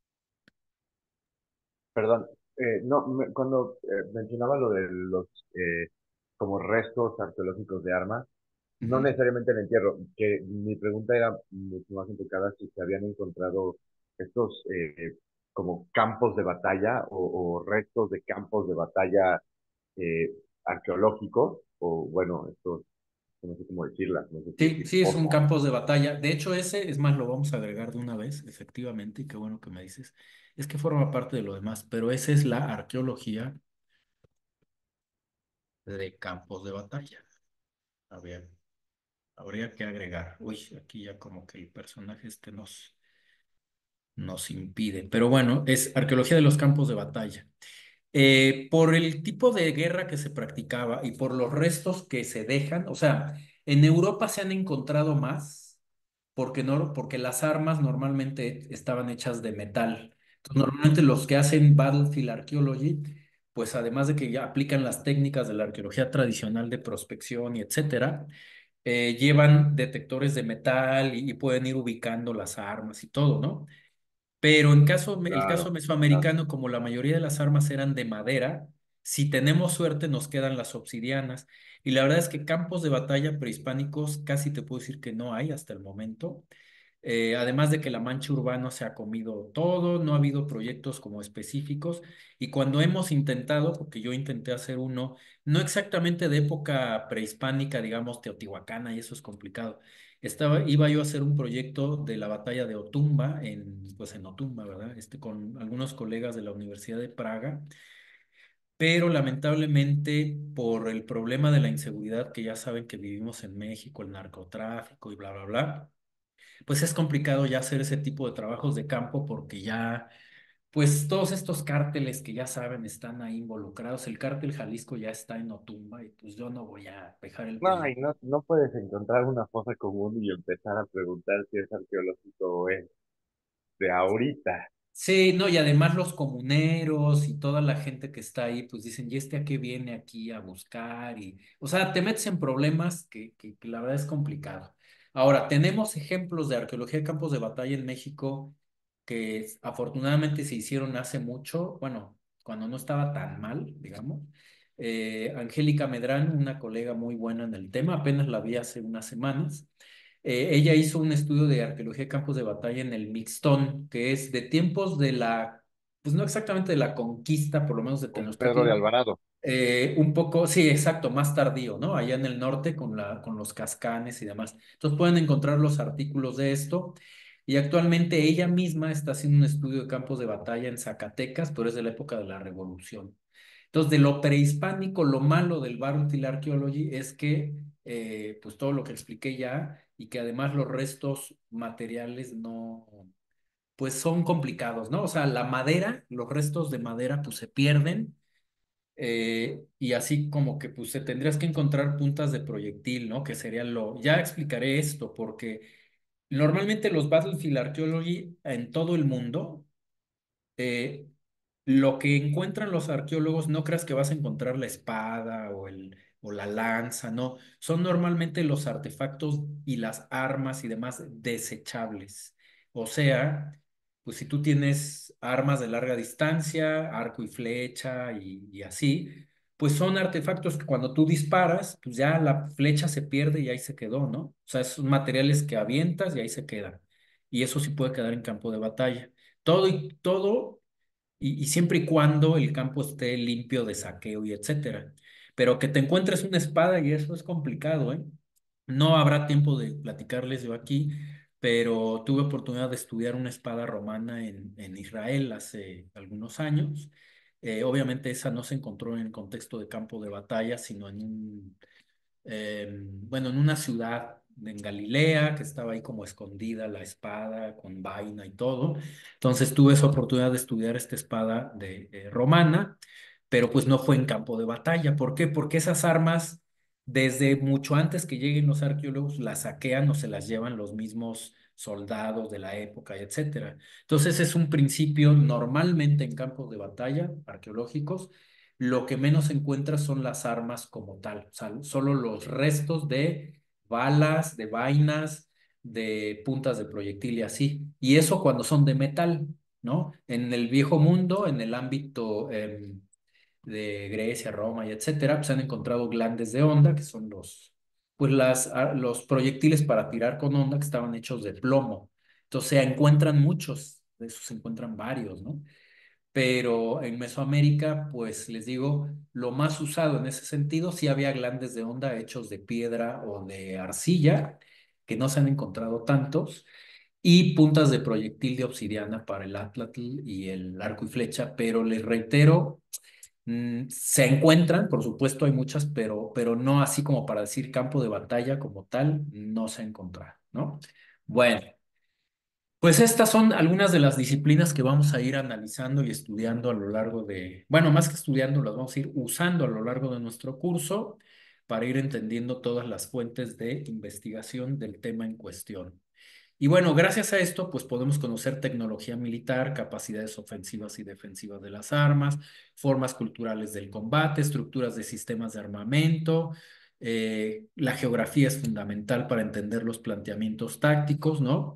Perdón, no, cuando mencionaba lo de los como restos arqueológicos de armas, no Ujú. necesariamente en entierro, que mi pregunta era mucho más enfocada si se habían encontrado estos como campos de batalla o restos de campos de batalla eh, arqueológicos, o bueno, estos, no sé cómo decirlas, no sé si Sí, decir sí, es un fosas. campo de batalla. De hecho, ese, es más, lo vamos a agregar de una vez, efectivamente, y qué bueno que me dices. Es que forma parte de lo demás, pero esa es la arqueología de campos de batalla. A ver, habría que agregar. Uy, aquí ya como que el personaje nos impide. Pero bueno, es arqueología de los campos de batalla. Por el tipo de guerra que se practicaba y por los restos que se dejan, o sea, en Europa se han encontrado más porque, no, porque las armas normalmente estaban hechas de metal. Entonces, normalmente los que hacen Battlefield Archaeology, pues además de que ya aplican las técnicas de la arqueología tradicional de prospección y etcétera, llevan detectores de metal y pueden ir ubicando las armas y todo, ¿no? Pero el caso Claro, claro. mesoamericano, como la mayoría de las armas eran de madera, si tenemos suerte nos quedan las obsidianas. Y la verdad es que campos de batalla prehispánicos casi te puedo decir que no hay hasta el momento. Además de que la mancha urbana se ha comido todo, no ha habido proyectos como específicos. Y cuando hemos intentado, porque yo intenté hacer uno, no exactamente de época prehispánica, digamos, teotihuacana, y eso es complicado. Iba yo a hacer un proyecto de la batalla de Otumba, pues en Otumba, ¿verdad? Con algunos colegas de la Universidad de Praga, pero lamentablemente por el problema de la inseguridad que ya saben que vivimos en México, el narcotráfico y bla, bla, bla, pues es complicado ya hacer ese tipo de trabajos de campo porque ya, pues todos estos cárteles que ya saben están ahí involucrados, el cártel Jalisco ya está en Otumba y pues yo no voy a dejar el No, y pellejo. no puedes encontrar una fosa común y empezar a preguntar si es arqueológico o es de ahorita. Sí, no, y además los comuneros y toda la gente que está ahí, pues dicen, ¿y este a qué viene aquí a buscar? Y, o sea, te metes en problemas que la verdad es complicado. Ahora, tenemos ejemplos de arqueología de campos de batalla en México que afortunadamente se hicieron hace mucho, bueno, cuando no estaba tan mal, digamos. Angélica Medrano, una colega muy buena en el tema, apenas la vi hace unas semanas. Ella hizo un estudio de arqueología de campos de batalla en el Mixtón, que es de tiempos de pues no exactamente de la conquista, por lo menos de Con Pedro de Tenochtitlan, Alvarado. un poco, sí, exacto, más tardío, ¿no? Allá en el norte con los cascanes y demás. Entonces pueden encontrar los artículos de esto. Y actualmente ella misma está haciendo un estudio de campos de batalla en Zacatecas, pero es de la época de la Revolución. Entonces, de lo prehispánico, lo malo del Battlefield Archaeology es que, pues todo lo que expliqué ya, y que además los restos materiales no, pues son complicados, ¿no? O sea, la madera, los restos de madera, pues se pierden y así como que pues tendrías que encontrar puntas de proyectil, ¿no? Que sería Ya explicaré esto, porque normalmente los Battlefield Archaeology en todo el mundo, eh, lo que encuentran los arqueólogos, no creas que vas a encontrar la espada o la lanza, no. Son normalmente los artefactos y las armas y demás desechables. O sea, pues si tú tienes armas de larga distancia, arco y flecha y así, pues son artefactos que cuando tú disparas, pues ya la flecha se pierde y ahí se quedó, ¿no? O sea, son materiales que avientas y ahí se quedan. Y eso sí puede quedar en campo de batalla. Todo y siempre y cuando el campo esté limpio de saqueo y etcétera. Pero que te encuentres una espada y eso es complicado, ¿eh? No habrá tiempo de platicarles yo aquí, pero tuve oportunidad de estudiar una espada romana en Israel hace algunos años. Obviamente esa no se encontró en el contexto de campo de batalla, sino bueno, en una ciudad en Galilea, que estaba ahí como escondida la espada con vaina y todo. Entonces tuve esa oportunidad de estudiar esta espada romana, pero pues no fue en campo de batalla. ¿Por qué? Porque esas armas, desde mucho antes que lleguen los arqueólogos, las saquean o se las llevan los mismos soldados de la época, y etcétera. Entonces es un principio normalmente en campos de batalla arqueológicos lo que menos se encuentra son las armas como tal, o sea, solo los restos de balas, de vainas, de puntas de proyectil y así. Y eso cuando son de metal, ¿no? En el viejo mundo, en el ámbito de Grecia, Roma y etcétera, pues han encontrado glandes de onda, que son pues los proyectiles para tirar con onda que estaban hechos de plomo. Entonces se encuentran muchos, de esos se encuentran varios, ¿no? Pero en Mesoamérica, pues les digo, lo más usado en ese sentido, sí había glandes de onda hechos de piedra o de arcilla, que no se han encontrado tantos, y puntas de proyectil de obsidiana para el atlatl y el arco y flecha, pero les reitero, se encuentran, por supuesto hay muchas, pero no así como para decir campo de batalla como tal, no se ha encontrado, ¿no? Bueno. Pues estas son algunas de las disciplinas que vamos a ir analizando y estudiando a lo largo bueno, más que estudiando, las vamos a ir usando a lo largo de nuestro curso para ir entendiendo todas las fuentes de investigación del tema en cuestión. Y bueno, gracias a esto, pues podemos conocer tecnología militar, capacidades ofensivas y defensivas de las armas, formas culturales del combate, estructuras de sistemas de armamento. La geografía es fundamental para entender los planteamientos tácticos, ¿no?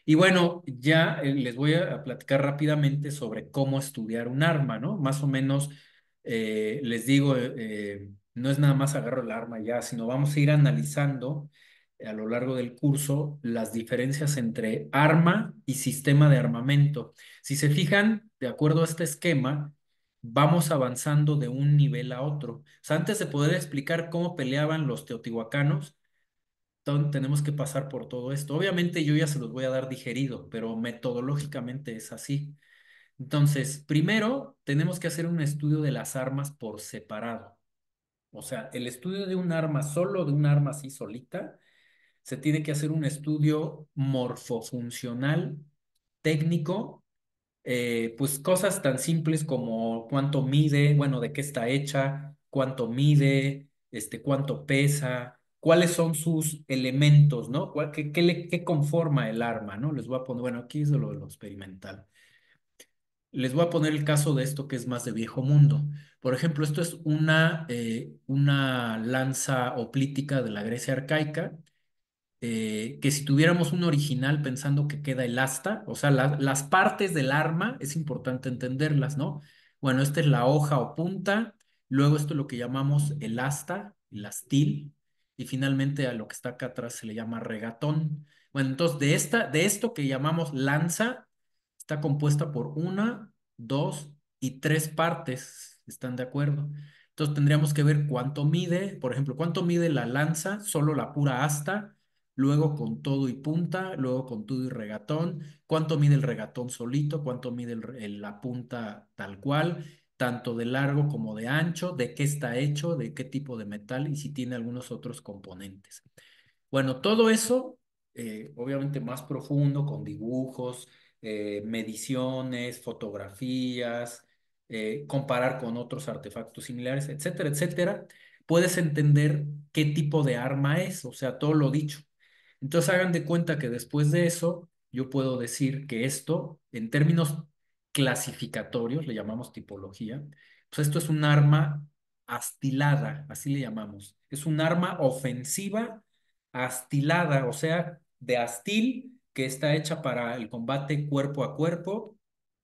Y bueno, ya les voy a platicar rápidamente sobre cómo estudiar un arma, ¿no? Más o menos les digo, no es nada más agarro el arma ya, sino vamos a ir analizando a lo largo del curso las diferencias entre arma y sistema de armamento. Si se fijan, de acuerdo a este esquema, vamos avanzando de un nivel a otro. O sea, antes de poder explicar cómo peleaban los teotihuacanos, tenemos que pasar por todo esto. Obviamente yo ya se los voy a dar digerido, pero metodológicamente es así. Entonces, primero tenemos que hacer un estudio de las armas por separado. O sea, el estudio de un arma solo, de un arma así solita, se tiene que hacer un estudio morfofuncional, técnico, pues cosas tan simples como cuánto mide, bueno, de qué está hecha, cuánto mide, cuánto pesa, cuáles son sus elementos, ¿no? ¿Qué conforma el arma, ¿no? Les voy a poner, bueno, aquí es de lo experimental. Les voy a poner el caso de esto que es más de viejo mundo. Por ejemplo, esto es una lanza hoplítica de la Grecia arcaica que si tuviéramos un original pensando que queda el asta, o sea, las partes del arma es importante entenderlas, ¿no? Bueno, esta es la hoja o punta, luego esto es lo que llamamos el asta, el astil, y finalmente a lo que está acá atrás se le llama regatón. Bueno, entonces de esto que llamamos lanza, está compuesta por una, dos y tres partes, ¿están de acuerdo? Entonces tendríamos que ver cuánto mide, por ejemplo, cuánto mide la lanza, solo la pura asta, luego con todo y punta, luego con todo y regatón, cuánto mide el regatón solito, cuánto mide la punta tal cual, tanto de largo como de ancho, de qué está hecho, de qué tipo de metal y si tiene algunos otros componentes. Bueno, todo eso, obviamente más profundo, con dibujos, mediciones, fotografías, comparar con otros artefactos similares, etcétera, etcétera, puedes entender qué tipo de arma es, o sea, todo lo dicho. Entonces hagan de cuenta que después de eso, yo puedo decir que esto, en términos clasificatorios, le llamamos tipología, pues esto es un arma astilada, así le llamamos. Es un arma ofensiva astilada, o sea, de astil, que está hecha para el combate cuerpo a cuerpo.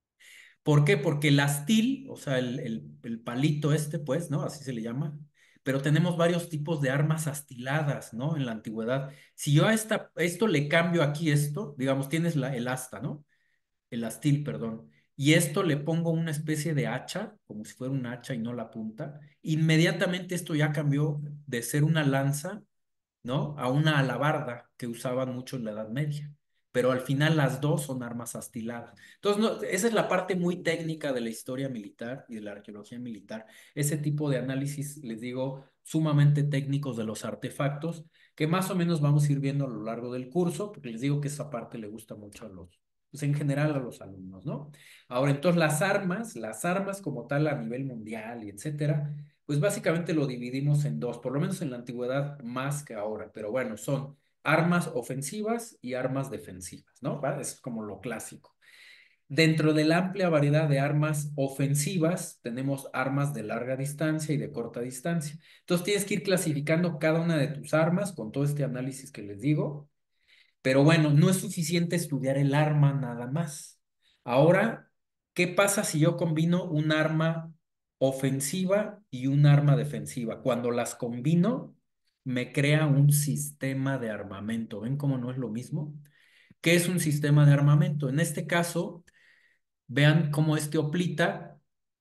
¿Por qué? Porque el astil, o sea, el palito pues, ¿no? Así se le llama. Pero tenemos varios tipos de armas astiladas, ¿no? En la antigüedad. Si yo a esto le cambio aquí esto, digamos, tienes el asta, ¿no? El astil, perdón. Y esto le pongo una especie de hacha, como si fuera un hacha y no la punta. Inmediatamente esto ya cambió de ser una lanza, ¿no? A una alabarda que usaban mucho en la Edad Media. Pero al final las dos son armas astiladas. Entonces, esa es la parte muy técnica de la historia militar y de la arqueología militar. Ese tipo de análisis, les digo, sumamente técnicos de los artefactos, que más o menos vamos a ir viendo a lo largo del curso, porque les digo que esa parte le gusta mucho a pues en general a los alumnos, ¿no? Ahora, entonces las armas como tal a nivel mundial y etcétera, pues básicamente lo dividimos en dos, por lo menos en la antigüedad más que ahora, pero bueno, son armas ofensivas y armas defensivas, ¿no? ¿Va? Es como lo clásico. Dentro de la amplia variedad de armas ofensivas, tenemos armas de larga distancia y de corta distancia. Entonces tienes que ir clasificando cada una de tus armas con todo este análisis que les digo, pero bueno, no es suficiente estudiar el arma nada más. Ahora, ¿qué pasa si yo combino un arma ofensiva y un arma defensiva? Cuando las combino, me crea un sistema de armamento. ¿Ven cómo no es lo mismo? ¿Qué es un sistema de armamento? En este caso, vean cómo este hoplita,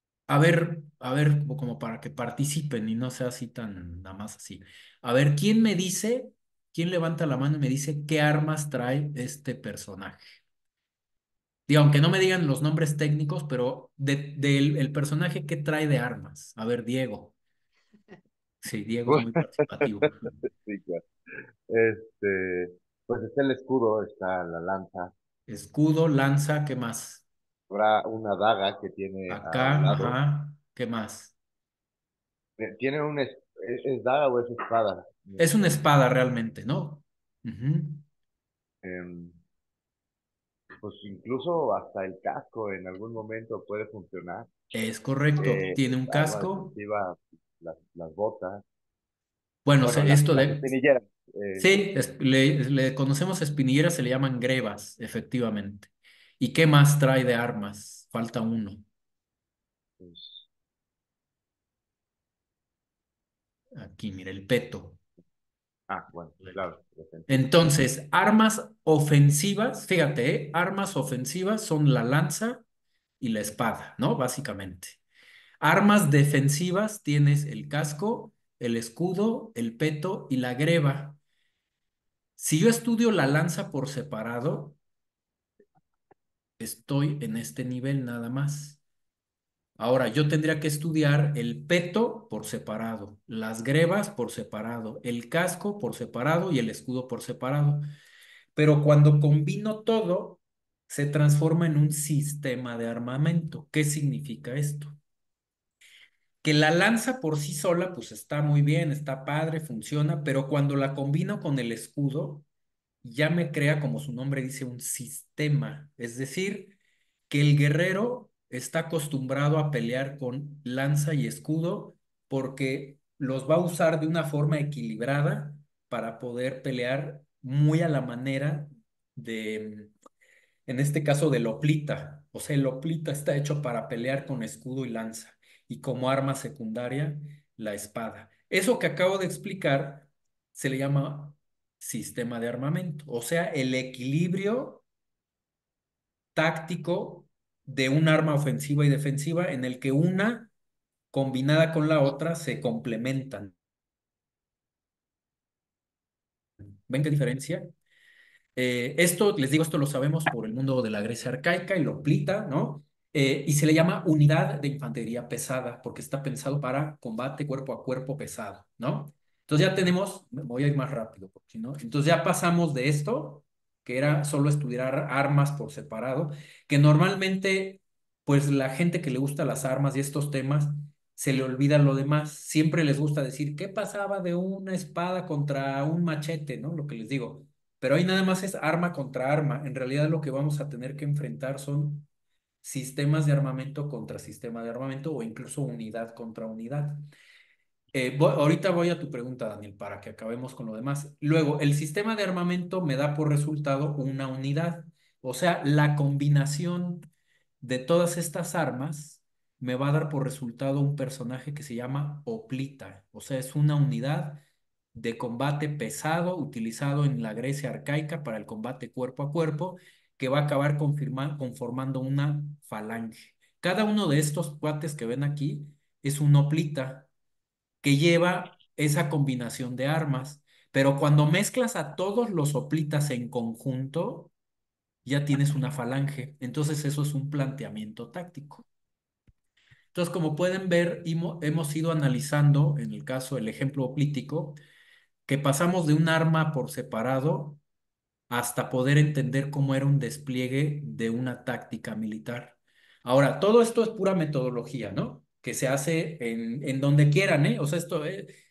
a ver, como para que participen y no sea así tan nada más así. A ver, quién levanta la mano y me dice qué armas trae este personaje? Digo, aunque no me digan los nombres técnicos, pero del el personaje que trae de armas. A ver, Diego. Sí, Diego es muy participativo. Sí, claro. Este, pues está el escudo, está la lanza, Escudo, lanza, ¿qué más? habrá una daga que tiene a un Acá, lado. ajá, ¿qué más? Tiene ¿es daga o es espada? Es una espada realmente, ¿no? Ujú. Em, pues incluso hasta el casco en algún momento puede funcionar. Es correcto. Tiene un Arma casco. defensiva, las botas, Bueno, bueno, esto las de, espinilleras. Sí, le conocemos espinilleras, se le llaman grebas, efectivamente. ¿Y qué más trae de armas? Falta uno. Pues, Aquí, mira, el peto. bueno, claro, defensivo. Entonces, armas ofensivas, fíjate, armas ofensivas son la lanza y la espada, ¿no? Básicamente. Armas defensivas tienes el casco, el escudo, el peto y la greba. Si yo estudio la lanza por separado, estoy en este nivel nada más. Ahora, yo tendría que estudiar el peto por separado, las grebas por separado, el casco por separado y el escudo por separado. Pero cuando combino todo, se transforma en un sistema de armamento. ¿Qué significa esto? Que la lanza por sí sola, pues está muy bien, está padre, funciona, pero cuando la combino con el escudo, ya me crea, como su nombre dice, un sistema. Es decir, que el guerrero está acostumbrado a pelear con lanza y escudo porque los va a usar de una forma equilibrada para poder pelear muy a la manera de, en este caso, del hoplita. O sea, el hoplita está hecho para pelear con escudo y lanza y como arma secundaria, la espada. Eso que acabo de explicar se le llama sistema de armamento, o sea, el equilibrio táctico de un arma ofensiva y defensiva en el que una combinada con la otra se complementan. ¿Ven qué diferencia? Esto, les digo, esto lo sabemos por el mundo de la Grecia arcaica y lo plita, ¿no? Y se le llama unidad de infantería pesada porque está pensado para combate cuerpo a cuerpo pesado, ¿no? Entonces ya tenemos, me voy a ir más rápido, porque si no, entonces ya pasamos de esto, que era solo estudiar armas por separado, que normalmente, pues la gente que le gusta las armas y estos temas, se le olvida lo demás. Siempre les gusta decir, ¿qué pasaba de una espada contra un machete, ¿no? Lo que les digo. Pero ahí nada más es arma contra arma. En realidad lo que vamos a tener que enfrentar son sistemas de armamento contra sistema de armamento o incluso unidad contra unidad. Ahorita voy a tu pregunta, Daniel, para que acabemos con lo demás. Luego, el sistema de armamento me da por resultado una unidad. O sea, la combinación de todas estas armas me va a dar por resultado un personaje que se llama Hoplita. O sea, es una unidad de combate pesado utilizado en la Grecia arcaica para el combate cuerpo a cuerpo que va a acabar conformando una falange. Cada uno de estos cuates que ven aquí es un hoplita que lleva esa combinación de armas, pero cuando mezclas a todos los hoplitas en conjunto, ya tienes una falange. Entonces eso es un planteamiento táctico. Entonces, como pueden ver, hemos ido analizando, en el caso, el ejemplo hoplítico, que pasamos de un arma por separado hasta poder entender cómo era un despliegue de una táctica militar. Ahora, todo esto es pura metodología, ¿no? Que se hace en donde quieran, ¿eh? O sea, esto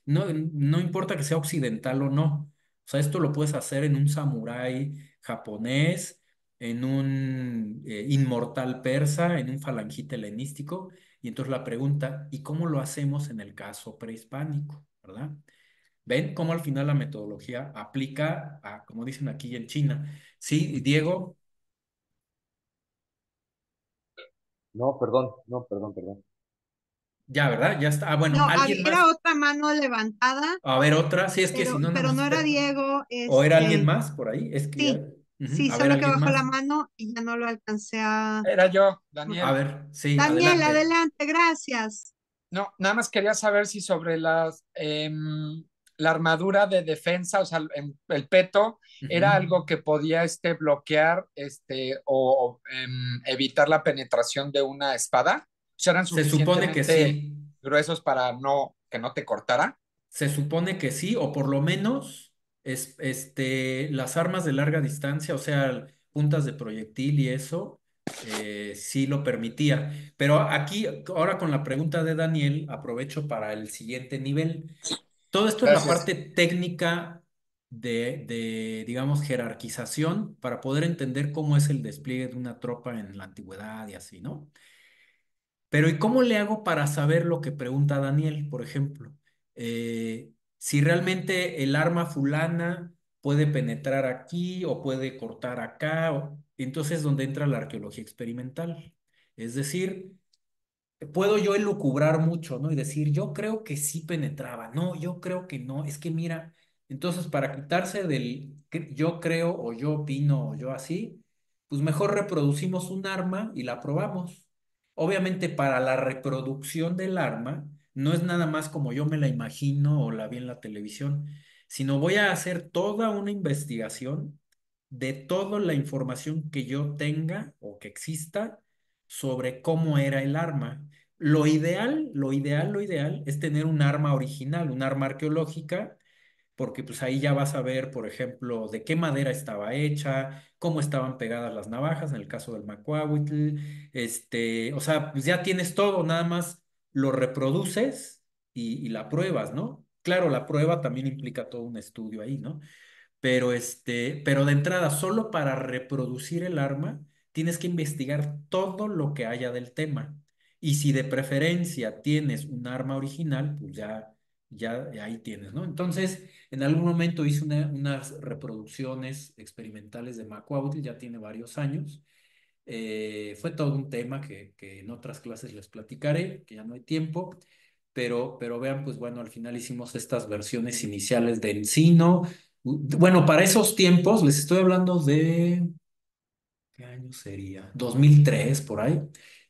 no importa que sea occidental o no. O sea, esto lo puedes hacer en un samurái japonés, en un inmortal persa, en un falangita helenístico. Y entonces la pregunta, ¿y cómo lo hacemos en el caso prehispánico? ¿Verdad? ¿Ven cómo al final la metodología aplica a, como dicen aquí en China? Sí, Diego, No, perdón, no, perdón, perdón. ya, ¿verdad? Ya está. Ah, bueno, No, ¿alguien era más? otra mano levantada, A ver, otra. Sí, es que si no, nada pero más no era está. Diego, ¿O era alguien más por ahí? Es que ya. sí, Ujú. sí, A ver, solo que ¿alguien bajó la más? mano y ya no lo alcancé a... Era yo, A Daniel. ver, sí, Daniel, adelante. adelante, gracias. No, nada más quería saber si sobre la armadura de defensa, o sea, el peto, era Ujú. algo que podía bloquear o evitar la penetración de una espada. O sea, eran Se supone que suficientemente sí. gruesos para que no te cortara. Se supone que sí, o por lo menos las armas de larga distancia, o sea, puntas de proyectil y eso, sí lo permitía. Pero aquí, ahora con la pregunta de Daniel, aprovecho para el siguiente nivel. Todo esto es la Gracias. parte técnica digamos, jerarquización para poder entender cómo es el despliegue de una tropa en la antigüedad y así, ¿no? Pero ¿y cómo le hago para saber lo que pregunta Daniel, por ejemplo? si realmente el arma fulana puede penetrar aquí o puede cortar acá. Entonces es donde entra la arqueología experimental. Es decir, puedo yo elucubrar mucho, ¿no? Y decir, yo creo que sí penetraba, no, yo creo que no, es que mira, entonces para quitarse del yo creo o yo opino o yo así, pues mejor reproducimos un arma y la probamos. Obviamente para la reproducción del arma no es nada más como yo me la imagino o la vi en la televisión, sino voy a hacer toda una investigación de toda la información que yo tenga o que exista sobre cómo era el arma. Lo ideal es tener un arma original, un arma arqueológica, porque pues ahí ya vas a ver, por ejemplo, de qué madera estaba hecha, cómo estaban pegadas las navajas, en el caso del macuahuitl, o sea, pues ya tienes todo, nada más lo reproduces y la pruebas, ¿no? Claro, la prueba también implica todo un estudio ahí, ¿no? Pero de entrada, solo para reproducir el arma, tienes que investigar todo lo que haya del tema. Y si de preferencia tienes un arma original, pues ya ahí tienes, ¿no? Entonces, en algún momento hice unas reproducciones experimentales de Macuautl, ya tiene varios años. Fue todo un tema que en otras clases les platicaré, que ya no hay tiempo. Pero vean, pues bueno, al final hicimos estas versiones iniciales de Encino. Bueno, para esos tiempos, les estoy hablando de, ¿qué año sería? 2003 por ahí.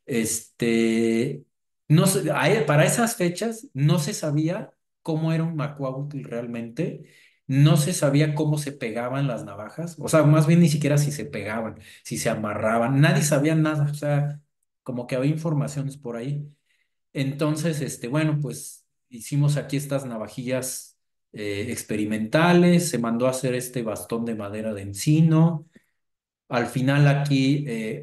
Este, no sé, para esas fechas no se sabía cómo era un macuahuitl realmente, no se sabía cómo se pegaban las navajas, o sea, más bien ni siquiera si se pegaban, si se amarraban, nadie sabía nada, o sea, como que había informaciones por ahí. Entonces, bueno, pues hicimos aquí estas navajillas experimentales, se mandó a hacer este bastón de madera de encino. Al final aquí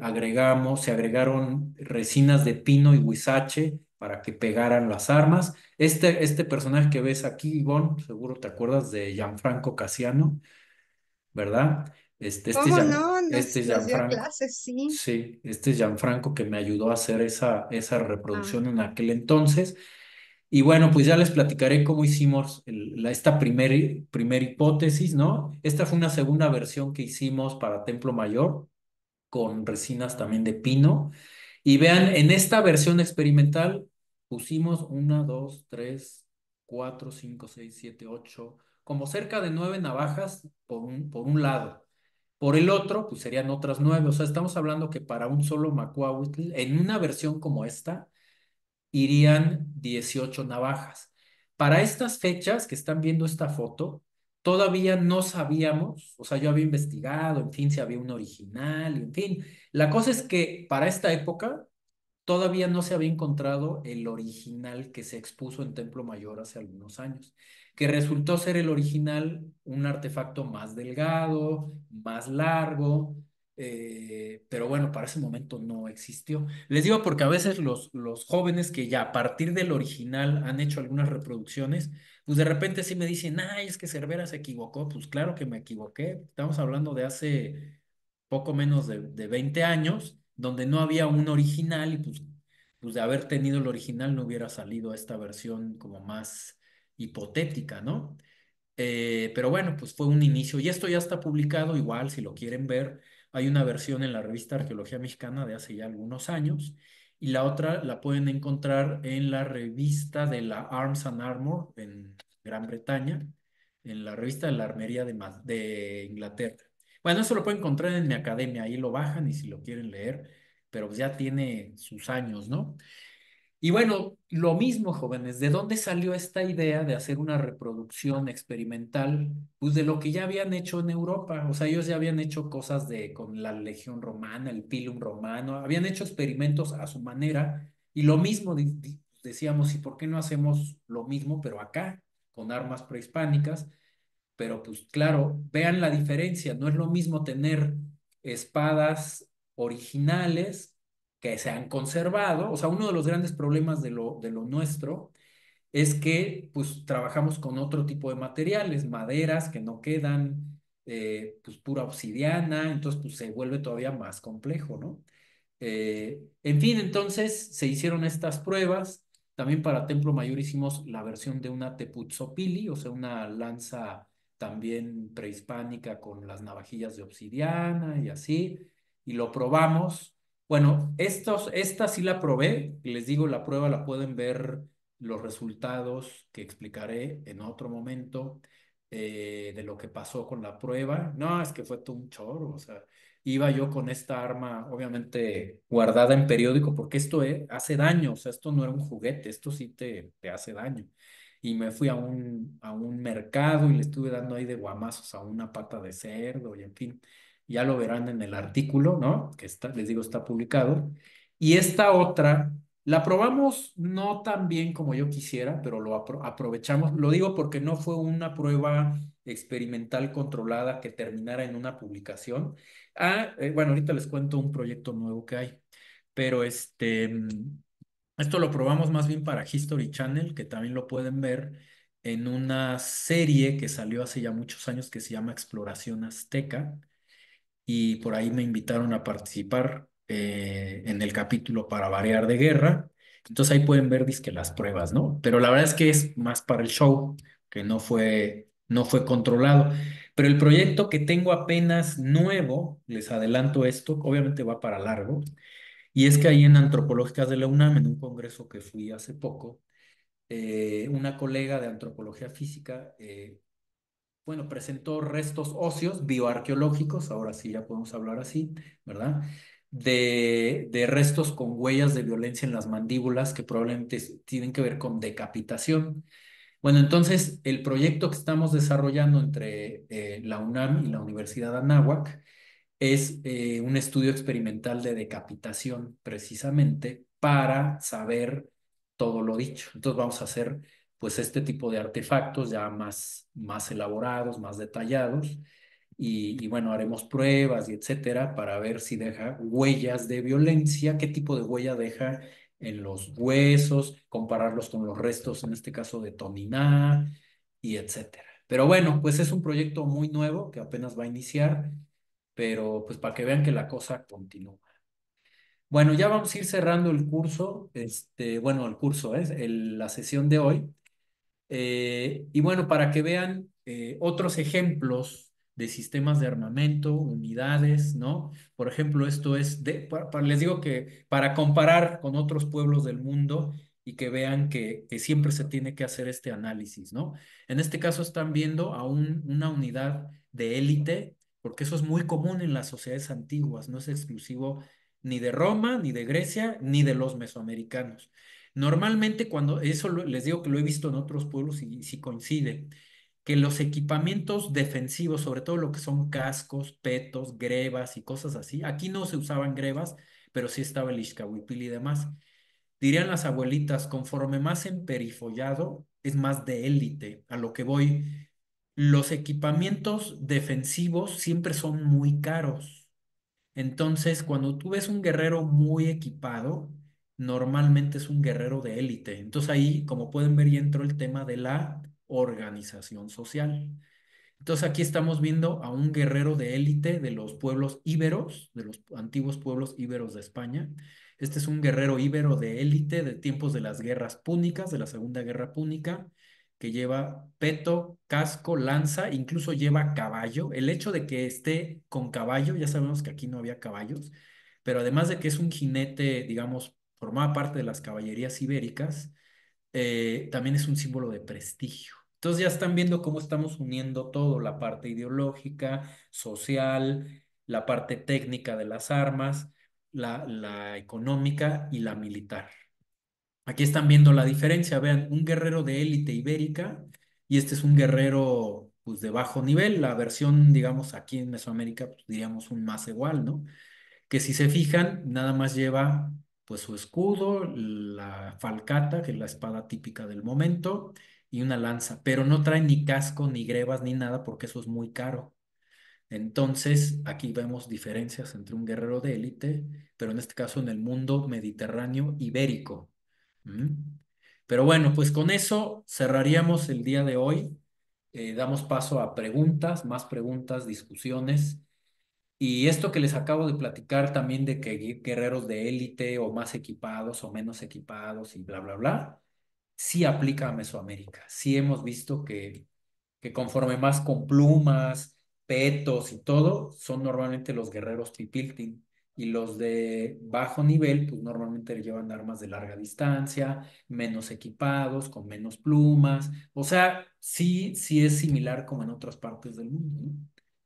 se agregaron resinas de pino y huizache para que pegaran las armas. Este personaje que ves aquí, Ivonne, seguro te acuerdas de Gianfranco Casiano, ¿verdad? ¿Cómo no? Este es Nos dio Gianfranco. clases, sí. Sí, este es Gianfranco que me ayudó a hacer esa reproducción en Ajá. aquel entonces. Y bueno, pues ya les platicaré cómo hicimos esta primer hipótesis, ¿no? Esta fue una segunda versión que hicimos para Templo Mayor con resinas también de pino. Y vean, en esta versión experimental pusimos una, dos, tres, cuatro, cinco, seis, siete, ocho, como cerca de 9 navajas por un lado. Por el otro, pues serían otras 9. O sea, estamos hablando que para un solo macuahuitl, en una versión como esta, irían 18 navajas. Para estas fechas que están viendo esta foto, todavía no sabíamos, o sea, yo había investigado, en fin, si había un original, en fin. La cosa es que para esta época todavía no se había encontrado el original que se expuso en Templo Mayor hace algunos años, que resultó ser el original un artefacto más delgado, más largo, pero bueno, para ese momento no existió. Les digo porque a veces los jóvenes que ya a partir del original han hecho algunas reproducciones, pues de repente sí me dicen, ay, es que Cervera se equivocó. Pues claro que me equivoqué. Estamos hablando de hace poco menos de 20 años, donde no había un original y pues de haber tenido el original no hubiera salido esta versión como más hipotética, ¿no? Pero bueno, pues fue un inicio y esto ya está publicado igual, si lo quieren ver, hay una versión en la revista Arqueología Mexicana de hace ya algunos años y la otra la pueden encontrar en la revista de la Arms and Armor en Gran Bretaña, en la revista de la Armería de Inglaterra. Bueno, eso lo pueden encontrar en mi academia, ahí lo bajan y si lo quieren leer, pero pues ya tiene sus años, ¿no? Y bueno, lo mismo, jóvenes, ¿de dónde salió esta idea de hacer una reproducción experimental? Pues de lo que ya habían hecho en Europa. O sea, ellos ya habían hecho cosas con la Legión Romana, el Pilum Romano, habían hecho experimentos a su manera. Y lo mismo decíamos, ¿y por qué no hacemos lo mismo, pero acá, con armas prehispánicas? Pero pues claro, vean la diferencia. No es lo mismo tener espadas originales que se han conservado. O sea, uno de los grandes problemas de lo nuestro es que pues trabajamos con otro tipo de materiales, maderas que no quedan, pues pura obsidiana, entonces pues se vuelve todavía más complejo, ¿no? En fin, entonces se hicieron estas pruebas. También para Templo Mayor hicimos la versión de una teputzopili, o sea, una lanza también prehispánica con las navajillas de obsidiana y así, y lo probamos. Bueno, esta sí la probé, y les digo, la prueba la pueden ver los resultados que explicaré en otro momento de lo que pasó con la prueba. No, es que fue todo un chorro, o sea, iba yo con esta arma, obviamente guardada en periódico, porque esto hace daño, o sea, esto no era un juguete, esto sí te hace daño. Y me fui a un mercado y le estuve dando ahí de guamazos a una pata de cerdo y en fin, ya lo verán en el artículo, ¿no? Que está, les digo, está publicado. Y esta otra, la probamos no tan bien como yo quisiera, pero lo aprovechamos. Lo digo porque no fue una prueba experimental controlada que terminara en una publicación. Bueno, ahorita les cuento un proyecto nuevo que hay, pero esto lo probamos más bien para History Channel, que también lo pueden ver en una serie que salió hace ya muchos años que se llama Exploración Azteca y por ahí me invitaron a participar en el capítulo para variar de guerra. Entonces ahí pueden ver dizque las pruebas, ¿no? Pero la verdad es que es más para el show, que no fue controlado. Pero el proyecto que tengo apenas nuevo, les adelanto esto, obviamente va para largo, y es que ahí en Antropológicas de la UNAM, en un congreso que fui hace poco, una colega de antropología física bueno, presentó restos óseos bioarqueológicos, ahora sí ya podemos hablar así, ¿verdad? De restos con huellas de violencia en las mandíbulas que probablemente tienen que ver con decapitación. Bueno, entonces el proyecto que estamos desarrollando entre la UNAM y la Universidad de Anáhuac es un estudio experimental de decapitación, precisamente para saber todo lo dicho. Entonces vamos a hacer pues este tipo de artefactos ya más elaborados, más detallados, y bueno, haremos pruebas y etcétera para ver si deja huellas de violencia, qué tipo de huella deja en los huesos, compararlos con los restos, en este caso de Toniná, y etcétera. Pero bueno, pues es un proyecto muy nuevo que apenas va a iniciar, pero pues para que vean que la cosa continúa. Bueno, ya vamos a ir cerrando el curso, bueno, el curso es la sesión de hoy. Y bueno, para que vean otros ejemplos de sistemas de armamento, unidades, ¿no? Por ejemplo, esto es les digo que para comparar con otros pueblos del mundo y que vean que siempre se tiene que hacer este análisis, ¿no? En este caso están viendo a una unidad de élite, porque eso es muy común en las sociedades antiguas, no es exclusivo ni de Roma, ni de Grecia, ni de los mesoamericanos. Normalmente cuando eso les digo que lo he visto en otros pueblos y sí coincide, que los equipamientos defensivos, sobre todo lo que son cascos, petos, grebas y cosas así, aquí no se usaban grebas, pero sí estaba el Ixcahuipil y demás. Dirían las abuelitas, conforme más emperifollado, es más de élite. A lo que voy, los equipamientos defensivos siempre son muy caros. Entonces, cuando tú ves un guerrero muy equipado, normalmente es un guerrero de élite. Entonces ahí, como pueden ver, ya entró el tema de la organización social. Entonces aquí estamos viendo a un guerrero de élite de los pueblos íberos, de los antiguos pueblos íberos de España. Este es un guerrero íbero de élite de tiempos de las guerras púnicas, de la Segunda Guerra Púnica, que lleva peto, casco, lanza, incluso lleva caballo. El hecho de que esté con caballo, ya sabemos que aquí no había caballos, pero además de que es un jinete, digamos, formaba parte de las caballerías ibéricas, también es un símbolo de prestigio. Entonces ya están viendo cómo estamos uniendo todo, la parte ideológica, social, la parte técnica de las armas, la económica y la militar. Aquí están viendo la diferencia. Vean, un guerrero de élite ibérica y este es un guerrero pues, de bajo nivel. La versión, digamos, aquí en Mesoamérica, pues, diríamos un más igual, ¿no? Que si se fijan, nada más lleva pues su escudo, la falcata, que es la espada típica del momento, y una lanza, pero no trae ni casco, ni grebas, ni nada, porque eso es muy caro. Entonces, aquí vemos diferencias entre un guerrero de élite, pero en este caso en el mundo mediterráneo ibérico. ¿Mm? Pero bueno, pues con eso cerraríamos el día de hoy. Damos paso a preguntas, más preguntas, discusiones. Y esto que les acabo de platicar también de que guerreros de élite o más equipados o menos equipados y bla, bla, bla. sí aplica a Mesoamérica. Sí hemos visto que conforme más con plumas, petos y todo, son normalmente los guerreros pipiltin. Y los de bajo nivel, pues normalmente llevan armas de larga distancia, menos equipados, con menos plumas. O sea, sí, sí es similar como en otras partes del mundo, ¿no?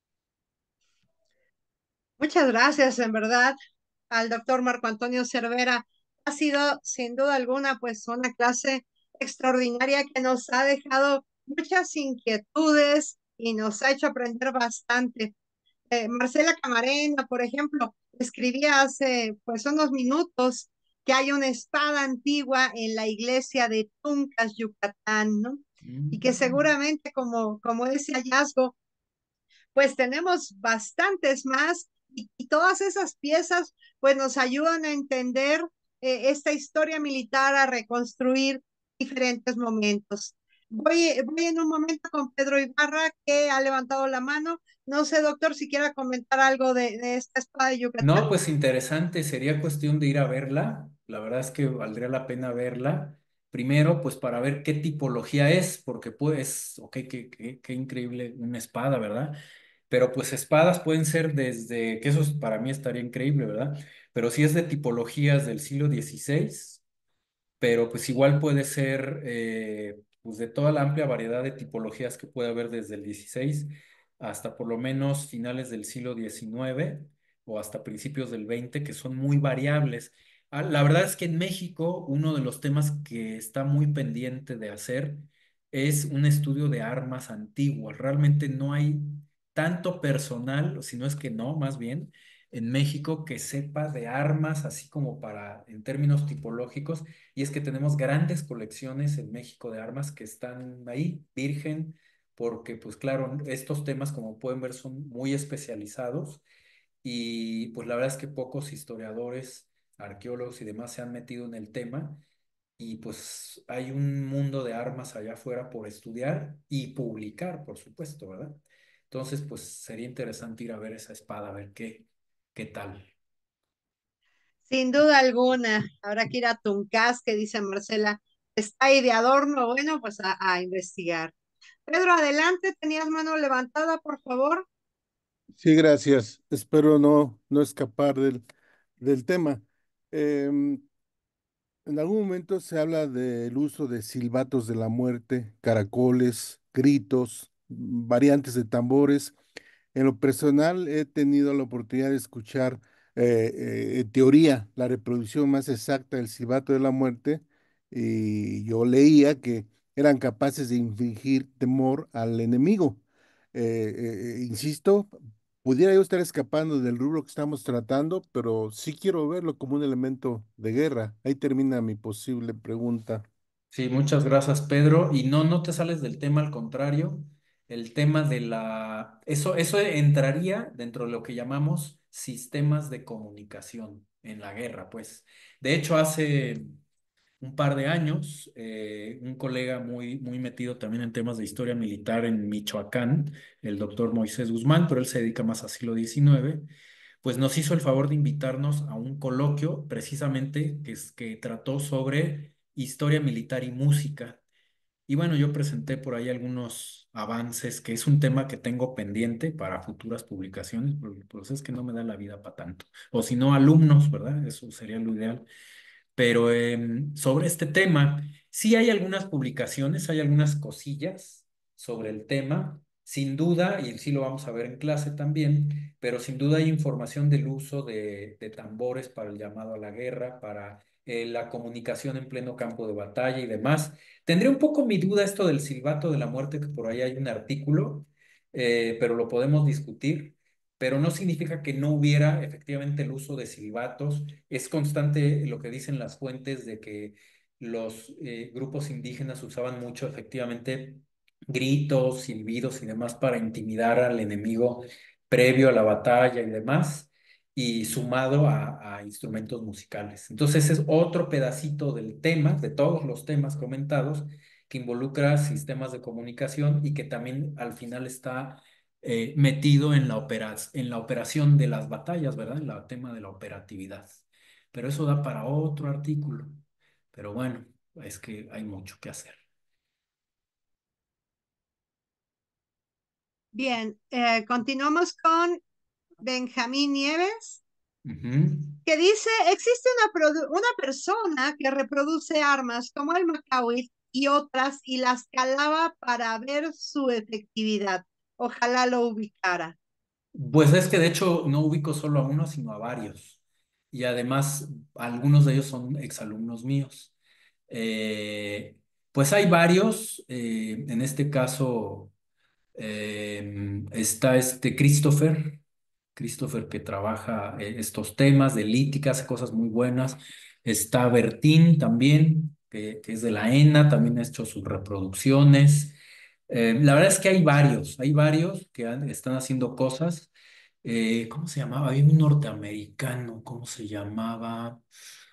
Muchas gracias, en verdad, al doctor Marco Antonio Cervera. Ha sido, sin duda alguna, pues una clase extraordinaria que nos ha dejado muchas inquietudes y nos ha hecho aprender bastante. Marcela Camarena, por ejemplo, escribía hace pues unos minutos que hay una espada antigua en la iglesia de Tuncas, Yucatán, ¿no? Y que Mm. seguramente como ese hallazgo pues tenemos bastantes más y todas esas piezas pues nos ayudan a entender esta historia militar, a reconstruir diferentes momentos. Voy en un momento con Pedro Ibarra que ha levantado la mano. No sé, doctor, si quiera comentar algo de esta espada de Yucatán. No, pues interesante, sería cuestión de ir a verla. La verdad es que valdría la pena verla. Primero, pues para ver qué tipología es, porque pues, ok, qué increíble una espada, ¿verdad? Pero pues espadas pueden ser desde, que eso para mí estaría increíble, ¿verdad? Pero si es de tipologías del siglo XVI, pero pues igual puede ser pues de toda la amplia variedad de tipologías que puede haber desde el 16 hasta por lo menos finales del siglo XIX o hasta principios del XX, que son muy variables. La verdad es que en México uno de los temas que está muy pendiente de hacer es un estudio de armas antiguas. Realmente no hay tanto personal, si no es que no, más bien, en México que sepa de armas, así como para, en términos tipológicos, y es que tenemos grandes colecciones en México de armas que están ahí, virgen, porque pues claro, estos temas como pueden ver son muy especializados y pues la verdad es que pocos historiadores, arqueólogos y demás se han metido en el tema y pues hay un mundo de armas allá afuera por estudiar y publicar, por supuesto, ¿verdad? Entonces pues sería interesante ir a ver esa espada, a ver qué tal. Sin duda alguna, habrá que ir a Tuncás, que dice Marcela, está ahí de adorno. Bueno, pues a investigar. Pedro, adelante, tenías mano levantada, por favor. Sí, gracias. Espero no escapar del tema. Em, en algún momento se habla del uso de silbatos de la muerte, caracoles, gritos, variantes de tambores. En lo personal, he tenido la oportunidad de escuchar en teoría la reproducción más exacta del silbato de la muerte y yo leía que eran capaces de infligir temor al enemigo. Insisto, pudiera yo estar escapando del rubro que estamos tratando, pero sí quiero verlo como un elemento de guerra. Ahí termina mi posible pregunta. Sí, muchas gracias, Pedro. Y no, no te sales del tema, al contrario, el tema de eso entraría dentro de lo que llamamos sistemas de comunicación en la guerra, pues. De hecho, hace un par de años, un colega muy metido también en temas de historia militar en Michoacán, el doctor Moisés Guzmán, pero él se dedica más a siglo XIX, pues nos hizo el favor de invitarnos a un coloquio precisamente que trató sobre historia militar y música. Y bueno, yo presenté por ahí algunos avances, que es un tema que tengo pendiente para futuras publicaciones, porque pues es que no me da la vida para tanto. O si no, alumnos, ¿verdad? Eso sería lo ideal. Pero sobre este tema, sí hay algunas publicaciones, hay algunas cosillas sobre el tema, sin duda, y sí lo vamos a ver en clase también, pero sin duda hay información del uso de tambores para el llamado a la guerra, para la comunicación en pleno campo de batalla y demás. Tendría un poco mi duda esto del silbato de la muerte, que por ahí hay un artículo, pero lo podemos discutir. Pero no significa que no hubiera efectivamente el uso de silbatos. Es constante lo que dicen las fuentes de que los grupos indígenas usaban mucho efectivamente gritos, silbidos y demás para intimidar al enemigo previo a la batalla y demás, y sumado a instrumentos musicales. Entonces es otro pedacito del tema, de todos los temas comentados, que involucra sistemas de comunicación y que también al final está metido en en la operación de las batallas, ¿verdad? En el tema de la operatividad. Pero eso da para otro artículo. Pero bueno, es que hay mucho que hacer. Bien, continuamos con Benjamín Nieves, Ujú. que dice, existe una persona que reproduce armas como el Macahuit y otras y las calaba para ver su efectividad. Ojalá lo ubicara. Pues es que de hecho no ubico solo a uno, sino a varios. Y además, algunos de ellos son exalumnos míos. Eh, pues hay varios, en este caso está este Christopher que trabaja estos temas de lítica, hace cosas muy buenas. Está Bertín también, que es de la ENA, también ha hecho sus reproducciones. La verdad es que hay varios que están haciendo cosas. ¿Cómo se llamaba? Había un norteamericano, ¿cómo se llamaba?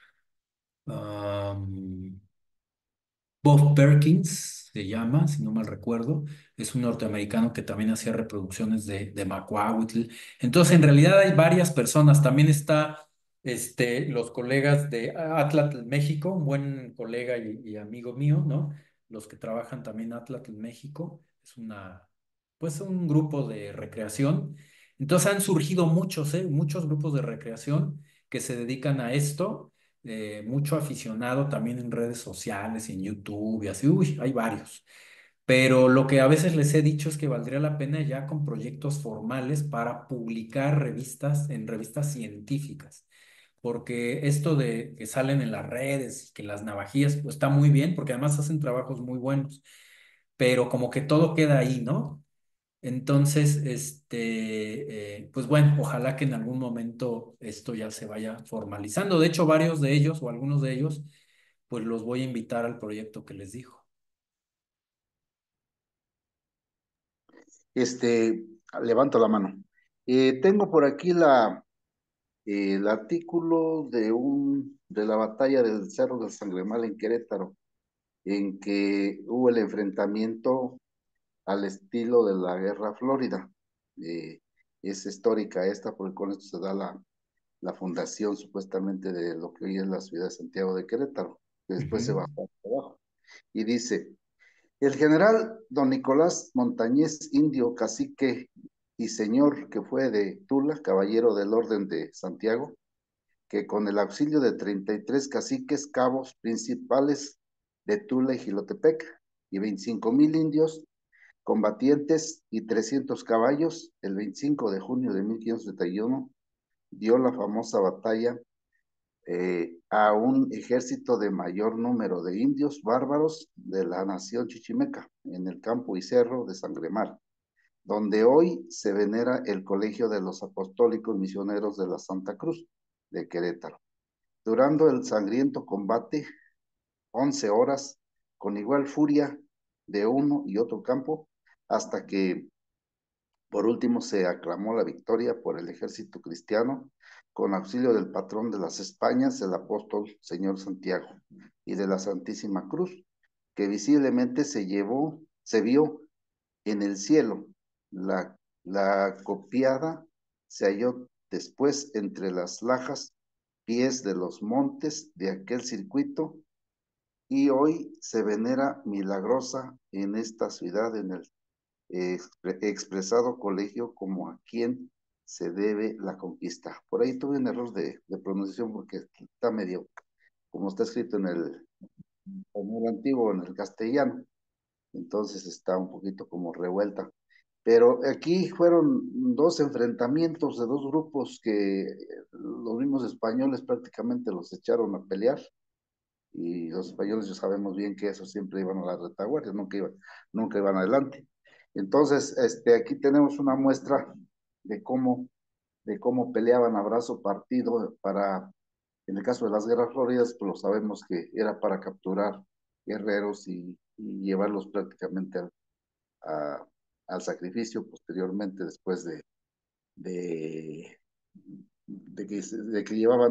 Am, Bob Perkins se llama, si no mal recuerdo, es un norteamericano que también hacía reproducciones de Macuahuitl. Entonces, en realidad hay varias personas. También está los colegas de Atlatl México, un buen colega y amigo mío, ¿no? Los que trabajan también Atlatl México. Pues un grupo de recreación. Entonces han surgido muchos grupos de recreación que se dedican a esto, mucho aficionado también en redes sociales y en YouTube y así, uy, hay varios. Pero lo que a veces les he dicho es que valdría la pena ya con proyectos formales para publicar en revistas científicas. Porque esto de que salen en las redes, que las navajías, pues está muy bien, porque además hacen trabajos muy buenos, pero como que todo queda ahí, ¿no? Entonces, pues bueno, ojalá que en algún momento esto ya se vaya formalizando. De hecho, varios de ellos o algunos de ellos, pues los voy a invitar al proyecto que les dijo. Este, levanto la mano. Tengo por aquí el artículo de la batalla del Cerro del Sangremal en Querétaro, en que hubo el enfrentamiento al estilo de la Guerra Florida. Eh, es histórica esta, porque con esto se da la fundación supuestamente de lo que hoy es la ciudad de Santiago de Querétaro, que después se Ujú. bajó abajo. Y dice, el general don Nicolás Montañez, indio, cacique y señor que fue de Tula, caballero del Orden de Santiago, que con el auxilio de 33 caciques cabos principales de Tula y Jilotepec y 25,000 indios combatientes y 300 caballos, el 25 de junio de 1571 dio la famosa batalla a un ejército de mayor número de indios bárbaros de la nación chichimeca en el campo y cerro de Sangremal, donde hoy se venera el Colegio de los Apostólicos Misioneros de la Santa Cruz de Querétaro. Durando el sangriento combate, 11 horas, con igual furia de uno y otro campo, hasta que por último, se aclamó la victoria por el ejército cristiano con auxilio del patrón de las Españas, el apóstol señor Santiago, y de la Santísima Cruz, que visiblemente se vio en el cielo. La copiada se halló después entre las lajas, pies de los montes de aquel circuito, y hoy se venera milagrosa en esta ciudad, en el expresado colegio como a quien se debe la conquista. Por ahí tuve un error de pronunciación porque está medio, como está escrito en el antiguo, en el castellano, entonces está un poquito como revuelta. Pero aquí fueron dos enfrentamientos de dos grupos que los mismos españoles prácticamente los echaron a pelear, y los españoles ya sabemos bien que eso siempre iban a la retaguardia, nunca iban adelante. Entonces, aquí tenemos una muestra de cómo peleaban a brazo partido para, en el caso de las guerras floridas, pues lo sabemos que era para capturar guerreros y llevarlos prácticamente a- al sacrificio posteriormente, después de, de que llevaban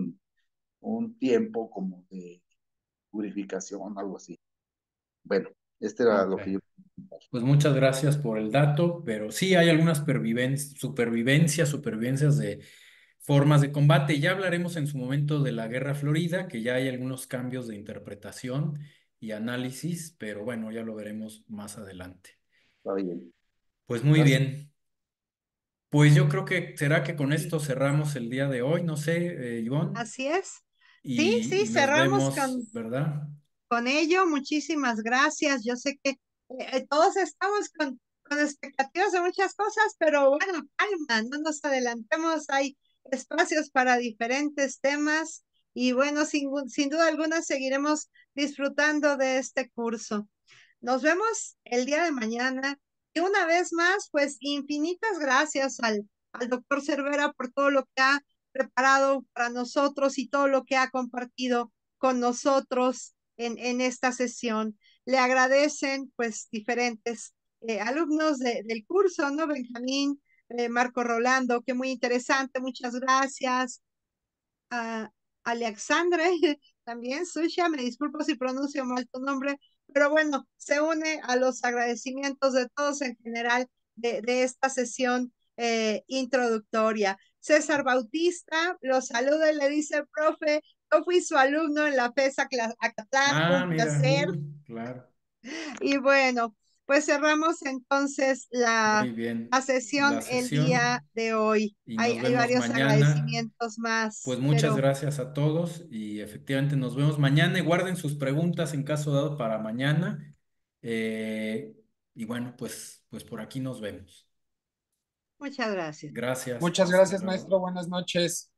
un tiempo como de purificación, algo así. Bueno, este era Ok. lo que yo... Pues muchas gracias por el dato, pero sí hay algunas supervivencias formas de combate. Ya hablaremos en su momento de la Guerra Florida, que ya hay algunos cambios de interpretación y análisis, pero bueno, ya lo veremos más adelante. Está bien. Pues muy Gracias. bien. Pues yo creo que será que con esto cerramos el día de hoy, no sé, Ivonne, Así es. Sí, sí, y nos cerramos vemos, ¿verdad? con ello. Muchísimas gracias. Yo sé que todos estamos con expectativas de muchas cosas, pero bueno, calma, no nos adelantemos. Hay espacios para diferentes temas y bueno, sin duda alguna seguiremos disfrutando de este curso. Nos vemos el día de mañana. Y una vez más, pues infinitas gracias al doctor Cervera por todo lo que ha preparado para nosotros y todo lo que ha compartido con nosotros en esta sesión. Le agradecen pues diferentes alumnos del curso, ¿no? Benjamín, Marco Rolando, que muy interesante, muchas gracias. A Alexandre, también Susha, me disculpo si pronuncio mal tu nombre, pero bueno, se une a los agradecimientos de todos en general de esta sesión introductoria. César Bautista los saluda y le dice, profe, yo fui su alumno en la FES Acatlán, Ah, un mira, placer. claro, Y bueno, pues cerramos entonces muy bien. la La sesión el día sesión de hoy. y Hay, nos hay vemos varios mañana. agradecimientos Pues más, muchas pero gracias a todos y efectivamente nos vemos mañana y guarden sus preguntas en caso dado para mañana. Eh, y bueno, pues por aquí nos vemos. muchas gracias. Gracias, Muchas hasta gracias, luego. maestro. Buenas noches.